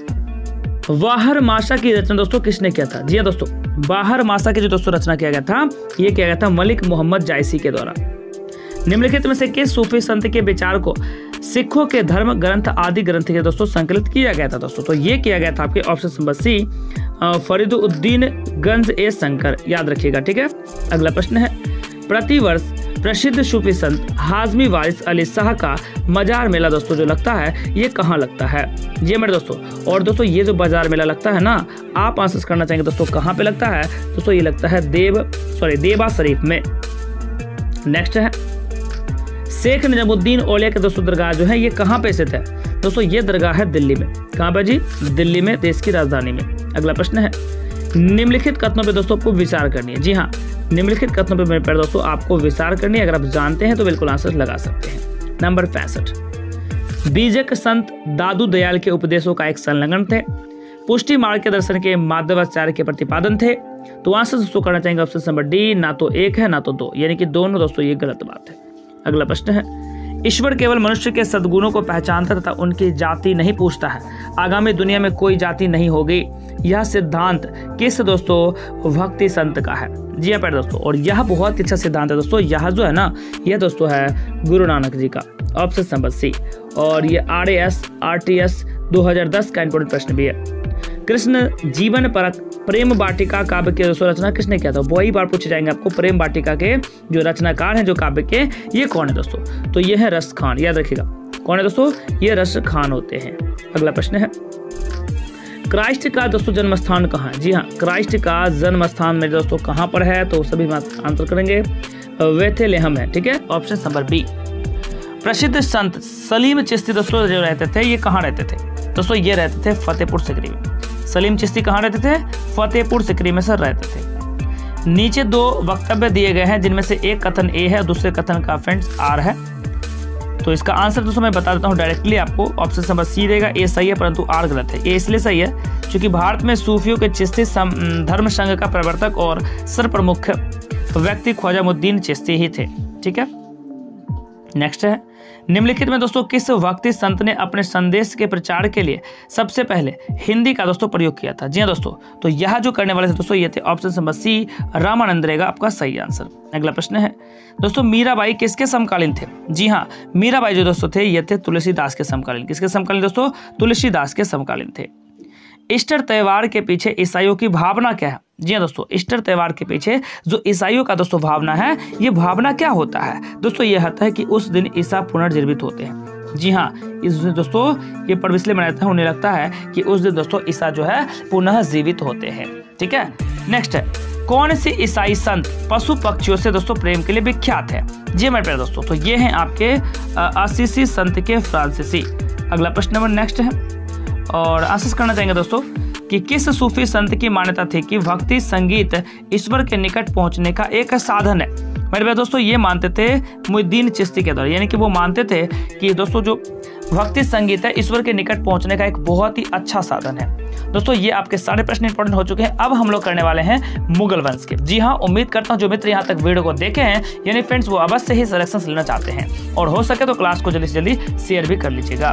बाहर माशा की रचना दोस्तों किसने किया था? जी हाँ दोस्तों, बाहर माशा की जो दोस्तों रचना किया गया था, ये किया गया था मलिक मोहम्मद जायसी के द्वारा। निम्नलिखित में से किस सूफी संत के विचार को सिखों के धर्म ग्रंथ आदि ग्रंथ के दोस्तों संकलित किया गया था दोस्तों? तो ये किया गया था आपके option number C Fariduddin Ganj i Shakar, याद रखिएगा। ठीक है, अगला प्रश्न है, प्रतिवर्ष प्रसिद्ध सूफी संत हाजमी वारिस अली शाह का मजार मेला दोस्तों जो लगता है, ये कहाँ लगता है? ये मेरे दोस्तों, और दोस्तों ये जो बाजार मेला लगता है ना, आप आंसर करना चाहेंगे दोस्तों कहाँ पे लगता है? दोस्तों ये लगता है देवा शरीफ में। नेक्स्ट है, शेख निजामुद्दीन औलिया के दोस्तों दरगाह जो है ये कहाँ पे स्थित है? दोस्तों ये दरगाह है दिल्ली में। कहाँ पे जी? दिल्ली में, देश की राजधानी में। अगला प्रश्न है, निम्नलिखित कथनों पे दोस्तों आपको विचार करनी है। जी हाँ, निम्नलिखित कथनों पे मेरे प्यारे दोस्तों आपको विचार करनी है। अगर आप जानते हैं तो बिल्कुल आंसर लगा सकते हैं। नंबर 65, बीजक संत दादू दयाल के उपदेशों का एक संलग्न थे। पुष्टि मार्ग के दर्शन के माधवाचार्य के प्रतिपादन थे। तो आंसर दोस्तों करना चाहेंगे ऑप्शन नंबर डी, ना तो एक है ना तो दो, यानी कि दोनों दोस्तों ये गलत बात है। अगला प्रश्न है, ईश्वर केवल मनुष्य के सद्गुणों को पहचानता तथा उनकी जाति नहीं पूछता है। आगामी दुनिया में कोई जाति नहीं होगी। यह सिद्धांत किस दोस्तों भक्ति संत का है? जी हाँ प्यारे दोस्तों, और यह बहुत अच्छा सिद्धांत है दोस्तों। यह जो है ना, यह दोस्तों है गुरु नानक जी का, ऑप्शन नंबर सी। और ये RAS RTS 2010 का इंपोर्टेंट प्रश्न भी है। कृष्ण जीवन परक प्रेम वाटिका काव्य के दोस्तों रचना किसने किया था? वही बार पूछे जाएंगे आपको, प्रेम वाटिका के जो रचनाकार हैं जो काव्य के, ये कौन है दोस्तों? तो ये है रस खान, याद रखिएगा। कौन है दोस्तों? ये रस खान होते हैं। अगला प्रश्न है, क्राइस्ट का दोस्तों जन्म स्थान कहाँ है? जी हाँ, क्राइस्ट का जन्म स्थान में दोस्तों कहाँ पर है? तो सभी आंसर करेंगे बेथलेहम है। ठीक है, ऑप्शन नंबर बी। प्रसिद्ध संत सलीम चिश्ती दोस्तों जो रहते थे, ये कहाँ रहते थे? दोस्तों ये रहते थे फतेहपुर सिकरी में। सलीम चिश्ती कहाँ रहते थे? फतेहपुर सिकरी में सर रहते थे। नीचे दो वक्तव्य दिए गए हैं जिनमें से एक कथन ए है, दूसरे कथन का फ्रेंड्स आर है। तो इसका आंसर दोस्तों मैं बता देता हूँ डायरेक्टली आपको। ऑप्शन नंबर सी रहेगा, ए सही है परंतु आर गलत है। ए इसलिए सही है क्योंकि भारत में सूफियों के चिश्ती धर्म संघ का प्रवर्तक और सर्वप्रमुख व्यक्ति ख्वाजामुद्दीन चिश्ती ही थे। ठीक है, नेक्स्ट है, निम्नलिखित में दोस्तों किस भक्ति संत ने अपने संदेश के प्रचार के लिए सबसे पहले हिंदी का दोस्तों प्रयोग किया था? जी हाँ दोस्तों, तो यह जो करने वाले थे दोस्तों ये थे ऑप्शन नंबर सी, रामानंद रहेगा आपका सही आंसर। अगला प्रश्न है दोस्तों, मीराबाई किसके समकालीन थे? जी हाँ, मीराबाई जो दोस्तों थे ये थे तुलसीदास के समकालीन। किसके समकालीन दोस्तों? तुलसीदास के समकालीन थे। ईस्टर त्योहार के पीछे ईसाइयों की भावना क्या है? जी हाँ दोस्तों, ईस्टर त्योहार के पीछे जो ईसाइयों का दोस्तों भावना है, ये भावना क्या होता है दोस्तों? ये होता है कि उस दिन ईसा पुनर्जीवित होते हैं। जी हाँ, इस दिन दोस्तों ये पर्व इसलिए मनाते हैं, उन्हें लगता है कि उस दिन दोस्तों ईसा जो है पुनः जीवित होते हैं। ठीक है, नेक्स्ट है, कौन सी ईसाई संत पशु पक्षियों से दोस्तों प्रेम के लिए विख्यात है? जी मेरे प्यारे दोस्तों, तो ये हैं आपके असीसी संत के फ्रांसीसी। अगला प्रश्न नंबर नेक्स्ट है, और आंसर करना चाहेंगे दोस्तों कि किस सूफी संत की मान्यता थी कि भक्ति संगीत ईश्वर के निकट पहुंचने का एक साधन है? मेरे भाई दोस्तों ये मानते थे मुइनुद्दीन चिश्ती के द्वारा, यानी कि वो मानते थे कि दोस्तों जो भक्ति संगीत है ईश्वर के निकट पहुंचने का एक बहुत ही अच्छा साधन है। दोस्तों ये आपके सारे प्रश्न इंपॉर्टेंट हो चुके हैं। अब हम लोग करने वाले हैं मुगल वंश के। जी हाँ, उम्मीद करता हूँ जो मित्र यहाँ तक वीडियो को देखे हैं यानी फ्रेंड्स वो अवश्य ही सिलेक्शन लेना चाहते हैं, और हो सके तो क्लास को जल्दी से जल्दी शेयर भी कर लीजिएगा।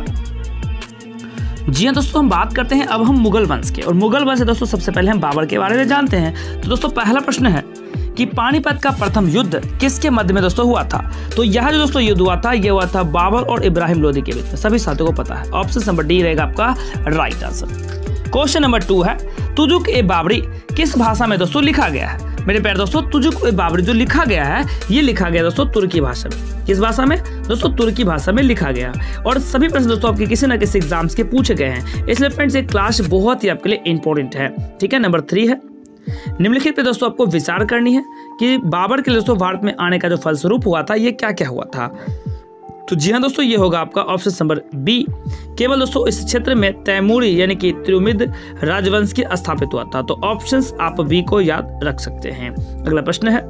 जी हाँ दोस्तों, हम बात करते हैं अब हम मुगल वंश के, और मुगल वंश दोस्तों सबसे पहले हम बाबर के बारे में जानते हैं। तो दोस्तों पहला प्रश्न है कि पानीपत का प्रथम युद्ध किसके मध्य में दोस्तों हुआ था? तो यह जो दोस्तों युद्ध हुआ था ये हुआ था बाबर और इब्राहिम लोदी के बीच में। सभी साथियों को पता है, ऑप्शन नंबर डी रहेगा आपका राइट आंसर। क्वेश्चन नंबर 2 है, तुजुक ए बाबरी किस भाषा में दोस्तों लिखा गया है? मेरे प्यारे दोस्तों, तुजुक ए बाबरी जो लिखा गया है ये लिखा गया दोस्तों तुर्की भाषा में। किस भाषा में दोस्तों? तुर्की भाषा में लिखा गया। और सभी प्रश्न दोस्तों आपके किसी ना किसी एग्जाम्स के पूछे गए हैं, इसलिए फ्रेंड्स एक क्लास बहुत ही आपके लिए इंपॉर्टेंट है। ठीक है, नंबर 3 है, निम्नलिखित पे दोस्तों आपको विचार करनी है कि बाबर के दोस्तों भारत में आने का जो फलस्वरूप हुआ था ये क्या क्या हुआ था? तो जी हाँ दोस्तों, ये होगा आपका ऑप्शन नंबर बी। केवल दोस्तों इस क्षेत्र में तैमूरी यानी कि तिरुमिद राजवंश की स्थापित हुआ था। तो ऑप्शंस आप बी को याद रख सकते हैं। अगला प्रश्न है,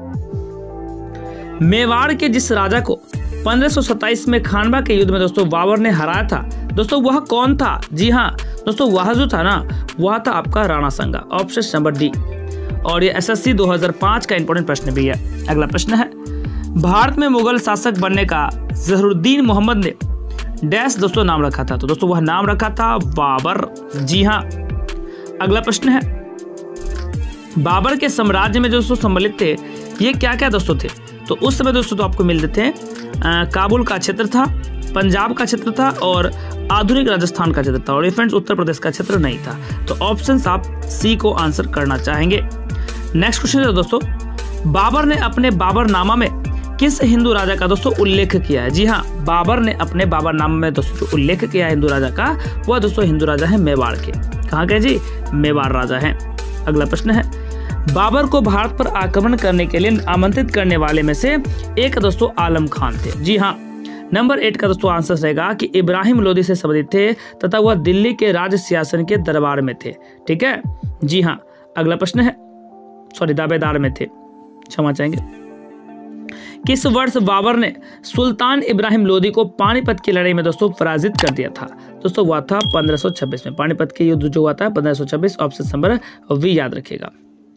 मेवाड़ के जिस राजा को 1527 में खानवा के युद्ध में दोस्तों बाबर ने हराया था दोस्तों वह कौन था? जी हाँ दोस्तों, वह जो था ना वह था आपका राणा संगा, ऑप्शन नंबर डी। और ये SSC 2005 का इंपॉर्टेंट प्रश्न भी है। अगला प्रश्न है, भारत में मुगल शासक बनने का जहरुद्दीन मोहम्मद ने डैश दोस्तों नाम रखा था? तो दोस्तों वह नाम रखा था बाबर। जी हाँ। अगला प्रश्न है, बाबर के साम्राज्य में जो दोस्तों सम्मिलित थे ये क्या क्या दोस्तों थे? तो उस समय दोस्तों तो आपको मिलते थे काबुल का क्षेत्र था, पंजाब का क्षेत्र था और आधुनिक राजस्थान का क्षेत्र था, और फ्रेंड्स उत्तर प्रदेश का क्षेत्र नहीं था। तो ऑप्शंस आप सी को आंसर करना चाहेंगे। नेक्स्ट क्वेश्चन है दोस्तों, बाबर ने अपने बाबरनामा में किस हिंदू राजा का दोस्तों उल्लेख किया है? जी हाँ, बाबर ने अपने बाबरनामा में दोस्तों जो उल्लेख किया है हिंदू राजा का वह दोस्तों हिंदू राजा है मेवाड़ के। कहाँ के जी? मेवाड़ राजा है। अगला प्रश्न है, बाबर को भारत पर आक्रमण करने के लिए आमंत्रित करने वाले में से एक दोस्तों आलम खान थे। जी हाँ, नंबर 8 का दोस्तों आंसर रहेगा कि इब्राहिम लोदी से संबंधित थे तथा वह दिल्ली के राज सिंहासन के दरबार में थे। ठीक है, जी हाँ। अगला प्रश्न है, दावेदार में थे, क्षमा चाहेंगे। किस वर्ष बाबर ने सुल्तान इब्राहिम लोदी को पानीपत की लड़ाई में दोस्तों पराजित कर दिया था? दोस्तों हुआ था 1526 में। पानीपत के युद्ध जो हुआ था 1526, ऑप्शन नंबर वी याद रखिएगा।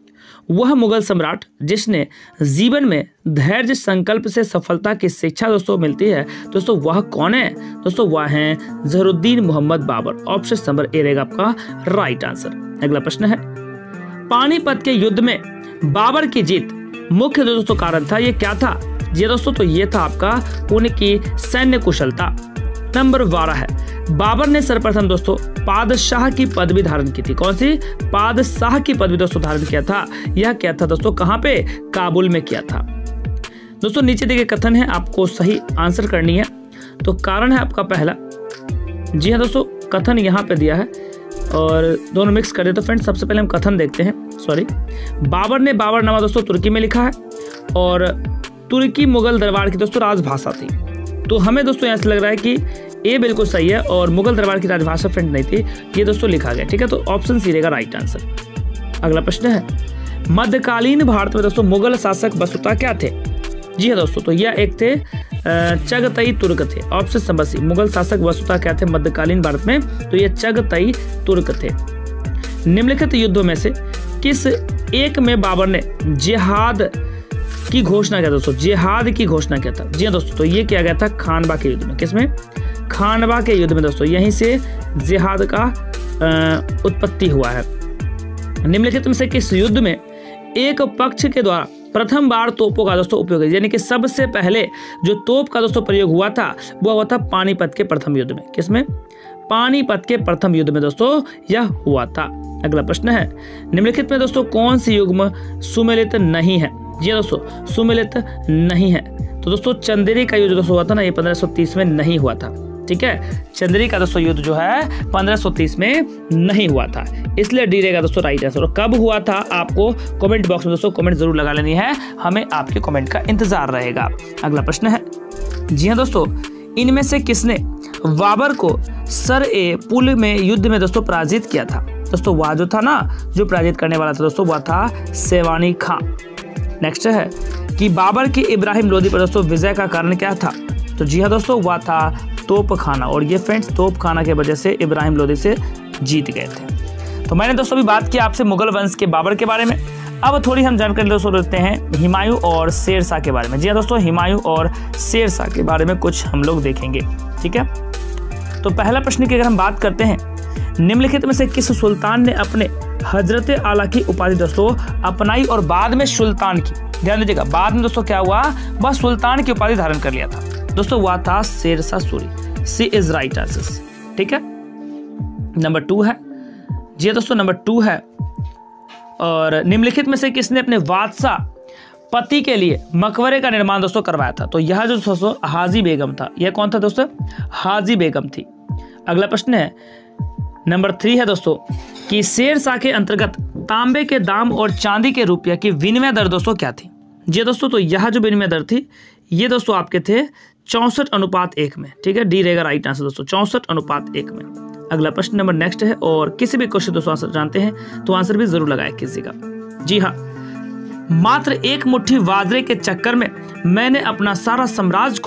वह मुगल सम्राट जिसने जीवन में धैर्य संकल्प से सफलता की शिक्षा दोस्तों मिलती है, दोस्तों वह कौन है? दोस्तों वह हैं Zahiruddin Mohammad Babur. Option number A रहेगा आपका राइट आंसर। अगला प्रश्न है, पानीपत के युद्ध में बाबर की जीत मुख्य दोस्तों कारण था, ये क्या था? ये दोस्तों तो ये था आपका उनकी सैन्य कुशलता। नंबर 12 है, बाबर ने सर्वप्रथम दोस्तों पादशाह की पदवी धारण की थी। कौन सी? पादशाह की पदवी दोस्तों धारण किया था। यह क्या था दोस्तों? कहां पे? काबुल में किया था। दोस्तों नीचे देखिए कथन है, आपको सही आंसर करनी है। तो कारण है आपका पहला, जी हाँ दोस्तों कथन यहाँ पे दिया है और दोनों मिक्स कर दे। तो फ्रेंड्स सबसे पहले हम कथन देखते हैं। बाबर ने बाबरनामा दोस्तों तुर्की में लिखा है और तुर्की मुगल दरबार की दोस्तों राजभाषा थी। तो हमें दोस्तों ऐसा लग रहा है कि ये बिल्कुल सही है और मुगल दरबार की राजभाषा फ्रेंड नहीं थी, ये दोस्तों लिखा गया। ठीक है, तो ऑप्शन सी रहेगा राइट आंसर। अगला प्रश्न है, मध्यकालीन भारत में दोस्तों मुगल शासक वसुता क्या थे? जी हाँ दोस्तों, तो यह एक थे चगतई तुर्क थे। ऑप्शन नंबर सी, मुगल शासक वसुता क्या थे मध्यकालीन भारत में? तो ये चगतई तुर्क थे। निम्नलिखित युद्धों में से किस एक में बाबर ने जिहाद की घोषणा किया? दोस्तों जिहाद की घोषणा किया था। जी हाँ दोस्तों, तो ये किया गया था खानवा के युद्ध में। किसमें? खानवा के युद्ध में दोस्तों, यहीं से जिहाद का उत्पत्ति हुआ है। निम्नलिखित में से किस युद्ध में एक पक्ष के द्वारा प्रथम बार तोपों का दोस्तों उपयोग, यानी कि सबसे पहले जो तोप का दोस्तों प्रयोग हुआ था वह हुआ था पानीपत के प्रथम युद्ध में। किसमें? पानीपत के प्रथम युद्ध में दोस्तों यह हुआ था। अगला प्रश्न है, निम्नलिखित में दोस्तों कौन सी युग्म सुमेलित नहीं है? जी दोस्तों सुमेलित नहीं है। तो दोस्तों चंदेरी का युद्ध दोस्तों हुआ था ना, ये 1530 में नहीं हुआ था। ठीक है, चंदेरी का दोस्तों युद्ध जो है 1530 में नहीं हुआ था, इसलिए डी रहेगा दोस्तों राइट आंसर। और कब हुआ था आपको कमेंट बॉक्स में दोस्तों कमेंट जरूर लगा लेनी है, हमें आपके कमेंट का इंतजार रहेगा। अगला प्रश्न है, जी हाँ दोस्तों, इनमें से किसने बाबर को सर ए पुल में युद्ध में दोस्तों पराजित किया था? दोस्तों वह जो था ना, जो पराजित करने वाला था दोस्तों वह था सेवानी खां। नेक्स्ट है कि बाबर की इब्राहिम लोदी पर दोस्तों विजय का कारण क्या था? तो जी हाँ दोस्तों, वह था तोप खाना, और ये फ्रेंड्स तोप खाना के वजह से इब्राहिम लोदी से जीत गए थे। तो मैंने दोस्तों अभी बात की आपसे मुगल वंश के बाबर के बारे में। अब थोड़ी हम जानकारी दोस्तों लेते हैं हुमायूं और शेरशाह के बारे में। जी हाँ दोस्तों, हुमायूं और शेरशाह के बारे में कुछ हम लोग देखेंगे। ठीक है, तो पहला प्रश्न की अगर हम बात करते हैं, निम्नलिखित में से किस सुल्तान ने अपने हजरत आला की उपाधि दोस्तों अपनाई और बाद में सुल्तान की? ध्यान दीजिएगा, बाद में दोस्तों क्या हुआ, वह सुल्तान की उपाधि धारण कर लिया था। दोस्तों वह था Sher Shah Suri. C is right answer. ठीक है, नंबर 2 है। जी दोस्तों नंबर 2 है। और निम्नलिखित में से किसने अपने बादशाह पति के लिए मकबरे का निर्माण दोस्तों करवाया था? तो यह जो दोस्तों हाजी बेगम था। यह कौन था दोस्तों? हाजी बेगम थी। अगला प्रश्न है नंबर 3 है दोस्तों कि शेरशाह के अंतर्गत तांबे के दाम और चांदी के रुपया की विनिमय दर दोस्तों क्या थी? जी दोस्तों, तो यह जो विनिमय दर थी ये दोस्तों आपके थे 64:1 में। ठीक है, डी रहेगा राइट आंसर दोस्तों, 64:1 में। अगला प्रश्न नंबर नेक्स्ट है, और किसी भी क्वेश्चन दोस्तों आंसर जानते हैं तो आंसर भी जरूर लगाए किसी का। जी हाँ, मात्र एक मुट्ठी बाजरे के चक्कर में मैंने अपना सारा साम्राज्य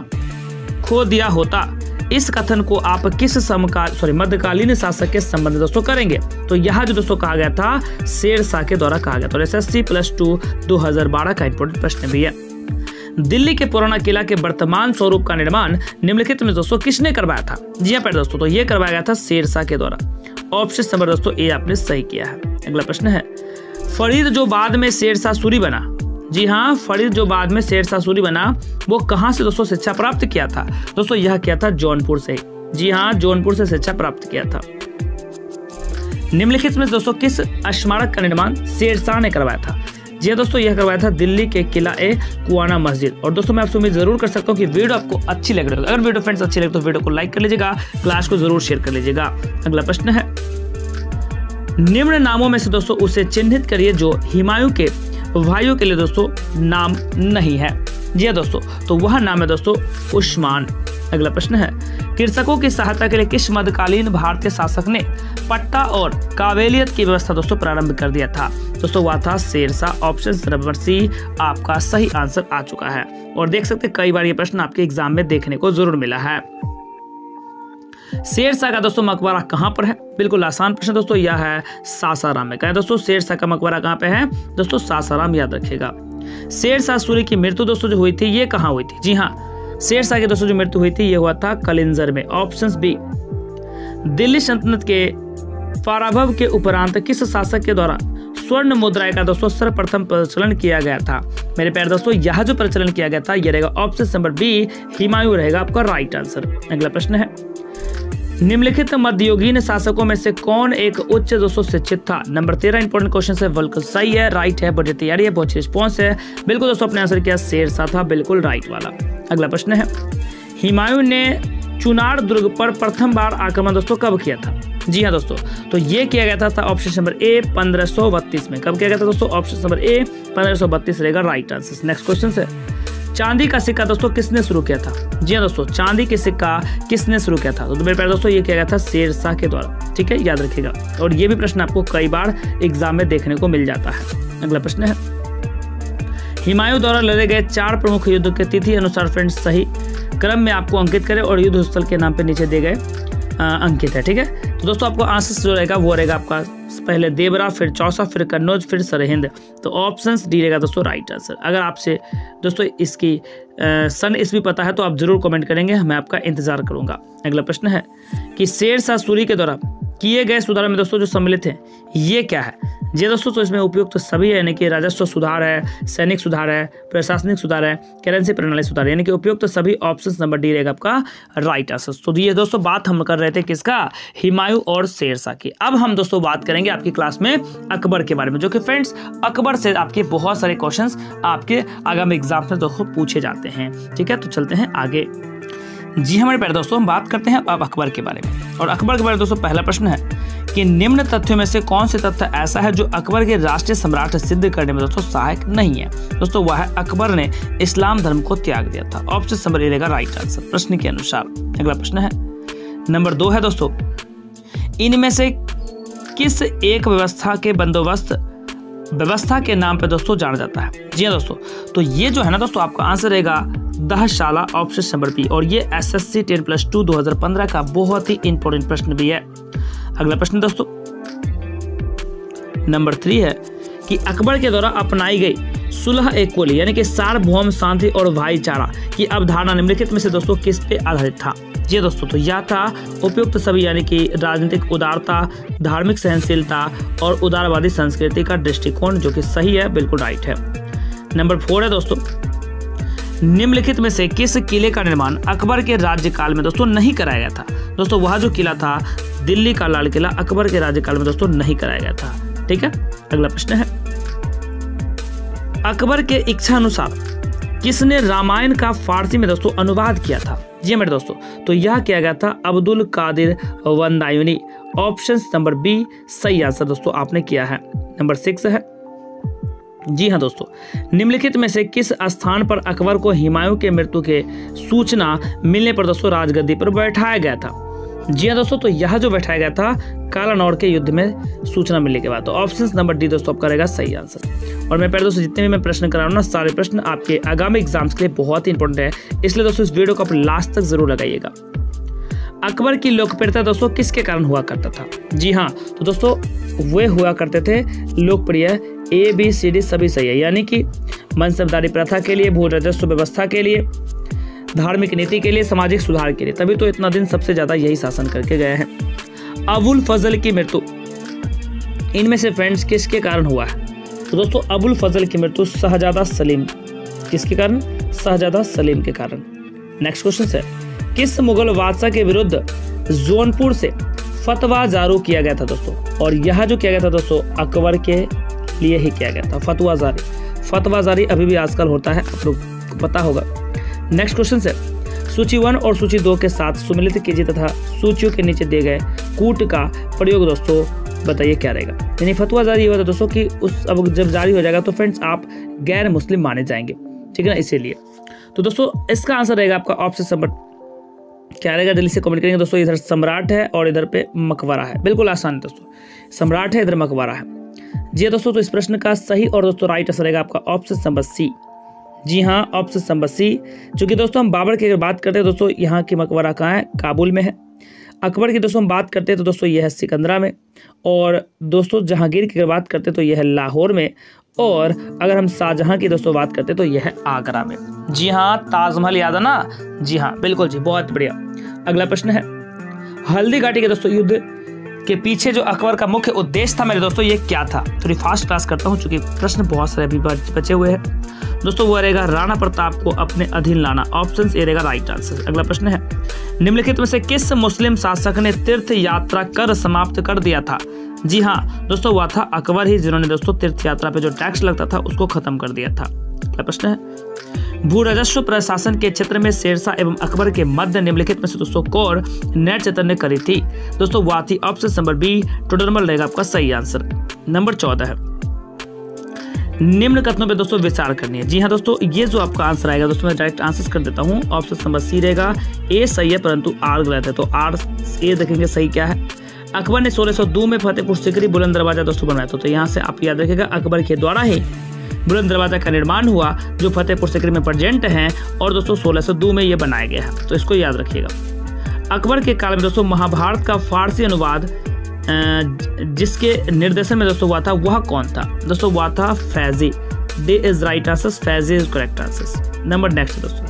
खो दिया होता, इस कथन को आप किस मध्यकालीन शासक के संबंध में दोस्तों करेंगे? तो यहाँ जो दोस्तों कहा गया था शेरशाह के द्वारा कहा गया। तो SSC +2 2012 का इंपॉर्टेंट प्रश्न भी है। दिल्ली के पुराना किला के वर्तमान स्वरूप का निर्माण निम्नलिखित में दोस्तों किसने करवाया था? जी हाँ दोस्तों, तो ये करवाया गया था शेरशाह के द्वारा। ऑप्शन नंबर दोस्तों ए आपने सही किया है। अगला प्रश्न है, फरीद जो बाद में शेरशाह सूरी बना, जी हाँ, फरीद जो बाद में शेरशाह सूरी बना वो कहाँ से दोस्तों शिक्षा प्राप्त किया था? दोस्तों यह किया था जौनपुर से। जी हाँ, जौनपुर से शिक्षा प्राप्त किया था। निम्नलिखित में दोस्तों किस स्मारक का निर्माण शेरशाह ने करवाया था? जी दोस्तों, यह करवाया था दिल्ली के किला ए कुआना मस्जिद। और दोस्तों मैं आपसे उम्मीद जरूर कर सकता हूँ कि वीडियो आपको अच्छी लग रही है। अगर वीडियो फ्रेंड्स अच्छी लगे तो वीडियो को लाइक कर लीजिएगा, क्लास को जरूर शेयर कर लीजिएगा। अगला प्रश्न है, निम्न नामों में से दोस्तों उसे चिन्हित करिए जो हुमायूं के भाइयों के लिए दोस्तों नाम नहीं है। जी हाँ दोस्तों, तो वह नाम है दोस्तों उस्मान। अगला प्रश्न है, कृषकों की सहायता के लिए किस मध्यकालीन भारतीय शासक ने पट्टा और काबिलियत की व्यवस्था दोस्तों प्रारंभ कर दिया था? दोस्तों वह था शेरशाह। ऑप्शन नंबर सी आपका सही आंसर आ चुका है। और देख सकते कई बार ये प्रश्न आपके एग्जाम में देखने को जरूर मिला है। शेरशाह का दोस्तों मकबरा कहाँ पर है? बिल्कुल आसान प्रश्न दोस्तों, यह है सासाराम में। कहा दोस्तों शेरशाह का मकबरा कहाँ पे है? दोस्तों सासाराम, याद रखिएगा। शेरशाह सूरी की मृत्यु दोस्तों जो हुई थी ये कहाँ हुई थी? जी हाँ, शेरशाह की दोस्तों जो मृत्यु हुई थी ये हुआ था कलिंजर में। Option B. दिल्ली सल्तनत के पराभव के उपरांत किस शासक के द्वारा स्वर्ण मुद्रा का दोस्तों सर्वप्रथम प्रचलन किया गया था? मेरे प्यारे दोस्तों, यह जो प्रचलन किया गया था ये रहेगा ऑप्शन नंबर बी, हुमायूं रहेगा आपका राइट आंसर। अगला प्रश्न है, निम्नलिखित मध्ययुगीन शासकों में से कौन एक उच्च दोस्तों शिक्षित था? नंबर 13 इंपॉर्टेंट क्वेश्चन है, बिल्कुल सही है, राइट है, बड़ी तैयारी है, बहुत रिस्पॉन्स है। बिल्कुल दोस्तों अपने आंसर किया शेरशाह था, बिल्कुल राइट वाला। अगला प्रश्न है, हुमायूं ने चुनार दुर्ग पर प्रथम बार आक्रमण दोस्तों कब किया था? जी हाँ दोस्तों, तो ये किया गया था ऑप्शन नंबर ए 1532 में। कब किया गया था दोस्तों? ऑप्शन नंबर ए 1532 रहेगा राइट आंसर। नेक्स्ट क्वेश्चन है, चांदी का सिक्का दोस्तों किसने शुरू किया था? जी हाँ दोस्तों, चांदी के सिक्का किसने शुरू किया था? तो मेरे प्यारे दोस्तों ये किया गया था शेरशाह के द्वारा। ठीक है, याद रखिएगा, और ये भी प्रश्न आपको कई बार एग्जाम में देखने को मिल जाता है। अगला प्रश्न है, हुमायूं द्वारा लड़े गए 4 प्रमुख युद्ध के तिथि अनुसार फ्रेंड्स सही क्रम में आपको अंकित करें और युद्ध स्थल के नाम पे नीचे दिए गए अंकित है। ठीक है, तो दोस्तों आपको आंसर जो रहेगा वो रहेगा आपका पहले देवरा, फिर चौसा, फिर कन्नौज, फिर सरहिंद। तो ऑप्शन डी रहेगा दोस्तों राइट आंसर। अगर आपसे दोस्तों इसकी सन ईस्वी पता है तो आप जरूर कमेंट करेंगे, मैं आपका इंतजार करूंगा। अगला प्रश्न है कि शेरशाह सूरी के द्वारा किए गए सुधार में दोस्तों जो सम्मिलित है ये क्या है? जी दोस्तों, तो इसमें उपयुक्त तो सभी है, यानी कि राजस्व सुधार है, सैनिक सुधार है, प्रशासनिक सुधार है, करेंसी प्रणाली सुधार, यानी कि उपयुक्त तो सभी। ऑप्शन नंबर डी रहेगा आपका राइट आंसर। तो ये दोस्तों बात हम कर रहे थे किसका? हुमायूं और शेरशाह की। अब हम दोस्तों बात करेंगे आपकी क्लास में अकबर के बारे में, जो कि फ्रेंड्स अकबर से आपके बहुत सारे क्वेश्चंस आपके आगामी एग्जाम में दोस्तों पूछे जाते हैं। ठीक है, तो चलते हैं आगे। जी हमारे प्यारे दोस्तों, हम बात करते हैं अब अकबर के बारे में। और अकबर के बारे में दोस्तों पहला प्रश्न है कि निम्न तथ्यों में से कौन से तथ्य ऐसा है जो अकबर के राष्ट्रीय सम्राट सिद्ध करने में दोस्तों सहायक नहीं है? दोस्तों वह है अकबर ने इस्लाम धर्म को त्याग दिया था। ऑप्शन नंबर ए रहेगा राइट आंसर प्रश्न के अनुसार। अगला प्रश्न है नंबर 2 है दोस्तों, इनमें से किस एक व्यवस्था के बंदोबस्त व्यवस्था के नाम पे दोस्तों जाना जाता है? जी हाँ दोस्तों, तो ये जो है ना दोस्तों आपका आंसर रहेगा दहशाला, ऑप्शन नंबर बी। और ये SSC 10+2 2015 का बहुत ही इंपॉर्टेंट प्रश्न भी है। अगला प्रश्न दोस्तों नंबर 3 है कि अकबर के द्वारा अपनाई गई सुलह ए कुल यानी कि सार्वभौम शांति और भाईचारा की अवधारणा निम्नलिखित में से दोस्तों किस पे आधारित था? जी दोस्तों, तो यह था उपयुक्त सभी, यानी कि राजनीतिक उदारता, धार्मिक सहनशीलता और उदारवादी संस्कृति का दृष्टिकोण, जो कि सही है, बिल्कुल राइट है। नंबर 4 है दोस्तों, निम्नलिखित में से किस किले का निर्माण अकबर के राज्यकाल में दोस्तों नहीं कराया गया था? दोस्तों वह जो किला था दिल्ली का लाल किला अकबर के राज्यकाल में दोस्तों नहीं कराया गया था। ठीक है, अगला प्रश्न है अकबर के इच्छा अनुसार किसने रामायण का फारसी में दोस्तों अनुवाद किया था? जी मेरे दोस्तों, तो यह किया गया था Abdul Qadir Badayuni. Option number B सही आंसर दोस्तों आपने किया है। नंबर 6 है, जी हाँ दोस्तों, निम्नलिखित में से किस स्थान पर अकबर को हुमायूं के मृत्यु के सूचना मिलने पर दोस्तों राजगद्दी पर बैठाया गया था? जी हाँ दोस्तों, तो यह जो बैठाया गया था कालानौर के युद्ध में सूचना मिलने के बाद। तो ऑप्शन नंबर डी दोस्तों आपका रहेगा सही आंसर। और मैं पहले दोस्तों जितने भी मैं प्रश्न करा रहा हूँ ना, सारे प्रश्न आपके आगामी एग्जाम्स के लिए बहुत ही इंपॉर्टेंट है, इसलिए दोस्तों इस वीडियो को आप लास्ट तक जरूर लगाइएगा। अकबर की लोकप्रियता दोस्तों किसके कारण हुआ करता था? जी हाँ, तो दोस्तों वे हुआ करते थे लोकप्रिय ABCD सभी सही है, यानी कि मनसबदारी प्रथा के लिए, भू राजस्व व्यवस्था के लिए, धार्मिक नीति के लिए, सामाजिक सुधार के लिए। तभी तो इतना दिन सबसे ज्यादा यही शासन करके गए हैं। अबुल फजल की मृत्यु इनमें से फ्रेंड्स किसके कारण हुआ है? तो दोस्तों अबुल फजल की मृत्यु शहजादा सलीम, किसके कारण? शहजादा सलीम के कारण। नेक्स्ट क्वेश्चन है, किस मुगल बादशाह के विरुद्ध जौनपुर से फतवा जारी किया गया था दोस्तों? और यह जो किया गया था दोस्तों अकबर के लिए ही किया गया था, फतवा जारी अभी भी आजकल होता है, आप लोग को पता होगा। नेक्स्ट क्वेश्चन है, सूची 1 और सूची 2 के साथ सुमिलित कीजिए तथा सूचियों के नीचे दिए गए कूट का प्रयोग दोस्तों बताइए क्या रहेगा? यानी फतवा जारी हुआ था दोस्तों कि उस अब जब जारी हो जाएगा तो फ्रेंड्स आप गैर मुस्लिम माने जाएंगे, ठीक है ना, इसीलिए। तो दोस्तों इसका आंसर रहेगा आपका ऑप्शन नंबर क्या रहेगा? जल्दी से कमेंट करेंगे दोस्तों। इधर सम्राट है और इधर पे मकबरा है, बिल्कुल आसान है दोस्तों, सम्राट है, इधर मकबरा है। जी दोस्तों, तो इस प्रश्न का सही और दोस्तों राइट आंसर रहेगा आपका ऑप्शन नंबर सी। जी हाँ, ऑप्शन नंबर सी। चूंकि दोस्तों हम बाबर की अगर बात करते हैं दोस्तों, यहाँ की मकबरा कहाँ है? काबुल में है। अकबर की दोस्तों हम बात करते हैं तो दोस्तों यह है सिकंदरा में, और दोस्तों जहांगीर की अगर बात करते हैं तो यह है लाहौर में, और अगर हम शाहजहां की दोस्तों बात करते हैं तो यह है आगरा में। जी हाँ, ताजमहल याद है ना? जी हाँ बिल्कुल जी, बहुत बढ़िया। अगला प्रश्न है, हल्दी घाटी के दोस्तों युद्ध के पीछे जो अकबर का मुख्य उद्देश्य था मेरे दोस्तों, ये क्या था? थोड़ी फास्ट क्लास करता हूँ चूंकि प्रश्न बहुत सारे अभी बचे हुए हैं दोस्तों। वो रहेगा राणा प्रताप को अपने अधीन लाना, ऑप्शन ए रहेगा राइट आंसर। अगला प्रश्न है, निम्नलिखित में से किस मुस्लिम शासक ने तीर्थ यात्रा कर समाप्त कर दिया था? जी हाँ दोस्तों, वह था अकबर ही, जिन्होंने दोस्तों तीर्थ यात्रा पे जो टैक्स लगता था उसको खत्म कर दिया था। अगला प्रश्न है, भू राजस्व प्रशासन के क्षेत्र में शेरशाह एवं अकबर के मध्य निम्नलिखित में से दोस्तों कौन नैरचैतन्य ने करी थी? दोस्तों वह थी ऑप्शन नंबर बी टोडरमल रहेगा आपका सही आंसर। नंबर 14 है, निम्न कथनों पे दोस्तों विचार करनी है। जी हाँ दोस्तों, ये जो आपका आंसर आएगा दोस्तों मैं डायरेक्ट आंसर कर देता हूँ। ऑप्शन नंबर सी रहेगा, ए सही है परंतु आर गलत है। तो आर ए देखेंगे सही क्या है। अकबर ने 1602 में फतेहपुर सीकरी बुलंद दरवाजा दोस्तों बनाया था। तो यहाँ से आप याद रखिएगा अकबर के द्वारा ही बुलंद दरवाजा का निर्माण हुआ जो फतेहपुर सीकरी में प्रेजेंट है, और दोस्तों 1602 में ये बनाया गया है, तो इसको याद रखिएगा। अकबर के काल में दोस्तों महाभारत का फारसी अनुवाद जिसके निर्देशन में दोस्तों हुआ था वह कौन था? दोस्तों वह था Faizi. D is right answer, Faizi is correct answer. Number next दोस्तों,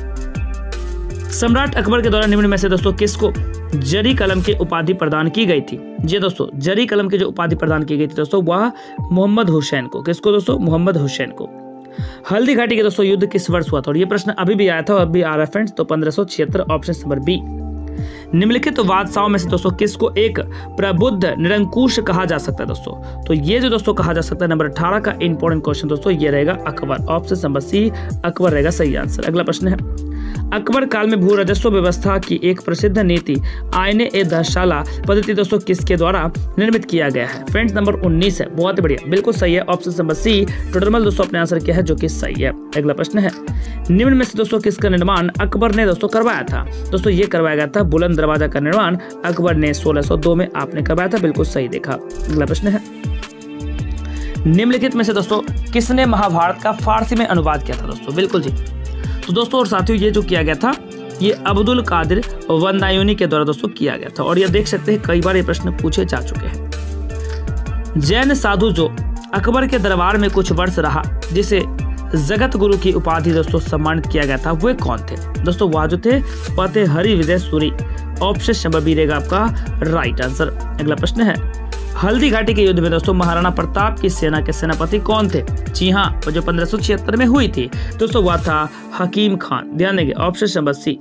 सम्राट अकबर के द्वारा निम्न में से दोस्तों किसको जरी कलम की उपाधि प्रदान की गई थी? जी दोस्तों, जरी कलम की जो उपाधि प्रदान की गई थी दोस्तों वह मोहम्मद हुसैन को। किसको दोस्तों? मोहम्मद हुसैन को। हल्दी घाटी के दोस्तों युद्ध किस वर्ष हुआ था? और ये प्रश्न अभी भी आया था और अभी आ रहा है फ्रेंड्स। तो 1576, ऑप्शन नंबर बी। निम्नलिखित बादशाहों में से दोस्तों किसको एक प्रबुद्ध निरंकुश कहा जा सकता है दोस्तों? तो ये जो दोस्तों कहा जा सकता है नंबर 18 का इंपॉर्टेंट क्वेश्चन दोस्तों ये रहेगा Akbar. Option number C Akbar रहेगा सही आंसर। अगला प्रश्न है, अकबर काल में भू राजस्व व्यवस्था की एक प्रसिद्ध नीति आईने ए दशशाला पद्धति दोस्तों किसके द्वारा निर्मित किया गया है? फ्रेंड्स नंबर 19 है, बहुत बढ़िया, बिल्कुल सही है। ऑप्शन नंबर सी टोडरमल दोस्तों अपने आंसर किया है जो कि सही है। अगला प्रश्न है, निम्न में से दोस्तों किसका निर्माण अकबर ने दोस्तों करवाया था? दोस्तों ये करवाया गया था बुलंद दरवाजा का निर्माण अकबर ने 1602 में आपने करवाया था, बिल्कुल सही देखा। अगला प्रश्न है, निम्नलिखित में से दोस्तों किसने महाभारत का फारसी में अनुवाद किया था? दोस्तों बिल्कुल जी, तो दोस्तों और साथियों ये जो किया गया था ये अब्दुल कादिर वंदायूनी के द्वारा दोस्तों किया गया था। और ये देख सकते हैं कई बार ये प्रश्न पूछे जा चुके हैं। जैन साधु जो अकबर के दरबार में कुछ वर्ष रहा जिसे जगत गुरु की उपाधि दोस्तों सम्मानित किया गया था, वे कौन थे? दोस्तों वह जो थे वह थे Hari Vijay Suri. Option number B रहेगा आपका राइट आंसर। अगला प्रश्न है, हल्दी घाटी के युद्ध में दोस्तों महाराणा प्रताप की सेना के सेनापति कौन थे? जी हाँ, वो जो 1576 में हुई थी दोस्तों वह था हकीम खान। ध्यान देंगे option number C.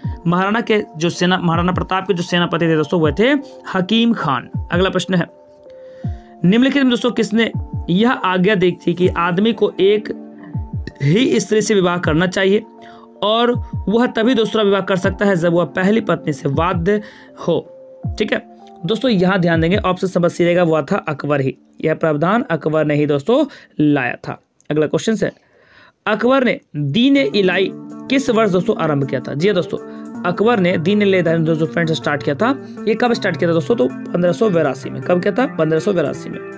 Maharana Pratap के जो सेनापति थे दोस्तों वह थे हकीम खान। अगला प्रश्न है, निम्नलिखित में दोस्तों किसने यह आज्ञा दी थी कि आदमी को एक ही स्त्री से विवाह करना चाहिए और वह तभी दूसरा विवाह कर सकता है जब वह पहली पत्नी से बाध्य हो? ठीक है दोस्तों, यहाँ ध्यान देंगे ऑप्शन नंबर सी रहेगा, वह था अकबर ही। यह प्रावधान अकबर ने ही दोस्तों लाया था। अगला क्वेश्चन है, अकबर ने दीन इलाई किस वर्ष दोस्तों आरंभ किया था? जी दोस्तों, अकबर ने दीन इलाई जो फ्रेंड्स स्टार्ट किया था, ये कब स्टार्ट किया था दोस्तों? तो 1582 में। कब किया था? 1582 में।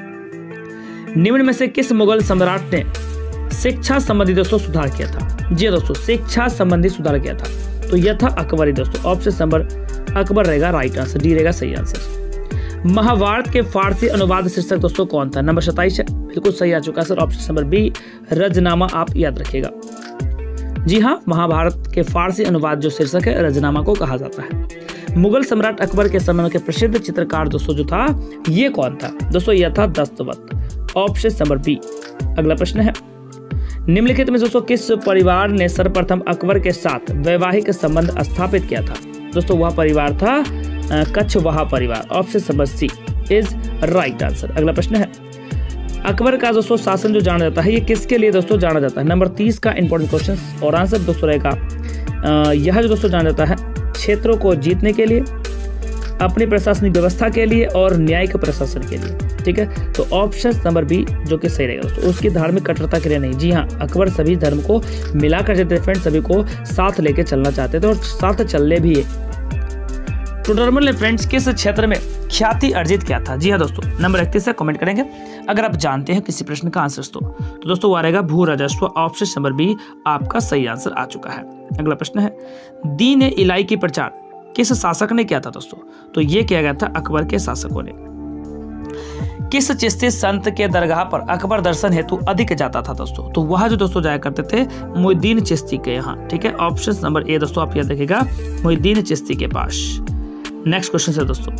निम्न में से किस मुगल सम्राट ने शिक्षा संबंधी दोस्तों सुधार किया था? जी दोस्तों, शिक्षा संबंधी सुधार किया था तो यह था अकबर ही दोस्तों। ऑप्शन नंबर अकबर रहेगा राइट आंसर, डी रहेगा सही आंसर। महाभारत के फारसी अनुवाद शीर्षक दोस्तों कौन था? नंबर 27 है, बिल्कुल सही आ चुका sir. Option number B Razmnama आप याद रखिएगा। जी हाँ, महाभारत के फारसी अनुवाद जो शीर्षक है रजनामा को कहा जाता है। मुगल सम्राट अकबर के समय के प्रसिद्ध चित्रकार दोस्तों जो था ये कौन था? दोस्तों यह था दस्तवत। Option number B. अगला प्रश्न है, निम्नलिखित में दोस्तों किस परिवार ने सर्वप्रथम अकबर के साथ वैवाहिक संबंध स्थापित किया था? दोस्तों वह परिवार था कछवाहा परिवार। Option number C is right answer. अगला प्रश्न है, अकबर का दोस्तों शासन जो जाना जाता है ये किसके लिए दोस्तों जाना जाता है? नंबर 30 का इंपॉर्टेंट क्वेश्चन और आंसर दोस्तों रहेगा यह जो दोस्तों जाना जाता है क्षेत्रों को जीतने के लिए, अपनी प्रशासनिक व्यवस्था के लिए और न्यायिक प्रशासन के लिए। ठीक है, तो ऑप्शन नंबर बी जो कि सही रहेगा दोस्तों, उसकी धार्मिक कट्टरता के लिए नहीं। जी हाँ, अकबर सभी धर्म को मिलाकर चलते फ्रेंड, सभी को साथ लेके चलना चाहते थे और साथ चलने भी है। टोडरमल ने फ्रेंड्स किस क्षेत्र में ख्याति अर्जित किया था? जी हाँ दोस्तों, नंबर 31 से कमेंट करेंगे अगर आप जानते हैं किसी प्रश्न का आंसर तो दोस्तों वो रहेगा भू राजस्व। ऑप्शन नंबर बी आपका सही आंसर आ चुका है। अगला प्रश्न है, दीन इलाई की प्रचार किस शासक ने किया था दोस्तों? तो ये किया गया था अकबर के शासकों ने। किस चिश्ती संत के दरगाह पर अकबर दर्शन हेतु अधिक जाता था दोस्तों? तो वह जो दोस्तों जाया करते थे मोहिउद्दीन चिश्ती के यहाँ, ठीक है। ऑप्शन नंबर ए दोस्तों आप यह देखिएगा, मोहिउद्दीन चिश्ती के पास। नेक्स्ट क्वेश्चन है दोस्तों,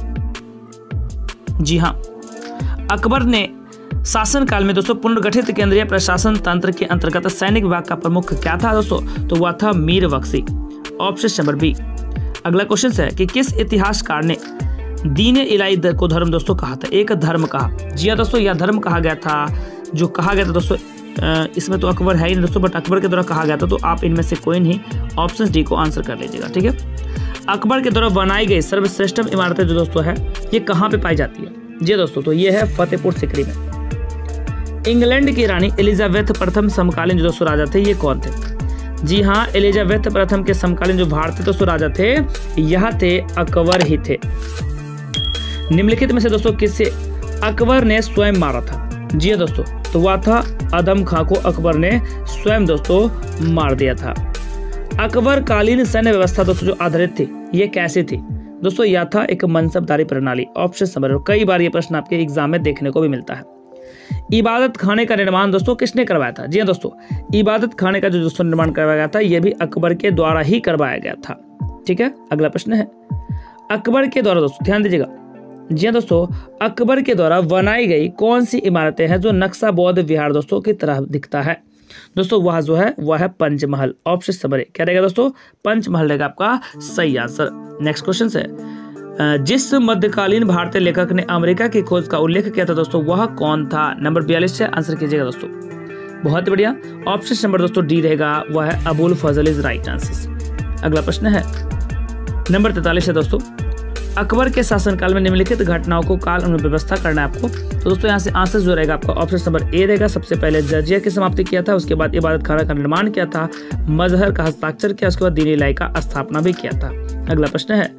जी हाँ, अकबर ने शासन काल में दोस्तों पुनर्गठित केंद्रीय प्रशासन तंत्र के अंतर्गत सैनिक विभाग का प्रमुख क्या था दोस्तों? तो वह था मीर बख्शी। Option number B. अगला क्वेश्चन है कि किस इतिहासकार ने दीन इलाही को धर्म दोस्तों कहा था? एक धर्म कहा। जी हाँ दोस्तों, यह धर्म कहा गया था, जो कहा गया था दोस्तों, इसमें तो अकबर है ही नहीं दोस्तों, बट अकबर के द्वारा कहा गया था। तो आप इनमें से कोई नहीं, ऑप्शन डी को आंसर कर लीजिएगा, ठीक है। अकबर के द्वारा बनाई गई सर्वश्रेष्ठ इमारतें जो दोस्तों है, ये कहाँ पे पाई जाती है? जी दोस्तों, तो ये है फतेहपुर सीकरी में। इंग्लैंड की रानी एलिजाबेथ प्रथम समकालीन जो दोस्तों राजा थे, ये कौन थे? जी हाँ, एलिजाबेथ प्रथम के समकालीन जो भारतीय दोस्तों राजा थे, यह थे अकबर ही थे। निम्नलिखित में से दोस्तों किसे अकबर ने स्वयं मारा था? जी हाँ दोस्तों, तो वह था आदम खां को अकबर ने स्वयं दोस्तों मार दिया था। अकबर कालीन सैन्य व्यवस्था दोस्तों जो आधारित थी, ये कैसी थी दोस्तों? यह था एक मनसबदारी प्रणाली। ऑप्शन नंबर, कई बार ये प्रश्न आपके एग्जाम में देखने को भी मिलता है। इबादत खाने का निर्माण दोस्तों किसने करवाया था? जी हाँ दोस्तों, इबादत खाने का जो दोस्तों निर्माण करवाया गया था, यह भी अकबर के द्वारा ही करवाया गया था, ठीक है। अगला प्रश्न है, अकबर के द्वारा दोस्तों ध्यान दीजिएगा, जी हाँ दोस्तों, अकबर के द्वारा बनाई गई कौन सी इमारतें हैं जो नक्शा बौद्ध विहार दोस्तों की तरह दिखता है? दोस्तों वह जो है वह है पंचमहल। ऑप्शन नंबर ए क्या रहेगा दोस्तों? पंचमहल रहेगा आपका सही आंसर। नेक्स्ट क्वेश्चन है, जिस मध्यकालीन भारतीय लेखक ने अमेरिका की खोज का उल्लेख किया था दोस्तों, वह कौन था? नंबर 42 से आंसर कीजिएगा दोस्तों। बहुत बढ़िया, ऑप्शन नंबर दोस्तों डी रहेगा, वह है Abul Fazal is right answer. अगला प्रश्न है नंबर 43 है दोस्तों, अकबर के शासनकाल में निम्नलिखित घटनाओं को काल अनुरूप व्यवस्था करना है आपको। तो दोस्तों यहाँ से आंसर जो रहेगा आपका ऑप्शन नंबर ए रहेगा। सबसे पहले जजिया की समाप्ति किया था, उसके बाद इबादत खाना का निर्माण किया था, मजहर का हस्ताक्षर किया, उसके बाद दीन इलाही का स्थापना भी किया था। अगला प्रश्न है,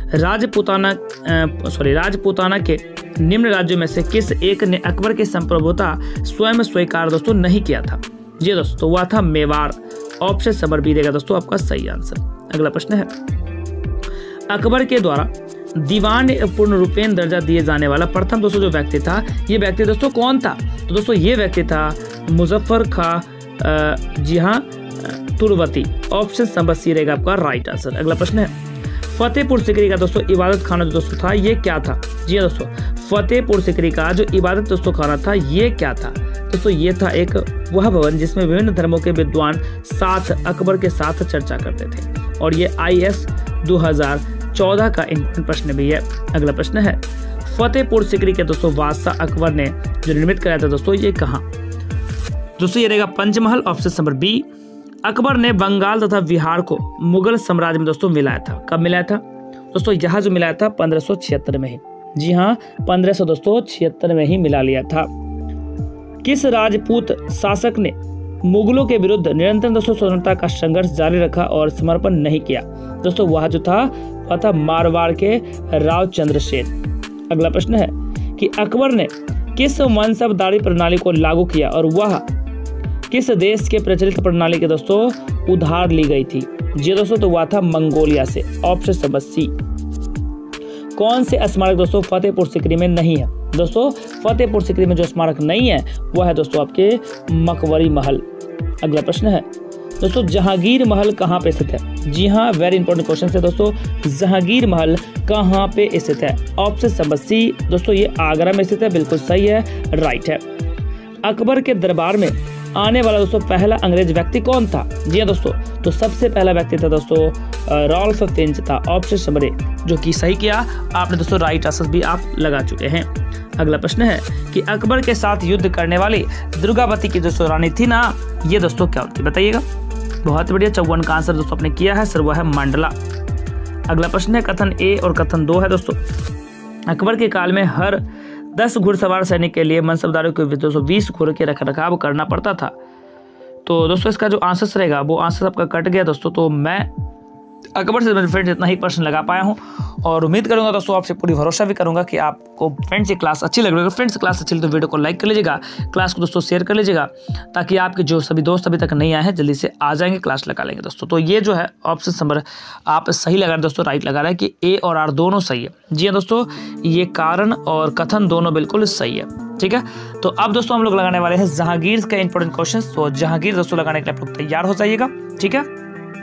राजपूताना के निम्न राज्यों में से किस एक ने अकबर की संप्रभुता स्वयं स्वीकार दोस्तों नहीं किया था? जी दोस्तों, वह था मेवाड़। ऑप्शन नंबर बी रहेगा दोस्तों आपका सही आंसर। अगला प्रश्न है, अकबर के द्वारा दीवान पूर्ण रूपेण दर्जा दिए जाने वाला प्रथम दोस्तों जो व्यक्ति था, ये व्यक्ति दोस्तों कौन था? तो दोस्तों ये व्यक्ति था मुजफ्फर खां, जी हाँ, तुर्बती। ऑप्शन नंबर सी रहेगा आपका राइट आंसर। अगला प्रश्न है, फतेहपुर सीकरी का दोस्तों इबादत खाना जो दोस्तों था, ये क्या था? जी हाँ दोस्तों, फतेहपुर सीकरी का जो इबादत दोस्तों खाना था, ये क्या था दोस्तों? ये था एक वह भवन जिसमें विभिन्न धर्मों के विद्वान साथ अकबर के साथ चर्चा करते थे, और ये IS 2014 का इंपॉर्टेंट प्रश्न भी है। अगला प्रश्न है, फतेहपुर सीकरी के दोस्तों बादशाह अकबर ने जो निर्मित कराया था दोस्तों, ये कहाँ? दोस्तों ये रहेगा Panchmahal. Option number B. Akbar ने बंगाल तथा बिहार को मुगल साम्राज्य में दोस्तों मिलाया था। कब मिलाया था दोस्तों? यहाँ जो मिलाया था 1576 में ही। जी हाँ, 1576 में ही मिला लिया था। किस राजपूत शासक ने मुगलों के विरुद्ध निरंतर दोस्तों स्वतंत्रता का संघर्ष जारी रखा और समर्पण नहीं किया? दोस्तों वह जो था वह था मारवाड़ के राव चंद्रसेन। अगला प्रश्न है कि अकबर ने किस मनसबदारी प्रणाली को लागू किया और वह किस देश के प्रचलित प्रणाली के दोस्तों उधार ली गई थी? जी दोस्तों, तो वह था मंगोलिया से। Option number C. कौन से स्मारक दोस्तों फतेहपुर सीकरी में नहीं है? दोस्तों फतेहपुर सीकरी में जो स्मारक नहीं है वह है दोस्तों आपके मकबरी महल। अगला प्रश्न है दोस्तों, जहांगीर महल कहाँ पे स्थित है? जी हाँ, वेरी इंपॉर्टेंट क्वेश्चन है दोस्तों, जहांगीर महल कहाँ पे स्थित है? Option number C. दोस्तों ये आगरा में स्थित है, बिल्कुल सही है, राइट है। अकबर के दरबार में आने वाला दोस्तों पहला अंग्रेज व्यक्ति कौन था? जी हाँ दोस्तों, तो सबसे पहला व्यक्ति था दोस्तों रॉल्फ फिंच था। ऑप्शन नंबर ए, जो कि सही किया आपने दोस्तों, राइट आंसर भी आप लगा चुके हैं। अगला प्रश्न है कि अकबर के साथ युद्ध करने वाली दुर्गावती की दोस्तों रानी थी ना, ये दोस्तों क्या होती बताइएगा। बहुत बढ़िया, 54 का आंसर दोस्तों आपने किया है सर, वह है मंडला। अगला प्रश्न है, कथन ए और कथन 2 है दोस्तों। अकबर के काल में हर 10 घुड़सवार सैनिक के लिए मनसबदारों को 220 घोड़े के रखरखाव करना पड़ता था। तो दोस्तों इसका जो आंसर रहेगा वो आंसर आपका कट गया दोस्तों। तो मैं अकबर से फ्रेंड्स इतना ही प्रश्न लगा पाया हूँ और उम्मीद करूंगा दोस्तों, आपसे पूरी भरोसा भी करूंगा कि आपको फ्रेंड्स ये क्लास अच्छी लग रही है। फ्रेंड्स क्लास अच्छी लगी तो वीडियो को लाइक कर लीजिएगा, क्लास को दोस्तों शेयर कर लीजिएगा, ताकि आपके जो सभी दोस्त अभी तक नहीं आए हैं जल्दी से आ जाएंगे, क्लास लगा लेंगे दोस्तों। तो ये जो है ऑप्शन नंबर आप सही लगा रहे हैं दोस्तों, राइट लगा रहे हैं कि ए और आर दोनों सही है। जी हाँ दोस्तों, ये कारण और कथन दोनों बिल्कुल सही है। ठीक है, तो अब दोस्तों हम लोग लगाने वाले हैं जहांगीर का इंपॉर्टेंट क्वेश्चन। तो जहांगीर दोस्तों लगाने के लिए आप लोग तैयार हो जाइएगा। ठीक है,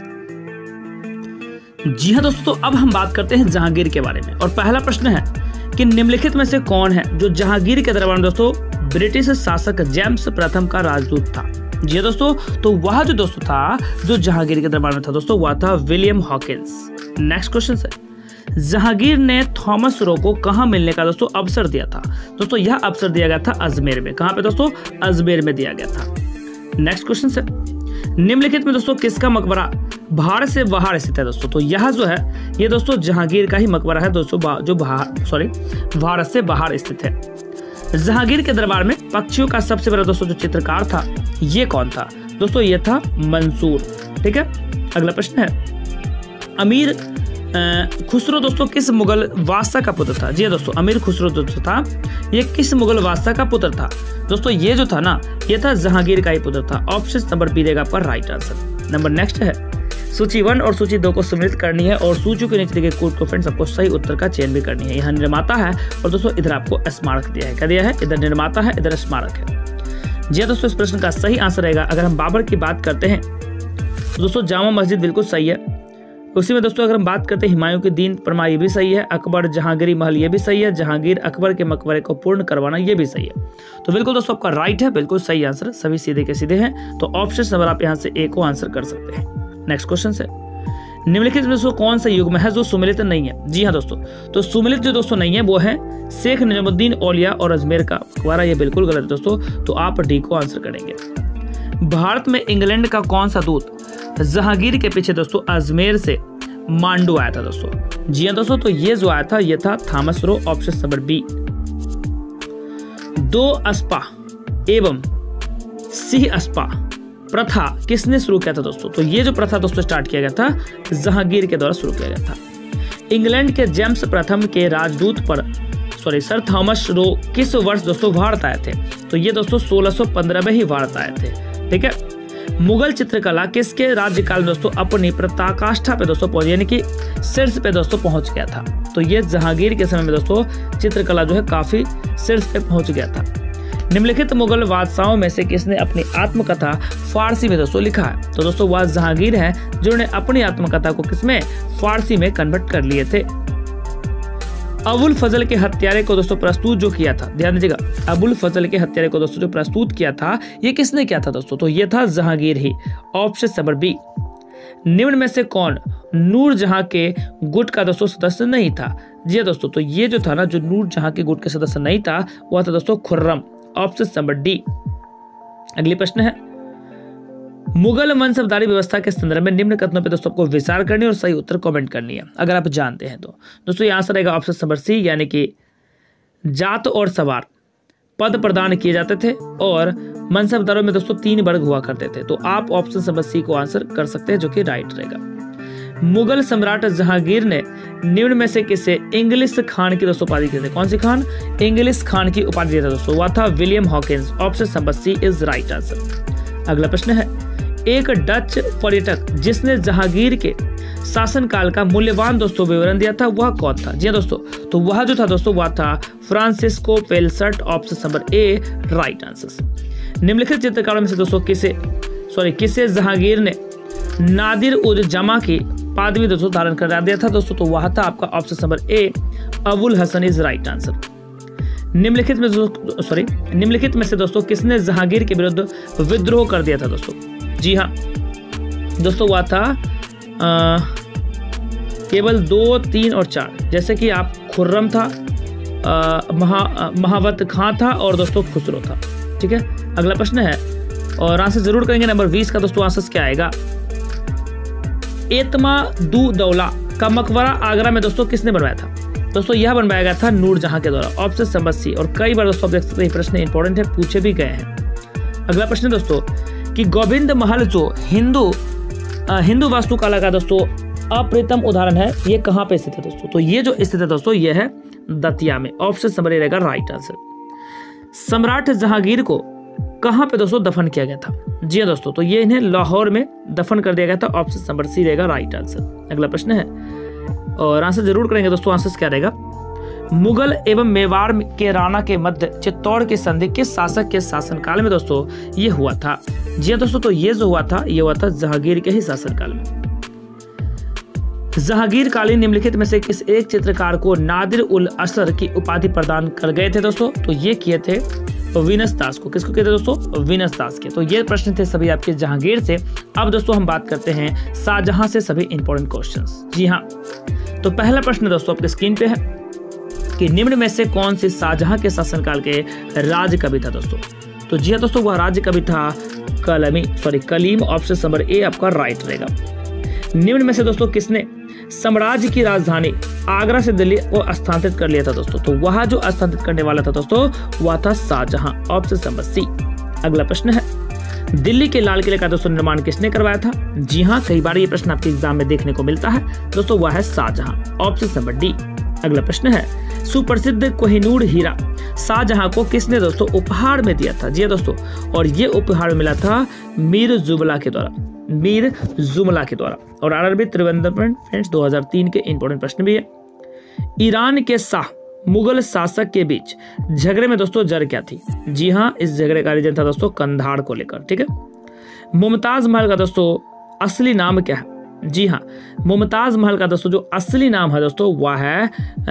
जी हाँ दोस्तों, अब हम बात करते हैं जहांगीर के बारे में। और पहला प्रश्न है कि निम्नलिखित में से कौन है जो जहांगीर के दरबार में दोस्तों ब्रिटिश शासक जेम्स प्रथम का राजदूत था। जी हाँ दोस्तों, तो वह जो दोस्तों था जो जहांगीर के दरबार में था दोस्तों, वह था विलियम हॉकिंस। नेक्स्ट क्वेश्चन है, जहांगीर ने थॉमस रो को कहां मिलने का दोस्तों अवसर दिया था। दोस्तों यह अवसर दिया गया था अजमेर में। कहां पे दोस्तों? अजमेर में दिया गया था। नेक्स्ट क्वेश्चन है, निम्नलिखित में दोस्तों किसका मकबरा भारत से बाहर स्थित है दोस्तों। तो यह जो है ये दोस्तों जहांगीर का ही मकबरा है दोस्तों, जो भारत से बाहर स्थित है। जहांगीर के दरबार में पक्षियों का सबसे बड़ा दोस्तों जो चित्रकार था ये कौन था दोस्तों? ये था मंसूर। ठीक है, अगला प्रश्न है, अमीर खुसरो दोस्तों किस मुगल बादशाह का पुत्र था। जी दोस्तों, अमीर खुसरो दोस्तों था ये किस मुगल बादशाह का पुत्र था दोस्तों? ये जो था ना ये था जहांगीर का ही पुत्र था। ऑप्शन नंबर बी देगा आपका राइट आंसर। नंबर नेक्स्ट है, सूची 1 और सूची 2 को सम्मिलित करनी है और सूची के नीचे दिए गए कोड को फ्रेंड्स आपको सही उत्तर का चयन भी करनी है। यहाँ निर्माता है और दोस्तों इधर आपको स्मारक दिया है। क्या दिया है? इधर निर्माता है, इधर स्मारक है। जी दोस्तों, इस प्रश्न का सही आंसर रहेगा, अगर हम बाबर की बात करते हैं तो दोस्तों जामा मस्जिद बिल्कुल सही है। उसी में दोस्तों अगर हम बात करते हैं हुमायूं की दीन परमा ये भी सही है, अकबर जहांगीरी महल ये भी सही है, जहांगीर अकबर के मकबरे को पूर्ण करवाना ये भी सही है। तो बिल्कुल दोस्तों आपका राइट है, बिल्कुल सही आंसर, सभी सीधे के सीधे हैं। तो ऑप्शन नंबर आप यहाँ से ए को आंसर कर सकते हैं। नेक्स्ट क्वेश्चन है, निम्नलिखित में दोस्तों कौन सा युग्म है जो सुमिलित नहीं है। जी हाँ दोस्तों, तो सुमिलित जो दोस्तों नहीं है वो है शेख निजामुद्दीन औलिया और अजमेर का मकबरा। ये बिल्कुल गलत है दोस्तों, तो आप डी को आंसर करेंगे। भारत में इंग्लैंड का कौन सा दूत जहांगीर के पीछे दोस्तों अजमेर से मांडू आया था दोस्तों? जी हाँ दोस्तों, तो ये जो आया था ये था Thomas Roe. Option number B. 2 अस्पा एवं सिंह अस्पा प्रथा किसने शुरू किया था दोस्तों? तो ये जो प्रथा दोस्तों स्टार्ट किया गया था जहांगीर के द्वारा शुरू किया गया था। इंग्लैंड के जेम्स प्रथम के राजदूत पर सर थॉमस रो किस वर्ष दोस्तों भारत आए थे? तो ये दोस्तों 1615 में ही भारत आए थे। ठीक है, मुगल चित्रकला किसके राज्यकाल में दोस्तों अपनी पराकाष्ठा पे दोस्तों पहुंच यानी कि शीर्ष पे दोस्तों पहुंच गया था? तो ये जहांगीर के समय में दोस्तों चित्रकला जो है काफी शीर्ष पे पहुंच गया था। निम्नलिखित मुगल बादशाहों में से किसने अपनी आत्मकथा फारसी में दोस्तों लिखा है? तो दोस्तों वह जहांगीर है जिन्होंने अपनी आत्मकथा को किसमें फारसी में कन्वर्ट कर लिए थे। अबुल फजल के हत्यारे को दोस्तों प्रस्तुत जो किया था, ध्यान दीजिएगा, अबुल फजल के हत्यारे को दोस्तों जो प्रस्तुत किया था ये किसने किया था दोस्तों? तो ये था जहांगीर ही। Option number B. निम्न में से कौन नूरजहां के गुट का दोस्तों सदस्य नहीं था? जी दोस्तों, तो ये जो था ना जो नूरजहां के गुट के सदस्य नहीं था वह था दोस्तों खुर्रम। Option number D. अगली प्रश्न है, मुगल मनसबदारी व्यवस्था के संदर्भ में निम्न कथनों पे दोस्तों आपको विचार करनी और सही उत्तर कमेंट करनी है अगर आप जानते हैं तो। दोस्तों ये आंसर रहेगा ऑप्शन नंबर सी, यानी कि जात और सवार पद प्रदान किए जाते थे और मनसबदारों में दोस्तों 3 वर्ग हुआ करते थे। तो आप ऑप्शन नंबर सी को आंसर कर सकते हैं, जो कि राइट रहेगा। मुगल सम्राट जहांगीर ने निम्न में से किसे इंग्लिश खान की दोस्तों उपाधि दी थी? कौन सी खान? इंग्लिश खान की उपाधि दी थी दोस्तों, वह था William Hawkins. Option number C is right answer. अगला प्रश्न है, एक डच पर्यटक जिसने जहांगीर के शासनकाल का मूल्यवान दोस्तों विवरण दिया था वह कौन था? जी दोस्तों, तो वह जो था दोस्तों वह था Francisco Pelsaert. Option number A right answer. निम्नलिखित चित्रकारों में से दोस्तों किसे जहांगीर ने नादिर उद जमा की पदवी दोस्तों धारण करा दिया था दोस्तों? तो वह था आपका option number A Abul Hasan is right answer. निम्नलिखित में से दोस्तों किसने जहांगीर के विरुद्ध विद्रोह कर दिया था दोस्तों? जी हाँ दोस्तों, वह था केवल 2, 3 और 4, जैसे कि आप खुर्रम था, महावत खां था और दोस्तों खुसरो था। ठीक है, अगला प्रश्न है और आंसर जरूर करेंगे। नंबर 20 का दोस्तों आंसर क्या आएगा? एतमादुद्दौला का मकबरा आगरा में दोस्तों किसने बनवाया था? दोस्तों यह बनवाया गया था नूरजहां के द्वारा। Option number C. और कई बार दोस्तों आप देख सकते हैं प्रश्न इंपॉर्टेंट है, पूछे भी गए हैं। अगला प्रश्न दोस्तों कि गोविंद महल जो हिंदू वास्तुकला का दोस्तों अप्रितम उदाहरण है, ये कहाँ पे स्थित है दोस्तों? तो ये जो स्थित है दोस्तों, ये है दतिया में। ऑप्शन नंबर ए रहेगा राइट आंसर। सम्राट जहांगीर को कहाँ पे दोस्तों दफन किया गया था? जी हाँ दोस्तों, तो ये इन्हें लाहौर में दफन कर दिया गया था। ऑप्शन नंबर सी रहेगा राइट आंसर। अगला प्रश्न है, और आंसर जरूर करेंगे दोस्तों। आंसर क्या रहेगा? मुगल एवं मेवाड़ के राणा के मध्य चित्तौड़ की संधि किस शासक के शासनकाल में दोस्तों ये हुआ था? जी हाँ दोस्तों, तो ये जो हुआ था, ये हुआ था जहांगीर के ही शासनकाल में। जहांगीर कालीन निम्नलिखित में से किस एक चित्रकार को नादिर उल असर की उपाधि प्रदान कर गए थे दोस्तों? तो ये किए थे वीनस दास को। किसको कहते हैं दोस्तों? वीनस दास के। तो ये प्रश्न थे सभी आपके जहांगीर से। अब दोस्तों हम बात करते हैं शाहजहां से सभी इंपॉर्टेंट क्वेश्चंस। जी हाँ, तो पहला प्रश्न दोस्तों आपके स्क्रीन पे है कि निम्न में से कौन से शाहजहां के शासनकाल के राज कवि था दोस्तों? तो जी हाँ दोस्तों, वह राज्य कवि था कलीम। ऑप्शन नंबर ए आपका राइट रहेगा। निम्न में से दोस्तों किसने साम्राज्य की राजधानी आगरा से दिल्ली को स्थानांतरित कर लिया था दोस्तों? तो वह जो स्थानांतरित करने वाला था दोस्तों, वह था शाहजहां। Option number C. अगला प्रश्न है, दिल्ली के लाल किले का दोस्तों निर्माण किसने करवाया था? जी हाँ, कई बार ये प्रश्न आपके एग्जाम में देखने को मिलता है दोस्तों, वह है शाहजहां। Option number D. अगला प्रश्न है, सुप्रसिद्ध कोहिनूर हीरा शाहजहां को किसने दोस्तों उपहार में दिया था? जी हाँ दोस्तों, और ये उपहार मिला था मीर जुमला के द्वारा। और आरआरबी त्रिवेंद्रम फ्रेंड्स 2003 के इंपॉर्टेंट प्रश्न भी है। ईरान के शाह मुगल शासक के बीच झगड़े में दोस्तों जड़ क्या थी? जी हाँ, इस झगड़े का रीजन था दोस्तों कंधार को लेकर। ठीक है। मुमताज महल का दोस्तों असली नाम क्या है? जी हाँ, मुमताज महल का दोस्तों जो असली नाम है दोस्तों, वह है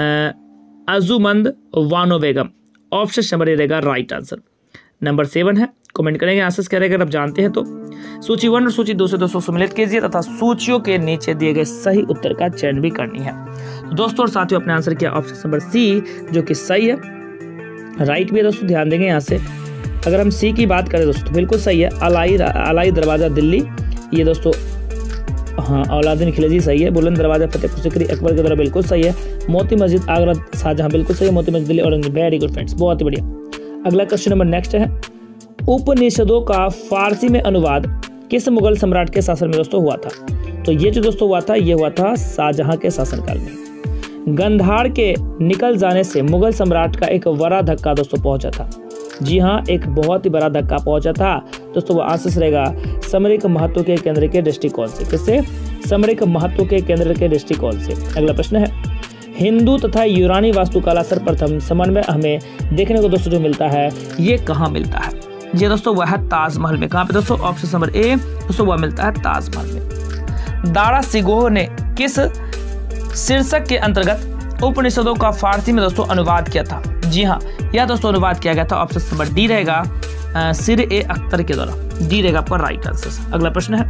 अजुमंद वानो बेगम। ऑप्शन नंबर ए रहेगा राइट आंसर। नंबर 7 है, कमेंट करेंगे आंसर क्या रहेगा अगर आप जानते हैं तो। सूची 1 और सूची 2 से दोस्तों सम्मिलित कीजिए तथा सूचियों के नीचे दिए गए सही उत्तर का चयन भी करनी है। तो दोस्तों और साथियों, अपने आंसर किया ऑप्शन नंबर सी, जो कि सही है, राइट भी है दोस्तों। ध्यान देंगे यहाँ से, अगर हम सी की बात करें दोस्तों तो बिल्कुल सही है। अलाई दरवाजा दिल्ली, ये दोस्तों हाँ अलाउद्दीन खिलजी सही है। बुलंद दरवाजा फतेहपुर सिकरी अकबर के द्वारा बिल्कुल सही है। मोती मस्जिद आगरा शाहजहां बिल्कुल सही है। Moti Masjid Delhi Aurangzeb. Very good friends, बहुत ही बढ़िया। अगला क्वेश्चन नंबर नेक्स्ट है, उपनिषदों का फारसी में अनुवाद किस मुगल सम्राट के शासन में दोस्तों हुआ था? तो ये जो दोस्तों हुआ था, ये हुआ था शाहजहां के शासनकाल में। गंधार के निकल जाने से मुगल सम्राट का एक बड़ा धक्का दोस्तों पहुंचा था। जी हाँ, एक बहुत ही बड़ा धक्का पहुंचा था दोस्तों। वो आंसर रहेगा सामरिक महत्व के केंद्र के दृष्टिकोण से। किससे? सामरिक महत्व के केंद्र के दृष्टिकोण से। अगला प्रश्न है, हिंदू तथा यूनानी वास्तुकला सर्वप्रथम समन्वय हमें देखने को दोस्तों जो मिलता है, ये कहाँ मिलता है? ये दोस्तों वह है ताजमहल में। कहाँ पे दोस्तों? ऑप्शन नंबर ए दोस्तों, वह मिलता है ताजमहल में। दारा सिगोह ने किस शीर्षक के अंतर्गत उपनिषदों का फारसी में दोस्तों अनुवाद किया था? जी हाँ, यह दोस्तों अनुवाद किया गया था। ऑप्शन नंबर डी रहेगा सिर ए अख्तर के द्वारा। डी रहेगा आपका राइट आंसर। अगला प्रश्न है,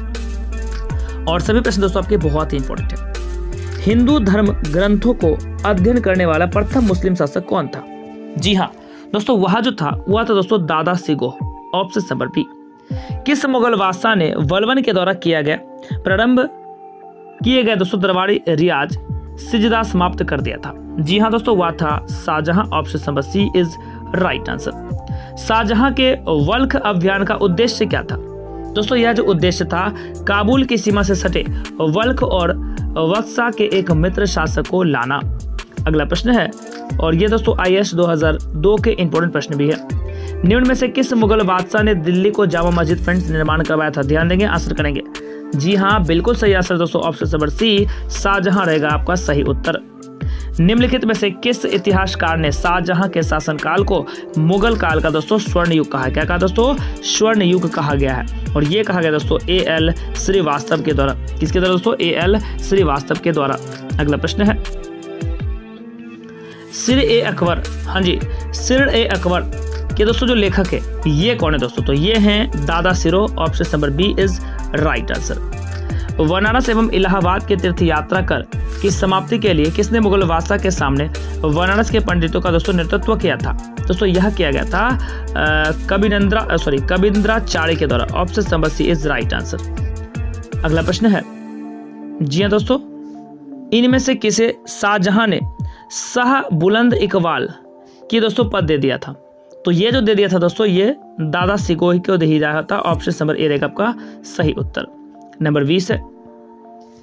और सभी प्रश्न दोस्तों आपके बहुत ही इंपॉर्टेंट है। हिंदू धर्म ग्रंथों को अध्ययन करने वाला प्रथम मुस्लिम शासक कौन था? जी हाँ दोस्तों, वह जो था वह था दोस्तों दादा सिगोह। Option number B. किस मुगल बादशाह ने बलबन के द्वारा प्रारंभ किए गए दोस्तों दरबारी रियाज सिजदा समाप्त कर दिया था? जी हाँ दोस्तों, वह था Shahjahan. Option number C is right answer. Shahjahan के वल्ख अभियान का उद्देश्य क्या था? दोस्तों यह जो उद्देश्य था, काबुल की सीमा से सटे वल्ख और वक्सा के एक मित्र शासक को लाना। अगला प्रश्न है, और ये दोस्तों IAS 2002 के इंपॉर्टेंट प्रश्न भी है। निम्न में से किस मुगल बादशाह ने दिल्ली को जामा मस्जिद फ्रेंड्स निर्माण करवाया था? ध्यान देंगे, आंसर करेंगे। जी हाँ, बिल्कुल सही आंसर दोस्तों। ऑप्शन नंबर सी शाहजहां रहेगा आपका सही उत्तर। निम्नलिखित में से किस इतिहासकार ने शाहजहां के शासनकाल को मुगल काल का दोस्तों स्वर्ण युग कहा है? क्या कहा दोस्तों? स्वर्ण युग कहा गया है। और ये कहा गया दोस्तों AL श्रीवास्तव के द्वारा। किसके द्वारा दोस्तों? AL श्रीवास्तव के द्वारा। अगला प्रश्न है, सिर ए अकबर, हाँ जी, सिर ए अकबर के दोस्तों जो लेखक है ये कौन है दोस्तों? तो ये हैं दादा सिरो। Option number B is right answer. Banaras एवं इलाहाबाद के तीर्थ यात्रा कर की समाप्ति के लिए किसने मुगल बादशाह के सामने बनारस के पंडितों का दोस्तों नेतृत्व किया था? दोस्तों यह किया गया था कबींद्राचार्य के द्वारा। Option number C is right answer. अगला प्रश्न है, जी हाँ दोस्तों, इनमें से किसे शाहजहां ने शाह बुलंद इकबाल की दोस्तों पद दे दिया था? तो ये जो दे दिया था दोस्तों, ये दादा सिगोही को दे दिया था। ऑप्शन नंबर ए रहेगा आपका सही उत्तर। नंबर 20 है,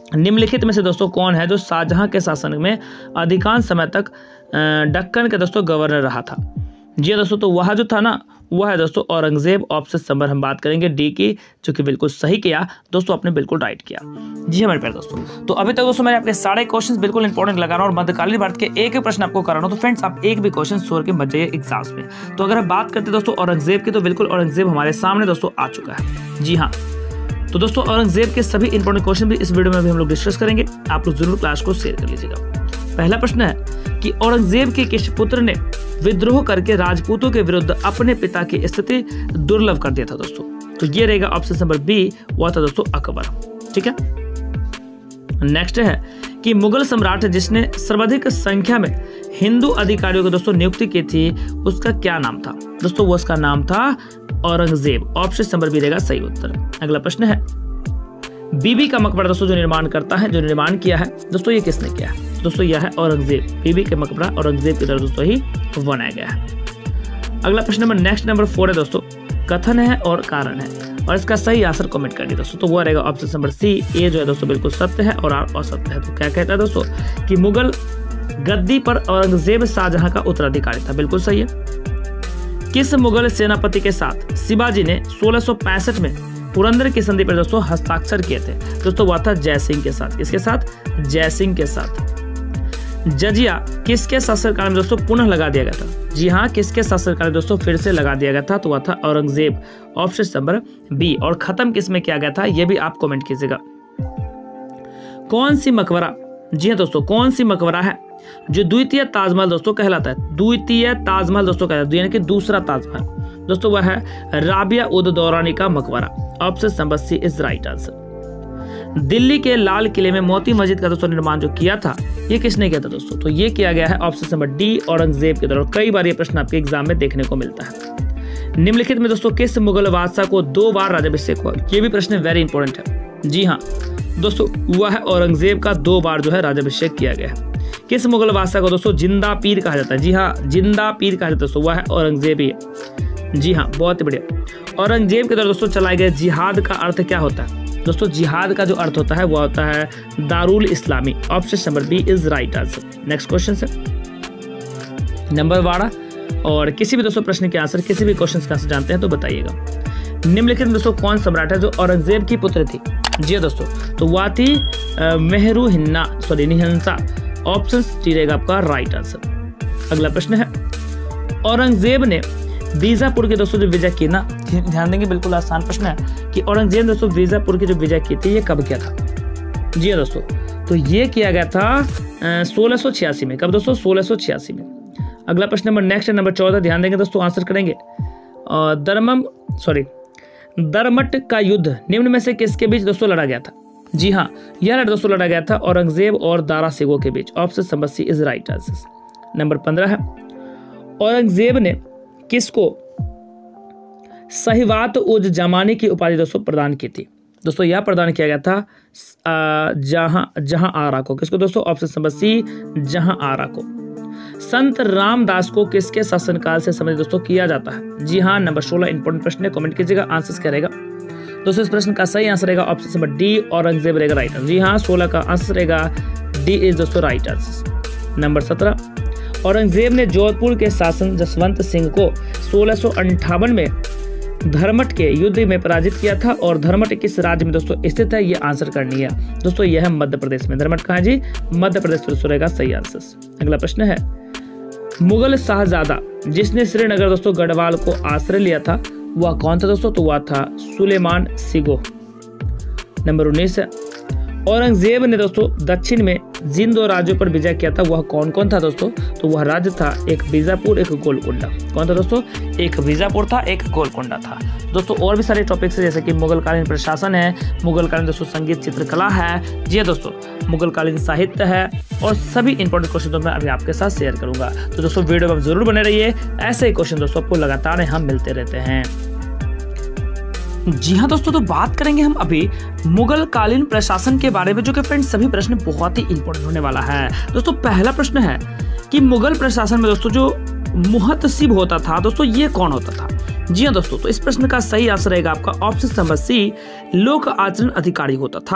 निम्नलिखित में से दोस्तों कौन है जो शाहजहां के शासन में अधिकांश समय तक दक्कन का दोस्तों गवर्नर रहा था? जी दोस्तों, तो वह जो था ना वह है दोस्तों औरंगजेब। ऑप्शन नंबर हम बात करेंगे डी की, जो कि बिल्कुल सही किया दोस्तों, आपने बिल्कुल राइट किया। जी हमारे प्यारे दोस्तों, तो अभी तक दोस्तों मैंने आपके सारे क्वेश्चंस बिल्कुल इंपॉर्टेंट लगा रहा हूं और मध्यकालीन भारत के एक प्रश्न आपको कर रहा हूं। तो फ्रेंड्स, आप एक भी क्वेश्चन छोड़ के मत जाइए एग्जाम्स में। तो अगर हम बात करते दोस्तों औरंगजेब की, तो बिल्कुल औरंगजेब हमारे सामने दोस्तों आ चुका है। जी हाँ, तो दोस्तों औरंगजेब के सभी इंपॉर्टेंट क्वेश्चन भी इस वीडियो में भी हम लोग डिस्कस करेंगे। आप लोग जरूर क्लास को शेयर कर लीजिएगा। पहला प्रश्न है कि औरंगजेब के किस पुत्र ने विद्रोह करके राजपूतों के विरुद्ध अपने पिता की स्थिति दुर्लभ कर दिया था दोस्तों? तो ये रहेगा ऑप्शन नंबर बी, वह था दोस्तों अकबर। ठीक है, नेक्स्ट है कि मुगल सम्राट जिसने सर्वाधिक संख्या में हिंदू अधिकारियों को दोस्तों नियुक्ति की थी, उसका क्या नाम था? दोस्तों वो उसका नाम था औरंगजेब। ऑप्शन नंबर बी रहेगा सही उत्तर। अगला प्रश्न है बीबी का मकबरा दोस्तों जो निर्माण किया है दोस्तों, ये किसने किया है? दोस्तों यह है औरंगजेब। बीबी का मकबरा औरंगजेब की तरफ दोस्तों ही बनाया गया है। अगला प्रश्न नंबर नेक्स्ट नंबर 4 है दोस्तों, कथन है और कारण है, और इसका सही आंसर कमेंट करिए दोस्तों। तो वो रहेगा ऑप्शन नंबर सी, ये जो है दोस्तों बिल्कुल सत्य है और आर असत्य है। तो क्या कहता है दोस्तों कि मुगल गद्दी पर औरंगजेब शाहजहां का उत्तराधिकारी था, बिल्कुल सही है। किस मुगल सेनापति के साथ शिवाजी ने 1665 में पुरंदर की संधि पर दोस्तों हस्ताक्षर किए थे? दोस्तों वह था जयसिंह के साथ। किसके साथ? जयसिंह के साथ। जजिया किसके शासनकाल में दोस्तों पुनः लगा दिया गया था? जी हाँ, किसके शासनकाल में दोस्तों फिर से लगा दिया गया था? तो वह था औरंगजेब। Option number B. और खत्म किस में किया गया था, यह भी आप कमेंट कीजिएगा। कौन सी मकबरा, जी हाँ दोस्तों, कौन सी मकबरा है जो द्वितीय ताजमहल दोस्तों कहलाता है? द्वितीय ताजमहल दोस्तों कहलाता है, यानी कि दूसरा ताजमहल दोस्तों, वह है राबिया उद दौरानी का मकबरा। Option number C is right answer. Delhi के लाल किले में मोती मस्जिद का दोस्तों निर्माण जो किया था, ये किसने किया था दोस्तों? तो ये किया गया है ऑप्शन नंबर डी, औरंगजेब के द्वारा। कई बार ये प्रश्न आपके एग्जाम में देखने को मिलता है। निम्नलिखित में दोस्तों किस मुगल बादशाह को 2 बार राज्याभिषेक हुआ? ये भी प्रश्न वेरी इंपॉर्टेंट है। जी हाँ दोस्तों, वह है औरंगजेब का 2 बार जो है राज्याभिषेक किया गया है। किस मुगल बादशाह को दोस्तों जिंदा पीर कहा जाता है? जी हाँ, जिंदा पीर कहा जाता है दोस्तों, वह है औरंगजेब ही है। जी हाँ, बहुत ही बढ़िया। औरंगजेब के द्वारा दोस्तों चलाए गए जिहाद का अर्थ क्या होता है? दोस्तों जिहाद का जो अर्थ होता है वो होता है दारुल इस्लामी। Option number B is right answer. Next question है नंबर 12, और किसी भी दोस्तों प्रश्न के आंसर, किसी भी क्वेश्चन का आंसर जानते हैं तो बताइएगा। निम्नलिखित में दोस्तों कौन सम्राट है जो औरंगजेब की पुत्र थी? जी दोस्तों, तो वह थी निहंसा। ऑप्शन डी रहेगा आपका राइट आंसर। अगला प्रश्न है औरंगजेब ने बीजापुर के दोस्तों जो विजय की ना, ध्यान देंगे, बिल्कुल आसान प्रश्न है कि औरंगजेब दोस्तों बीजापुर की जो विजय की थी ये कब किया था? जी दोस्तों, तो ये किया गया था 1686 में। कब दोस्तों? 1686 में। अगला प्रश्न नंबर नेक्स्ट नंबर 14, ध्यान देंगे दोस्तों, आंसर करेंगे। दरमट का युद्ध निम्न में से किसके बीच दोस्तों लड़ा गया था? जी हाँ, यह दोस्तों लड़ा गया था औरंगजेब और दारा सिंह के बीच। Option number C is right answer. Number 15 है औरंगजेब ने किसको सहीवात उज जमानी की उपाधि दोस्तों प्रदान की थी? दोस्तों यह प्रदान किया गया था जहां आरा को। किसको दोस्तों? ऑप्शन नंबर सी जहां आरा को। संत रामदास को किसके शासनकाल से संबंधित दोस्तों किया जाता है? जी हाँ, नंबर 16 इंपॉर्टेंट प्रश्न है, कमेंट कीजिएगा आंसर क्या रहेगा दोस्तों। इस प्रश्न का सही आंसर रहेगा ऑप्शन नंबर डी, औरंगजेब रहेगा राइट आंसर। जी हाँ, 16 का आंसर रहेगा डी इज दोस्तों राइट आंसर। नंबर 17, औरंगजेब ने जोधपुर के शासक जसवंत सिंह को 1658 में धर्मट के युद्ध में पराजित किया था, और धर्मट किस राज्य में दोस्तों स्थित है, ये आंसर करनी है दोस्तों। यह है मध्य प्रदेश में। धर्मट कहाँ जी? मध्य प्रदेश दोस्तों रहेगा सही आंसर। अगला प्रश्न है मुगल शाहजादा जिसने श्रीनगर दोस्तों गढ़वाल को आश्रय लिया था, वह कौन था दोस्तों? तो वह था सुलेमान सिगो। नंबर 19 है औरंगजेब ने दोस्तों दक्षिण में जिन 2 राज्यों पर विजय किया था, वह कौन कौन था दोस्तों? तो वह राज्य था एक बीजापुर, एक गोलकुंडा। कौन था दोस्तों? एक बीजापुर था, एक गोलकुंडा था दोस्तों। और भी सारे टॉपिक्स है जैसे कि मुगलकालीन प्रशासन है, मुगलकालीन दोस्तों संगीत चित्रकला है, जी दोस्तों मुगलकालीन साहित्य है, और सभी इंपॉर्टेंट क्वेश्चन तो मैं अभी आपके साथ शेयर करूंगा। तो दोस्तों वीडियो में जरूर बने रहिए, ऐसे ही क्वेश्चन दोस्तों आपको लगातार हम मिलते रहते हैं। जी हाँ दोस्तों, तो बात करेंगे हम अभी मुगल कालीन प्रशासन के बारे में, जो कि फ्रेंड्स सभी प्रश्न बहुत ही इंपॉर्टेंट होने वाला है दोस्तों। पहला प्रश्न है कि मुगल प्रशासन में दोस्तों जो मुहतसिब होता था दोस्तों, ये कौन होता था? जी हाँ दोस्तों, तो इस प्रश्न का सही आंसर रहेगा आपका ऑप्शन नंबर सी, लोक आचरण अधिकारी होता था।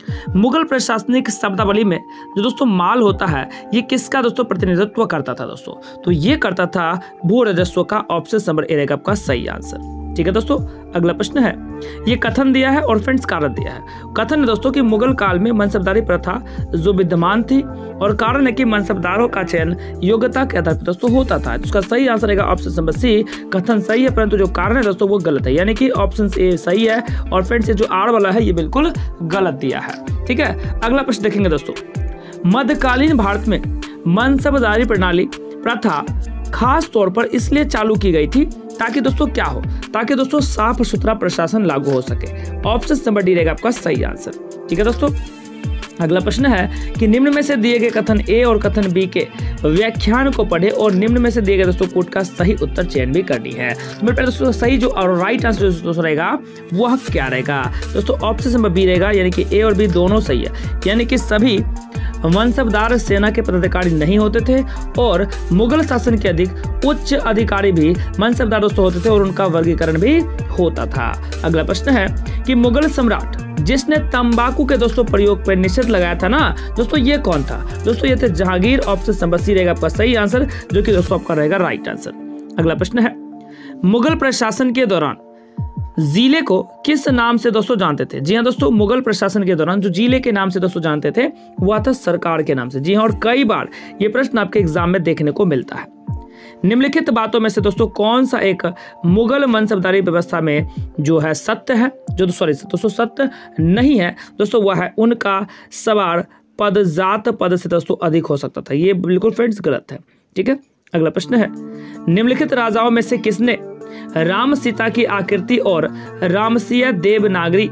मुगल प्रशासनिक शब्दावली में जो दोस्तों माल होता है ये किसका दोस्तों प्रतिनिधित्व करता था दोस्तों? तो ये करता था भू राजस्व का। ऑप्शन नंबर ए रहेगा आपका सही आंसर। ठीक है दोस्तों, अगला प्रश्न है, ये कथन दिया है और फ्रेंड्स कारण दिया है। कथन है दोस्तों कि मुगल काल में मनसबदारी प्रथा जो विद्यमान थी और कारण है कि मनसबदारों का चयन योग्यता के आधार पर दोस्तों होता था। उसका सही आंसर रहेगा ऑप्शन नंबर सी, कथन सही है परंतु जो कारण है दोस्तों वो गलत है, यानी कि ऑप्शन ए सही है और फ्रेंड्स ये जो आर वाला है ये बिल्कुल गलत दिया है। ठीक है, अगला प्रश्न देखेंगे दोस्तों, मध्यकालीन भारत में मनसबदारी प्रणाली प्रथा खास तौर पर इसलिए चालू की गई थी ताकि दोस्तों क्या हो, ताकि दोस्तों साफ सुथरा प्रशासन लागू हो सके। ऑप्शन नंबर डी रहेगा आपका सही आंसर। ठीक है दोस्तों, अगला प्रश्न है कि निम्न में से दिए गए कथन ए और कथन बी के व्याख्यान को पढ़े और निम्न में से दिए गए दोस्तों कोड का सही उत्तर चयन भी करनी है। तो मेरे दोस्तों सही जो और राइट आंसर दोस्तों रहेगा वह क्या रहेगा दोस्तों? ऑप्शन नंबर बी रहेगा, यानी कि ए और बी दोनों सही है, यानी कि सभी मनसबदार सेना के पदाधिकारी नहीं होते थे और मुगल शासन के अधिक उच्च अधिकारी भी मनसबदार दोस्तों होते थे और उनका वर्गीकरण भी होता था। अगला प्रश्न है कि मुगल सम्राट जिसने तंबाकू के दोस्तों प्रयोग पर निषेध लगाया था ना दोस्तों, ये कौन था? दोस्तों ये थे जहांगीर। ऑप्शन नंबर सी रहेगा आपका सही आंसर, जो कि दोस्तों आपका रहेगा राइट आंसर। अगला प्रश्न है, मुगल प्रशासन के दौरान जिले को किस नाम से दोस्तों जानते थे? जी हाँ दोस्तों, मुगल प्रशासन के दौरान जो जिले के नाम से दोस्तों जानते थे वह था सरकार के नाम से। जी हाँ, और कई बार ये प्रश्न आपके एग्जाम में देखने को मिलता है। निम्नलिखित बातों में से दोस्तों कौन सा एक मुगल मनसबदारी व्यवस्था में जो है सत्य है, जो दोस्तों सत्य नहीं है दोस्तों, वह है उनका सवार पद जात पद से दोस्तों अधिक हो सकता था। ये बिल्कुल फ्रेंड्स गलत है। ठीक है, अगला प्रश्न है, निम्नलिखित राजाओं में से किसने राम सीता की आकृति और रामसीय देवनागरी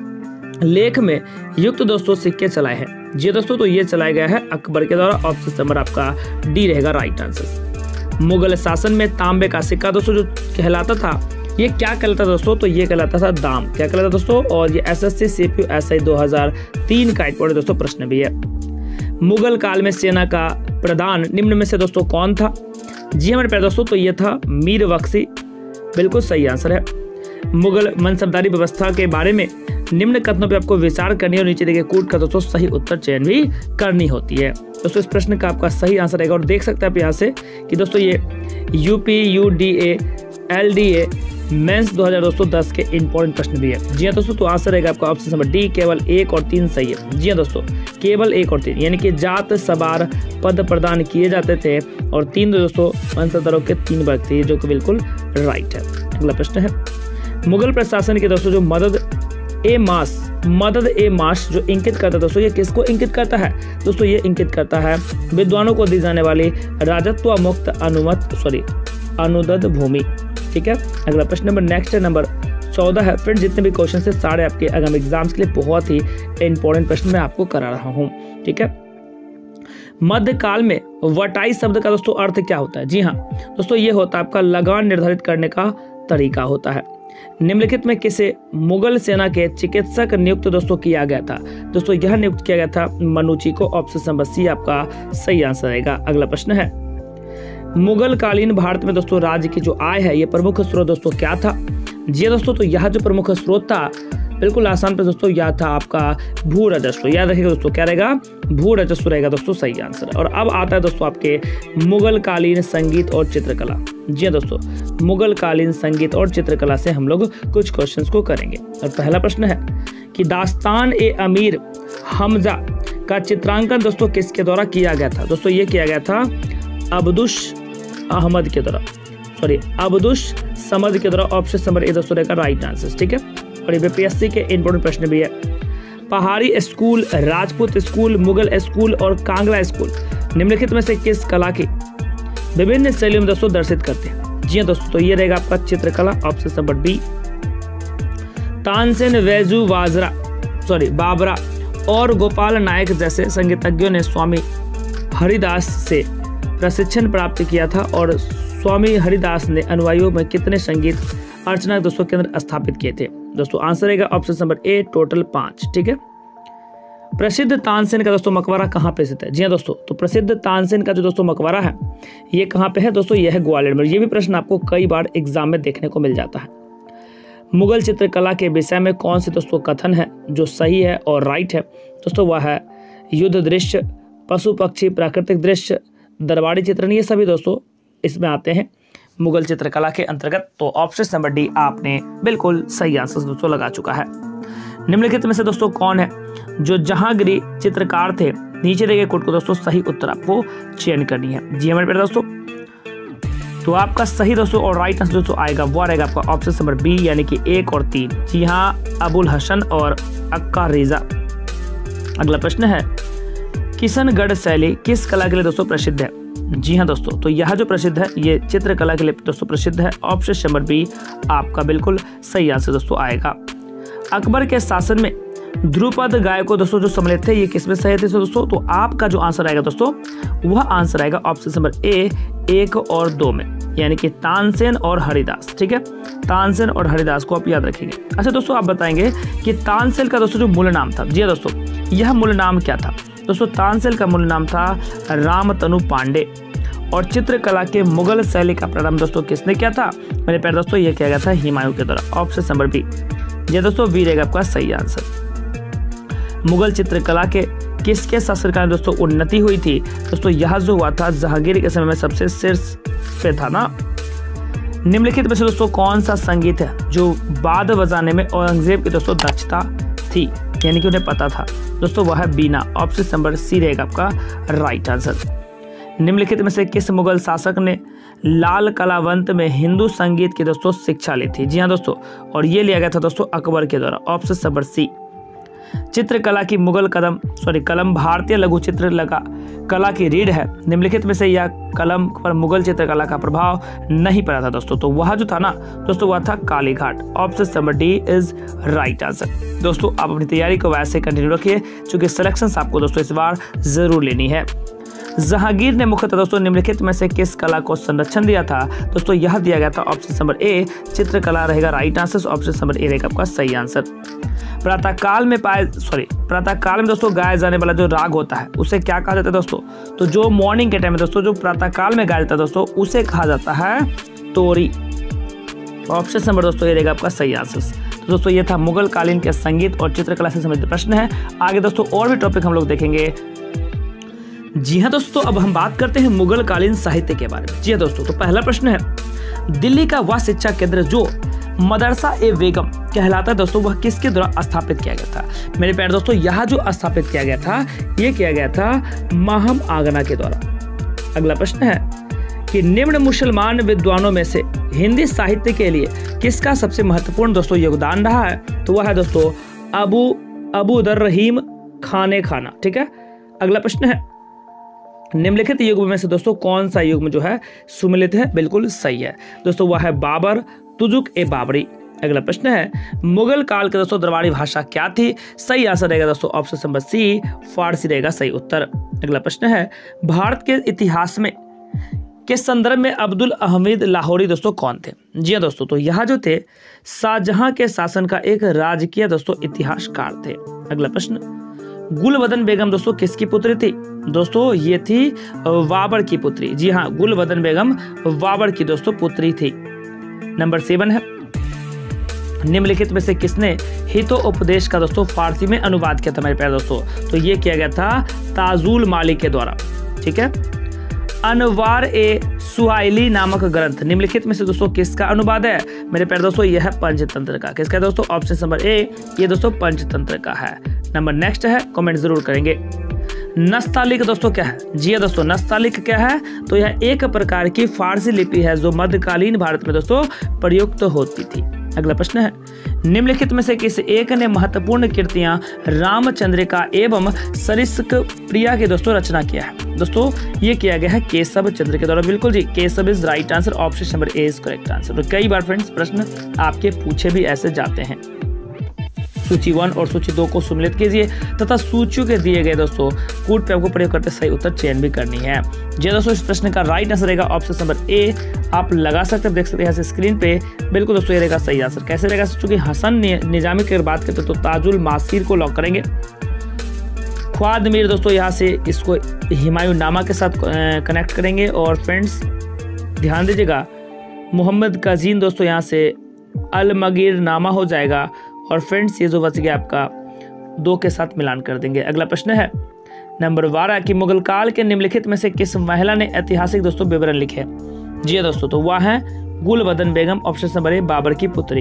लेख में युक्त दोस्तों सिक्के चलाए हैं? जी दोस्तों, तो ये चलाया गया है अकबर के द्वारा। ऑप्शन नंबर आपका डी रहेगा राइट आंसर। मुगल शासन में तांबे का सिक्का दोस्तों जो कहलाता था, ये क्या कहलाता दोस्तों? तो ये कहलाता था दाम। क्या कहलाता दोस्तों? और ये एसएससी सीपीयू एसआई 2003 का इंपॉर्टेंट दोस्तों प्रश्न भी है। मुगल काल में सेना का प्रधान निम्न में से दोस्तों कौन था? जी हमारे प्यारे दोस्तों, तो ये था मीर बख्शी। बिल्कुल सही आंसर है। मुगल मनसबदारी व्यवस्था के बारे में निम्न कथनों पे आपको विचार करनी है और नीचे दिए गए कोड का दोस्तों सही उत्तर चयन भी करनी होती है। दोस्तों इस प्रश्न का आपका सही आंसर रहेगा और देख सकते हैं आप यहाँ से कि दोस्तों ये UPUDA LDA मेंस 2010 के इंपॉर्टेंट प्रश्न भी है। जी हाँ दोस्तों, तो आंसर रहेगा आपका ऑप्शन नंबर डी, केवल 1 और 3 सही है। जी हाँ दोस्तों, केवल 1 और 3, यानी कि जात सवार पद प्रदान किए जाते थे और 3 दोस्तों मनसबदारों के 3 वर्ग थे, जो कि बिल्कुल राइट है। अगला प्रश्न है, मुगल प्रशासन के दोस्तों जो मदद ए मास जो इंकित करता है दोस्तों, ये किसको इंकित करता है? दोस्तों ये इंकित करता है विद्वानों को दी जाने वाली राजत्व मुक्त अनुदद भूमि। ठीक है, अगला प्रश्न नंबर नेक्स्ट है नंबर 14 है। फ्रेंड्स जितने भी क्वेश्चन है सारे आपके आगामी एग्जाम्स के लिए बहुत ही इंपॉर्टेंट प्रश्न मैं आपको करा रहा हूँ। ठीक है, मध्यकाल में वटाई शब्द का दोस्तों अर्थ क्या होता है? जी हाँ दोस्तों, ये होता है आपका लगान निर्धारित करने का तरीका होता है। निम्नलिखित में किसे मुगल सेना के चिकित्सक नियुक्त दोस्तों किया गया था? दोस्तों यह नियुक्त किया गया था मनुची को। ऑप्शन नंबर सी आपका सही आंसर रहेगा। अगला प्रश्न है, मुगल कालीन भारत में दोस्तों राज्य की जो आय है ये प्रमुख स्रोत दोस्तों क्या था? जी दोस्तों, तो यह जो प्रमुख स्रोत था बिल्कुल आसान पे दोस्तों यह था आपका भू राजस्व। याद रखिएगा दोस्तों क्या रहेगा? भू राजस्व रहेगा दोस्तों सही आंसर। और अब आता है दोस्तों आपके मुगल कालीन संगीत और चित्रकला। जी दोस्तों, मुगल कालीन संगीत और चित्रकला से हम लोग कुछ क्वेश्चंस को करेंगे। और पहला प्रश्न है कि दास्तान ए अमीर हमजा का चित्रांकन दोस्तों किसके द्वारा किया गया था? दोस्तों ये किया गया था अब्दुश अहमद के द्वारा, अब्दुश समद के द्वारा। ऑप्शन नंबर ए दोस्तों रहेगा राइट आंसर। ठीक है, और ये PSC के इंपॉर्टेंट प्रश्न भी है। Pahari school, Rajput school, Mughal school और कांगड़ा स्कूल निम्नलिखित में से किस कला की विभिन्न शैलियों में दोस्तों दर्शित करते हैं? जी हाँ दोस्तों, तो ये रहेगा आपका चित्रकला। Option number B. Tansen, Baiju Bawra और गोपाल नायक जैसे संगीतज्ञों ने स्वामी हरिदास से प्रशिक्षण प्राप्त किया था और स्वामी हरिदास ने अनुयायियों में कितने संगीत अर्चना दोस्तों केंद्र स्थापित किए थे? दोस्तों आंसर रहेगा ऑप्शन नंबर ए, टोटल 5। ठीक है, प्रसिद्ध तानसेन का दोस्तों मकबरा कहाँ पे स्थित है? जी हाँ दोस्तों, तो प्रसिद्ध तानसेन का जो दोस्तों मकबरा है ये कहाँ पे है दोस्तों? ये है ग्वालियर में। ये भी प्रश्न आपको कई बार एग्जाम में देखने को मिल जाता है। मुगल चित्रकला के विषय में कौन से दोस्तों कथन है जो सही है और राइट है? दोस्तों वह है युद्ध दृश्य, पशु पक्षी, प्राकृतिक दृश्य, दरबारी चित्रण, ये सभी दोस्तों इसमें आते हैं मुगल चित्रकला के अंतर्गत। तो ऑप्शन नंबर डी आपने बिल्कुल सही आंसर दोस्तों लगा चुका है। निम्नलिखित में से दोस्तों कौन है जो जहांगीरी चित्रकार थे? नीचे दिए गए कोड को दोस्तों सही उत्तर आपको चयन करनी है। जी हमारे प्यारे दोस्तों, तो आपका सही दोस्तों और राइट आंसर दोस्तों आएगा वो रहेगा आपका ऑप्शन नंबर बी, यानी कि 1 और 3। जी हाँ, अबुल हसन और अक्का रेजा। अगला प्रश्न है, किशनगढ़ शैली किस कला के लिए दोस्तों प्रसिद्ध है? जी हाँ दोस्तों, तो यह जो प्रसिद्ध है ये चित्रकला के लिए दोस्तों प्रसिद्ध है। ऑप्शन नंबर बी आपका बिल्कुल सही आंसर दोस्तों आएगा। अकबर के शासन में ध्रुपद गाय को दोस्तों जो सम्मिलित थे ये किसमें सही थे दोस्तों? तो आपका जो आंसर आएगा दोस्तों वह आंसर आएगा ऑप्शन नंबर ए 1 और 2 में, यानी कि तानसेन और हरिदास। ठीक है, तानसेन और हरिदास को आप याद रखेंगे। अच्छा दोस्तों, आप बताएंगे कि तानसेन का दोस्तों जो मूल नाम था, जी दोस्तों यह मूल नाम क्या था? दोस्तों तानसेन का मूल नाम था रामतनु पांडे। और चित्रकला के मुगल शैली का प्रारंभ दोस्तों किसने किया था? मेरे प्यारे दोस्तों ये किया गया था हुमायूं के द्वारा। ऑप्शन नंबर बी, ये दोस्तों बी रहेगा आपका सही आंसर। मुगल चित्रकला के किसके शासनकाल में दोस्तों उन्नति हुई थी? दोस्तों यह जो हुआ था जहांगीर के समय में सबसे शीर्ष पे था ना। निम्नलिखित में से दोस्तों कौन सा संगीत है जो बाद बजाने में औरंगजेब की दोस्तों दक्षता थी, यानी कि उन्हें पता था? दोस्तों वह है बीना। ऑप्शन नंबर सी रहेगा आपका राइट आंसर। निम्नलिखित में से किस मुगल शासक ने लाल कलावंत में हिंदू संगीत की दोस्तों शिक्षा ली थी? जी हाँ दोस्तों, और ये लिया गया था दोस्तों अकबर के द्वारा। Option number C. चित्रकला की मुगल कलम भारतीय लघु चित्रकला कला की रीढ़ है। निम्नलिखित में से यह कलम पर मुगल चित्रकला का प्रभाव नहीं पड़ा था दोस्तों? तो वह जो था ना दोस्तों वह था Kalighat. Option number D is right answer. दोस्तों आप अपनी तैयारी को वैसे कंटिन्यू रखिए, क्योंकि सिलेक्शन आपको दोस्तों इस बार जरूर लेनी है। जहांगीर ने मुख्यतः दोस्तों निम्नलिखित में से किस कला को संरक्षण दिया था? दोस्तों यह दिया गया था ऑप्शन नंबर ए चित्रकला रहेगा right answer. Option number A रहेगा आपका सही आंसर। प्रातःकाल में दोस्तों गाया जाने वाला जो राग होता है उसे क्या कहा जाता है दोस्तों? तो जो मॉर्निंग के टाइम में दोस्तों जो प्रातःकाल में गाया जाता है दोस्तों उसे कहा जाता है तोरी। ऑप्शन नंबर दोस्तों ये रहेगा आपका सही आंसर। तो दोस्तों ये था मुगल कालीन के संगीत और चित्रकला से संबंधित प्रश्न है। आगे दोस्तों और भी टॉपिक हम लोग देखेंगे। जी हाँ दोस्तों, अब हम बात करते हैं मुगल कालीन साहित्य के बारे में। जी हाँ दोस्तों, तो पहला प्रश्न है, दिल्ली का वह शिक्षा केंद्र जो मदरसा ए बेगम कहलाता है दोस्तों वह किसके द्वारा स्थापित किया गया था? मेरे प्यारे दोस्तों यह जो स्थापित किया गया था ये किया गया था माहम आगना के द्वारा। अगला प्रश्न है कि निम्न मुसलमान विद्वानों में से हिंदी साहित्य के लिए किसका सबसे महत्वपूर्ण दोस्तों योगदान रहा है? तो वह है दोस्तों अबू दर रहीम खाने खाना। ठीक है, अगला प्रश्न है, निम्नलिखित युग में से दोस्तों कौन सा युग में जो है सुमिलित है? बिल्कुल सही है दोस्तों, वह है बाबर तुजुक ए बाबरी। अगला प्रश्न है, मुगल काल के दोस्तों दरबारी भाषा क्या थी? सही आंसर रहेगा दोस्तों ऑप्शन नंबर सी फारसी रहेगा सही उत्तर। अगला प्रश्न है, भारत के इतिहास में के संदर्भ में अब्दुल अहमद लाहौरी दोस्तों कौन थे? जी हाँ दोस्तों, तो यह जो थे शाहजहां के शासन का एक राजकीय दोस्तों इतिहासकार थे। अगला प्रश्न, गुलबदन बेगम दोस्तों किसकी पुत्री थी? दोस्तों ये थी बाबर की पुत्री। जी हाँ, गुलबदन बेगम बाबर की दोस्तों पुत्री थी। नंबर 7 है, निम्नलिखित में से किसने हितोपदेश का दोस्तों फारसी में अनुवाद किया था? मेरे प्यारे दोस्तों, तो ये किया गया था ताजुल मालिक के द्वारा। ठीक है, अनवार ए सुहाइली नामक ग्रंथ निम्नलिखित में से दोस्तों किसका अनुवाद है? मेरे प्यारे दोस्तों यह है पंचतंत्र का। किसका दोस्तों? ऑप्शन नंबर ए ये दोस्तों पंचतंत्र का है। नंबर नेक्स्ट है, कमेंट जरूर करेंगे। नस्तालिक दोस्तों क्या है? जी हाँ दोस्तों, नस्तालिक क्या है? तो यह एक प्रकार की फारसी लिपि है जो मध्यकालीन भारत में दोस्तों प्रयुक्त होती थी। अगला प्रश्न है, निम्नलिखित में से किस एक ने महत्वपूर्ण कृतियां रामचंद्रिका एवं सरिस्क प्रिया की दोस्तों रचना किया है? दोस्तों ये किया गया है केशव चंद्र के द्वारा। बिल्कुल जी, Keshav is right answer. Option number A is correct answer. तो कई बार फ्रेंड्स प्रश्न आपके पूछे भी ऐसे जाते हैं। सूची 1 और सूची 2 को सम्मिलित कीजिए तथा सूचियों के दिए गए दोस्तों कूट प्रयोग को प्रयोग करते सही उत्तर चयन भी करनी है। जी दोस्तों, इस प्रश्न का राइट आंसर रहेगा ऑप्शन नंबर ए। आप लगा सकते हैं, देख सकते हैं यहाँ से स्क्रीन पे। बिल्कुल दोस्तों ये रहेगा सही आंसर। कैसे रहेगा? चूंकि हसन निजामी की बात करते तो ताजुल मासीर को लॉक करेंगे। ख्वाद मीर दोस्तों यहाँ से इसको हुमायूं नामा के साथ कनेक्ट करेंगे। और फ्रेंड्स ध्यान दीजिएगा, मोहम्मद काजीन दोस्तों यहाँ से अल मगीर नामा हो जाएगा। और फ्रेंड्स ये जो बच गया आपका 2 के साथ मिलान कर देंगे। अगला प्रश्न है नंबर 12 कि मुगल काल के निम्नलिखित में से किस महिला ने ऐतिहासिक दोस्तों विवरण लिखे? जी दोस्तों, तो वह है Gulbadan Begum. Option number A Babar की पुत्री।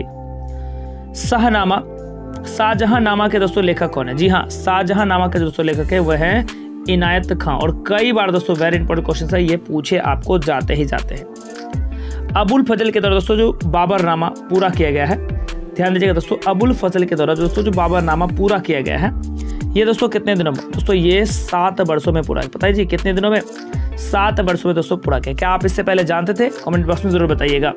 शाहजहांनामा के दोस्तों लेखक कौन है? जी हाँ, शाहजहांनामा के दोस्तों लेखक है वह है इनायत खां। और कई बार दोस्तों वेरी इंपॉर्टेंट क्वेश्चन है, ये पूछे आपको जाते ही जाते हैं। अबुल फजल के द्वारा दोस्तों जो बाबरनामा पूरा किया गया है, ध्यान दीजिएगा दोस्तों, अबुल फजल के द्वारा दोस्तों जो बाबरनामा पूरा किया गया है, ये दोस्तों कितने दिनों में? दोस्तों ये 7 वर्षों में पूरा है। पता है जी कितने दिनों में? 7 वर्षों में दोस्तों पूरा किया। क्या आप इससे पहले जानते थे? कमेंट बॉक्स में जरूर बताइएगा।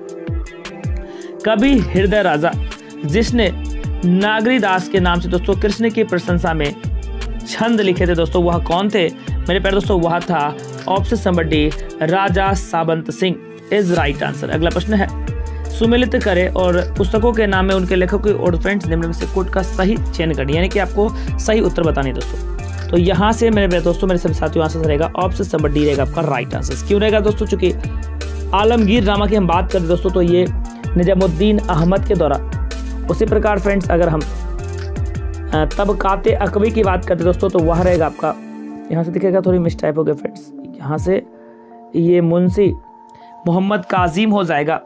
कवि हृदय राजा जिसने नागरीदास के नाम से दोस्तों कृष्ण की प्रशंसा में छंद लिखे थे दोस्तों, वह कौन थे मेरे प्यारे दोस्तों? वह था option number D Raja Sawant Singh is right answer. अगला प्रश्न है सुमेलित करें और पुस्तकों के नाम में उनके लेखकों और फ्रेंड्स निम्न में से कोट का सही चयन करें, यानी कि आपको सही उत्तर बतानी है दोस्तों। तो यहाँ से मेरे दोस्तों, मेरे सभी साथियों, आंसर रहेगा ऑप्शन नंबर डी रहेगा आपका राइट आंसर। क्यों रहेगा दोस्तों? चूंकि आलमगीर नामा की हम बात करें दोस्तों तो ये निजामुद्दीन अहमद के द्वारा, उसी प्रकार फ्रेंड्स अगर हम तबकाते अकवी की बात करते दोस्तों तो वह रहेगा आपका, यहाँ से दिखेगा थोड़ी मिस्टाइप हो गया फ्रेंड्स, यहाँ से ये मुंशी मोहम्मद काजिम हो जाएगा,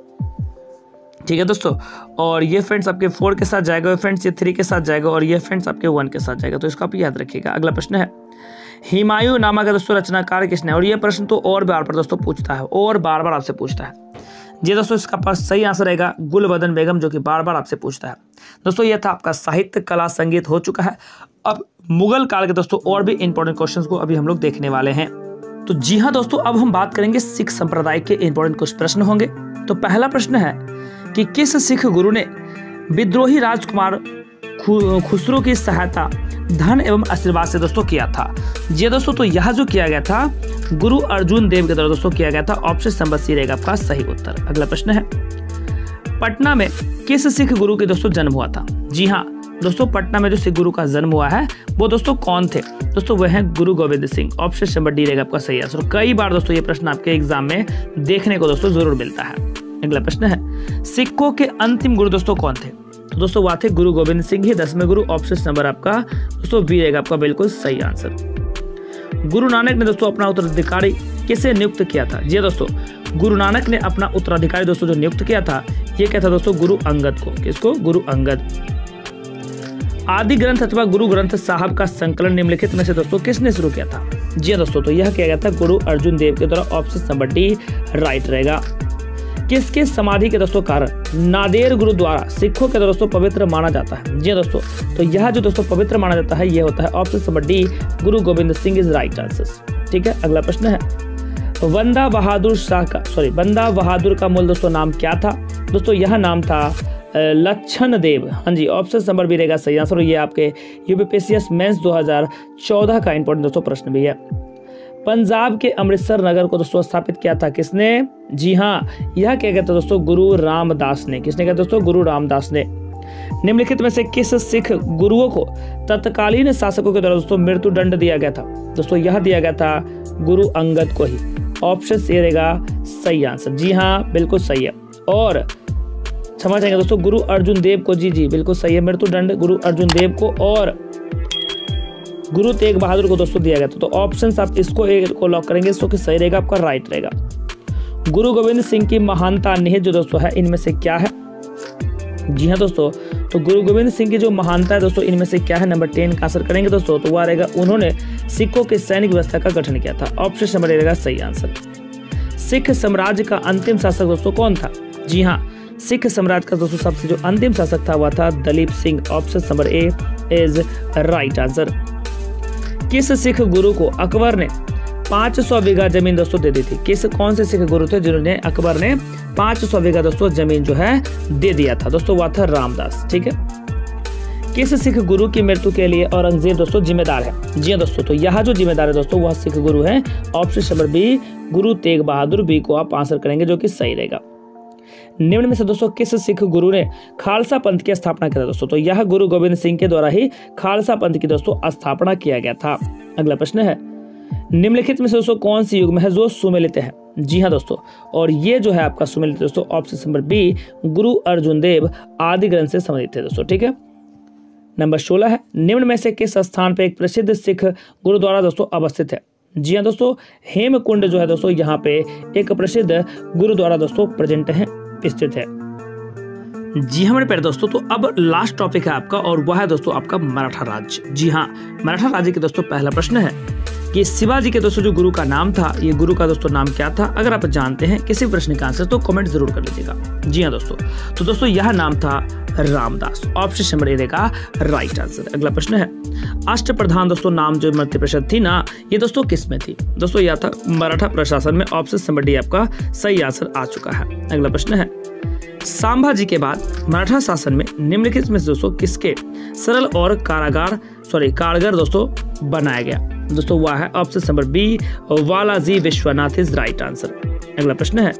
ठीक है दोस्तों। और ये फ्रेंड्स आपके 4 के साथ जाएगा, फ्रेंड्स ये 3 के साथ जाएगा, और ये फ्रेंड्स आपके 1 के साथ जाएगा, तो इसको आप याद रखिएगा। अगला प्रश्न है हुमायूं नामा का दोस्तों रचनाकार किसने? और ये प्रश्न तो और बार बार दोस्तों पूछता है, और बार बार आपसे पूछता है। जी दोस्तों, इसका पास सही आंसर रहेगा गुलबदन बेगम, जो कि बार बार आपसे पूछता है दोस्तों। यह था आपका साहित्य कला संगीत हो चुका है। अब मुगल काल के दोस्तों और भी इंपॉर्टेंट क्वेश्चंस को अभी हम लोग देखने वाले हैं। तो जी हाँ दोस्तों, अब हम बात करेंगे सिख संप्रदाय के इंपॉर्टेंट कुछ प्रश्न होंगे। तो पहला प्रश्न है कि किस सिख गुरु ने विद्रोही राजकुमार खुसरो की सहायता धन एवं आशीर्वाद से दोस्तों किया था? जी दोस्तों, तो यह जो किया गया था गुरु अर्जुन देव के द्वारा दोस्तों किया गया था। ऑप्शन नंबर सी रहेगा आपका सही उत्तर। अगला प्रश्न है पटना में किस सिख गुरु के दोस्तों जन्म हुआ था? जी हाँ दोस्तों, पटना में जो सिख गुरु का जन्म हुआ है वो दोस्तों कौन थे? दोस्तों वह है Guru Gobind Singh. Option number D रहेगा आपका सही आंसर। कई बार दोस्तों ये प्रश्न आपके एग्जाम में देखने को दोस्तों जरूर मिलता है। अगला प्रश्न है सिखों के अंतिम गुरु दोस्तों कौन थे? तो दोस्तों वह थे गुरु गोविंद सिंह ही 10वें गुरु। ऑप्शन नंबर आपका दोस्तों बी रहेगा आपका बिल्कुल सही आंसर। गुरु नानक ने दोस्तों अपना उत्तराधिकारी किसे नियुक्त किया था? जी दोस्तों, गुरु नानक ने अपना उत्तराधिकारी दोस्तों जो नियुक्त किया था, ये क्या था दोस्तों? गुरु अंगद को। किसको? गुरु अंगद। आदि ग्रंथ अथवा गुरु ग्रंथ साहब का संकलन निम्नलिखित में से दोस्तों किसने शुरू किया था? जी दोस्तों, तो यह किया गया था गुरु अर्जुन देव के द्वारा। ऑप्शन नंबर डी राइट रहेगा। किसके समाधि के दोस्तों कारण नादेर गुरुद्वारा सिखों के दोस्तों पवित्र माना जाता है? जी दोस्तों, तो यह जो दोस्तों पवित्र माना जाता है यह होता है option number D Guru Gobind Singh is right answer. ठीक है, अगला प्रश्न है बंदा बहादुर का मूल दोस्तों नाम क्या था? दोस्तों यह नाम था लक्षण देव। हाँ जी, ऑप्शन नंबर बी रहेगा सही आंसर। ये आपके यूपीपीएससी मेंस 2014 का इंपॉर्टेंट दोस्तों प्रश्न भी है। पंजाब के अमृतसर नगर को दोस्तों स्थापित किया था किसने? जी हाँ, यह क्या कहता है दोस्तों? गुरु रामदास ने। किसने कहा दोस्तों? गुरु रामदास ने। निम्नलिखित में से किस सिख गुरुओं को तत्कालीन शासकों के द्वारा दोस्तों मृत्यु दंड दिया गया था? दोस्तों यह दिया गया था गुरु अंगद को ही। ऑप्शन सी रहेगा सही आंसर। जी हाँ, बिल्कुल सही है। और क्षमा चाहेंगे दोस्तों गुरु अर्जुन देव को। जी बिल्कुल सही है, मृत्यु दंड गुरु अर्जुन देव को और गुरु तेग बहादुर को दोस्तों दिया गया था। तो ऑप्शंस आप इसको एक को लॉक करेंगे, इसको कि सही रहेगा आपका राइट रहेगा। गुरु गोविंद सिंह की महानता निहित जो दोस्तों है इनमें से क्या है? जी हाँ दोस्तों, तो गुरु गोविंद सिंह की जो महानता है दोस्तों इनमें से क्या है? नंबर 10 का आंसर करेंगे दोस्तों, तो वह रहेगा उन्होंने सिखों की सैनिक व्यवस्था का गठन किया था। ऑप्शन नंबर रहेगा सही आंसर। सिख साम्राज्य का अंतिम शासक दोस्तों कौन था? जी हाँ, सिख साम्राज्य का दोस्तों सबसे जो अंतिम शासक था वह था Dalip Singh. Option number A is right answer. किस सिख गुरु को अकबर ने 500 बीघा जमीन दोस्तों दे दी थी? कौन से सिख गुरु थे जिन्होंने अकबर ने 500 बीघा दोस्तों जमीन जो है दे दिया था? दोस्तों वह था रामदास। ठीक है, किस सिख गुरु की मृत्यु के लिए औरंगजेब दोस्तों जिम्मेदार है? जी दोस्तों, तो यह जो जिम्मेदार है दोस्तों वह सिख गुरु है। Option number B Guru Tegh Bahadur. B को आप आंसर करेंगे जो कि सही रहेगा। निम्न में से दोस्तों किस सिख गुरु ने खालसा पंथ की स्थापना किया? दोस्तों तो यह गुरु गोविंद सिंह के द्वारा ही खालसा पंथ की दोस्तों स्थापना किया गया था। अगला प्रश्न है निम्नलिखित में से दोस्तों कौन सी युग में है जो सुमेलित है? जी हाँ दोस्तों, और ये जो है आपका सुमेलित दोस्तों ऑप्शन नंबर बी गुरु अर्जुन देव आदि ग्रंथ से संबंधित है दोस्तों। ठीक है, नंबर 16 है, निम्न में से किस स्थान पर एक प्रसिद्ध सिख गुरुद्वारा दोस्तों अवस्थित है? जी हाँ दोस्तों, हेमकुंड जो है दोस्तों यहाँ पे एक प्रसिद्ध गुरुद्वारा दोस्तों प्रेजेंट है, स्थित है। जी हाँ मेरे प्यारे दोस्तों, तो अब लास्ट टॉपिक है आपका और वह है दोस्तों आपका मराठा राज्य। जी हाँ, मराठा राज्य के दोस्तों पहला प्रश्न है कि शिवाजी के दोस्तों जो गुरु का नाम था, ये गुरु का दोस्तों नाम क्या था? अगर आप जानते हैं किसी प्रश्न का आंसर तो कमेंट जरूर कर लीजिएगा। जी हाँ दोस्तों, तो दोस्तों यह नाम था रामदास। ऑप्शन नंबर ए का राइट आंसर। अगला प्रश्न है, अष्टप्रधान दोस्तों नाम जो मंत्री परिषद थी ना, ये दोस्तों किस में थी? दोस्तों यह था मराठा प्रशासन में। ऑप्शन नंबर डी आपका सही आंसर आ चुका है। अगला प्रश्न है, संभाजी के बाद मराठा शासन में निम्नलिखित में से दोस्तों किसके सरल और कारगर दोस्तों बनाया गया? दोस्तों वह है option number B, Balaji Vishwanath is right answer. अगला प्रश्न है,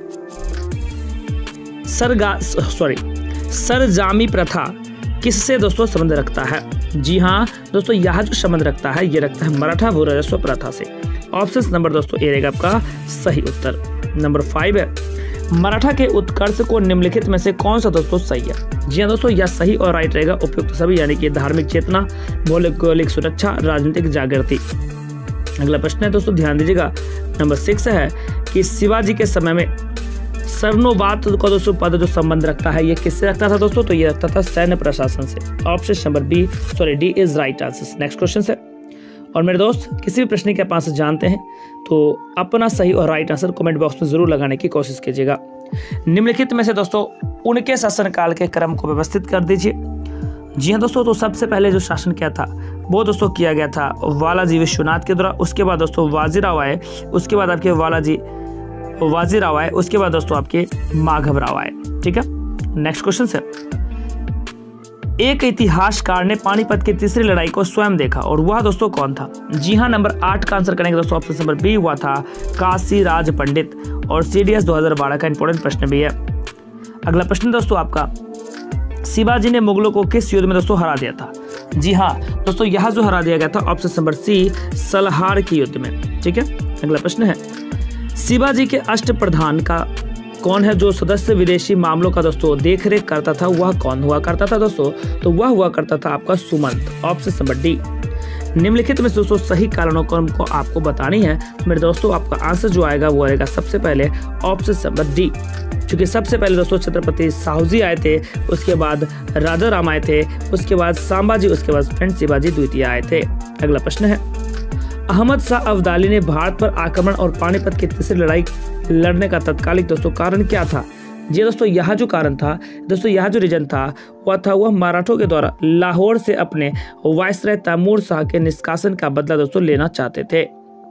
सरजामी प्रथा किससे दोस्तों संबंध रखता है? जी हाँ दोस्तों, यह जो संबंध रखता है ये रखता है मराठा भू राजस्व प्रथा से। ऑप्शन नंबर दोस्तों ए रहेगा आपका सही उत्तर। नंबर 5 है, मराठा के उत्कर्ष को निम्नलिखित में से कौन सा दोस्तों सही है? जी हाँ दोस्तों, यह सही और राइट रहेगा उपयुक्त सभी, यानी कि धार्मिक चेतना, भौगोलिक सुरक्षा, राजनीतिक जागृति। अगला प्रश्न है दोस्तों, ध्यान दीजिएगा। नंबर 6 है कि शिवाजी के समय में सरनोबात का दोस्तों पद जो संबंध रखता है ये किससे रखता था दोस्तों? तो ये रखता था सैन्य प्रशासन से। Option number D is right answer. Next question है, और मेरे दोस्त किसी भी प्रश्न के आप आंसर जानते हैं तो अपना सही और राइट आंसर कमेंट बॉक्स में जरूर लगाने की कोशिश कीजिएगा। निम्नलिखित में से दोस्तों उनके शासनकाल के क्रम को व्यवस्थित कर दीजिए। जी हाँ दोस्तों, तो सबसे पहले जो शासन क्या था वो दोस्तों किया गया था वालाजी विश्वनाथ के द्वारा। उसके बाद दोस्तों वाजीराव आए, उसके बाद आपके वाजीराव आए, उसके बाद दोस्तों आपके माधव राव आए। ठीक है, नेक्स्ट क्वेश्चन है, एक इतिहासकार ने पानीपत की तीसरी लड़ाई को स्वयं देखा और वह दोस्तों कौन था? जी हाँ, नंबर 8 का आंसर करेंगे दोस्तों। ऑप्शन नंबर बी हुआ था काशी राज पंडित, और CDS 2012 का इंपॉर्टेंट प्रश्न भी है। अगला प्रश्न दोस्तों आपका, शिवाजी ने मुगलों को किस युद्ध में दोस्तों हरा दिया था? जी हाँ दोस्तों, यह जो हरा दिया गया था ऑप्शन नंबर सी, सलहार की युद्ध में। ठीक है, अगला प्रश्न है, शिवाजी के अष्टप्रधान का कौन है जो सदस्य विदेशी मामलों का दोस्तों देख रेख करता था? वह कौन हुआ करता था दोस्तों? तो वह हुआ करता था आपका सुमंत। Option number D. निम्नलिखित में दोस्तों सही कारणों को आपको बतानी है। मेरे दोस्तों आपका आंसर जो आएगा वो आएगा सबसे पहले ऑप्शन नंबर डी, क्योंकि सबसे पहले दोस्तों छत्रपति साहूजी आए थे, उसके बाद राजा राम आए थे, उसके बाद संभाजी, उसके बाद फ्रेंड शिवाजी द्वितीय आए थे। अगला प्रश्न है, अहमद शाह अब्दाली ने भारत पर आक्रमण और पानीपत की तीसरी लड़ाई लड़ने का तत्कालिक दोस्तों कारण क्या था? जी दोस्तों, यह जो कारण था दोस्तों, यह जो रीजन था वह मराठों के द्वारा लाहौर से अपने वायसराय तैमूर शाह के निष्कासन का बदला दोस्तों लेना चाहते थे।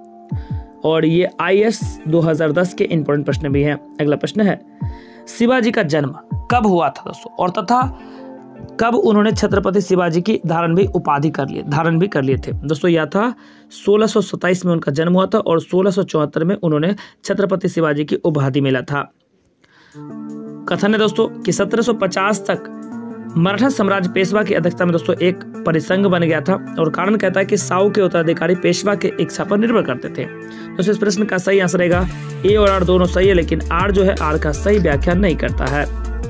और ये IAS 2010 के इंपॉर्टेंट प्रश्न भी हैं। अगला प्रश्न है, शिवाजी का जन्म कब हुआ था दोस्तों, और तथा कब उन्होंने छत्रपति शिवाजी की धारण भी कर लिए थे? दोस्तों यह था 1627 में उनका जन्म हुआ था और 1674 में उन्होंने छत्रपति शिवाजी की उपाधि मिला था। कथन है दोस्तों कि 1750 तक मराठा साम्राज्य पेशवा की अध्यक्षता में दोस्तों एक परिसंघ बन गया था, और कारण कहता है कि साऊ के उत्तराधिकारी पेशवा के इच्छा पर निर्भर करते थे। दोस्तों इस प्रश्न का सही आंसर रहेगा ए और आर दोनों सही है, लेकिन आर जो है आर का सही व्याख्या नहीं करता है।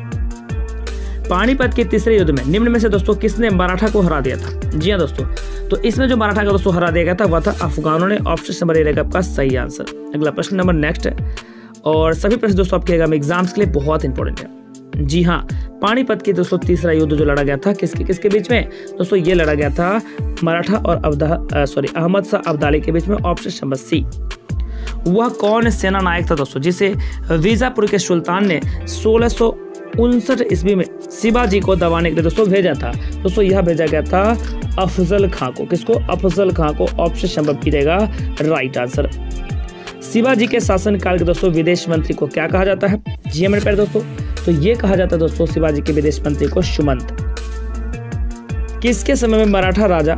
पानीपत के तीसरे युद्ध में निम्न में से दोस्तों किसने मराठा को हरा दिया था? जी हाँ दोस्तों, तो इसमें जो मराठा का दोस्तों हरा दिया गया था वह था अफगानों ने। ऑप्शन नंबर ए रहेगा आपका सही आंसर। अगला प्रश्न नंबर नेक्स्ट है, और सभी प्रश्न दोस्तों आपके एग्जाम्स के लिए बहुत इंपॉर्टेंट है। जी हाँ, पानीपत के दोस्तों तीसरा युद्ध जो लड़ा गया था किसके बीच में दोस्तों? ये लड़ा गया था मराठा और अहमद शाह अब्दाली के बीच में। Option number C. वह कौन सेना नायक था दोस्तों जिसे बीजापुर के सुल्तान ने 1659 ईस्वी में शिवाजी को दबाने के लिए दोस्तों भेजा था? दोस्तों यह भेजा गया था अफजल खां को। किसको? अफजल खां को। ऑप्शन नंबर बी रहेगा राइट आंसर। शिवाजी के शासनकाल के दोस्तों विदेश मंत्री को क्या कहा जाता है? जी मेरे प्यारे दोस्तों, तो ये कहा जाता है दोस्तों शिवाजी के विदेश मंत्री को सुमंत। किसके समय में मराठा राजा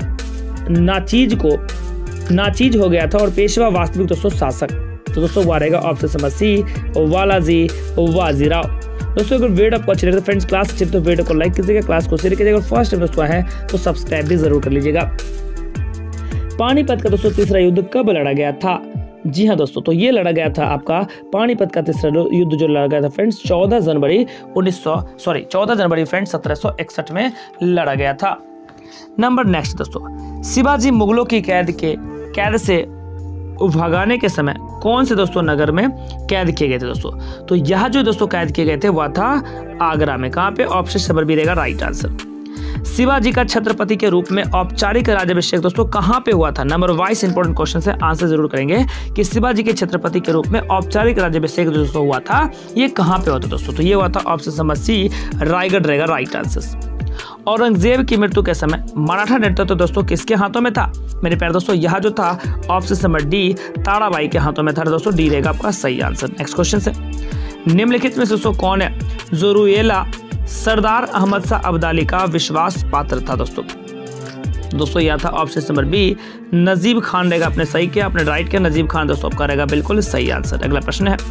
नाचीज हो गया था और पेशवा वास्तविक दोस्तों शासक? तो दोस्तों वह रहेगा ऑप्शन नंबर सी, वालाजी वाजीराव। दोस्तों अगर वीडियो आपको अच्छी लगे तो फ्रेंड्स क्लास अच्छी तो वीडियो को लाइक कीजिएगा, क्लास को शेयर कीजिएगा, और फर्स्ट टाइम दोस्तों है तो सब्सक्राइब भी जरूर कर लीजिएगा। पानीपत का दोस्तों तीसरा युद्ध कब लड़ा गया था? जी हाँ दोस्तों, तो ये लड़ा गया था आपका पानीपत का तीसरा युद्ध जो लड़ा गया था फ्रेंड्स 14 जनवरी फ्रेंड्स 1761 में लड़ा गया था। नंबर नेक्स्ट दोस्तों, शिवाजी मुगलों की कैद से भगाने के समय कौन से दोस्तों नगर में कैद किए गए थे दोस्तों? तो यह जो दोस्तों कैद किए गए थे वह था आगरा में। कहाँ पे? ऑप्शन नंबर बी रहेगा राइट आंसर। शिवाजी का छत्रपति के रूप में औपचारिक राज्याभिषेक दोस्तों कहाँ पे हुआ था? नंबर वाइज इंपॉर्टेंट क्वेश्चन है, आंसर जरूर करेंगे कि शिवाजी के छत्रपति के रूप में औपचारिक राज्याभिषेक दोस्तों हुआ था, ये कहाँ पे हुआ था दोस्तों? तो ये हुआ था ऑप्शन नंबर सी रायगढ़ रहेगा राइट आंसर। औरंगजेब की मृत्यु के समय मराठा नेतृत्व तो दोस्तों किसके हाथों में था मेरे प्यारे दोस्तों? यह जो था ऑप्शन नंबर डी ताराबाई के हाथों में था दोस्तों, डी रहेगा आपका सही आंसर। नेक्स्ट क्वेश्चन है, निम्नलिखित में से दोस्तों कौन है जोरुएला सरदार अहमद शाह अब्दाली का विश्वास पात्र था दोस्तों यह था option number B Najib Khan रहेगा। आपने सही किया, आपने राइट किया, नजीब खान दोस्तों आपका रहेगा बिल्कुल सही आंसर। अगला प्रश्न है,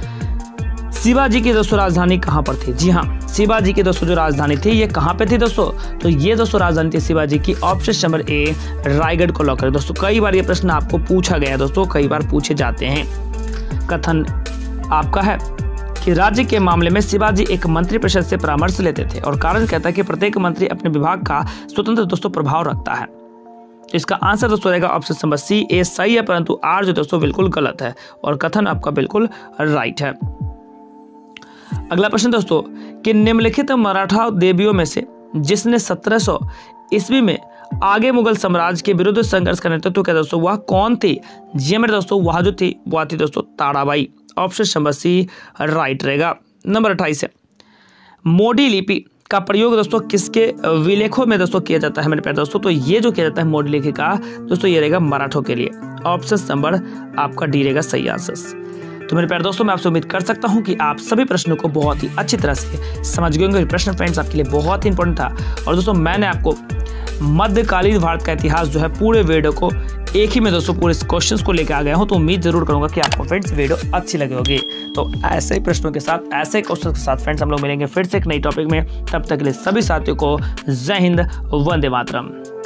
शिवाजी की दोस्तों राजधानी कहां पर थी? जी हाँ, शिवाजी की दोस्तों जो राजधानी थी ये कहां पे थी दोस्तों? तो ये दोस्तों राजधानी थी शिवाजी की ऑप्शन नंबर ए रायगढ़ को लॉक करें दोस्तों। कई बार ये प्रश्न आपको पूछा गया है दोस्तों, कई बार पूछे जाते हैं। कथन आपका है कि राज्य के मामले में शिवाजी एक मंत्रिपरिषद से परामर्श लेते थे और कारण कहता है कि प्रत्येक मंत्री अपने विभाग का स्वतंत्र दोस्तों प्रभाव रखता है। तो इसका आंसर दोस्तों रहेगा ऑप्शन नंबर सी ए सही है, परंतु आर जो दोस्तों बिल्कुल गलत है और कथन आपका बिल्कुल राइट है। अगला प्रश्न दोस्तों, कि निम्नलिखित मराठा देवियों में से जिसने 1700 ईस्वी में आगे मुगल साम्राज्य के विरुद्ध संघर्ष का नेतृत्व किया दोस्तों, वह कौन थी? जी मेरे दोस्तों, वह जो थी वह थी दोस्तों Tarabai. Option number C right रहेगा। नंबर 28 है, मोडी लिपि का प्रयोग दोस्तों किसके विलेखों में दोस्तों किया जाता है मेरे प्यारे दोस्तों? तो ये जो किया जाता है मोडी लिपि का दोस्तों ये रहेगा मराठों के लिए। ऑप्शन नंबर आपका डी रहेगा सही आंसर। तो मेरे प्यारे दोस्तों मैं आपसे उम्मीद कर सकता हूं कि आप सभी प्रश्नों को बहुत ही अच्छी तरह से समझ गए होंगे। प्रश्न फ्रेंड्स आपके लिए बहुत ही इंपॉर्टेंट था और दोस्तों मैंने आपको मध्यकालीन भारत का इतिहास जो है पूरे वीडियो को एक ही में दोस्तों पूरे क्वेश्चंस को लेकर आ गया हूं। तो उम्मीद जरूर करूंगा कि आपको फ्रेंड्स वीडियो अच्छी लगी होगी। तो ऐसे ही प्रश्नों के साथ, ऐसे क्वेश्चन के साथ फ्रेंड्स हम लोग मिलेंगे फिर से एक नई टॉपिक में। तब तक के लिए सभी साथियों को जय हिंद, वंदे मातरम।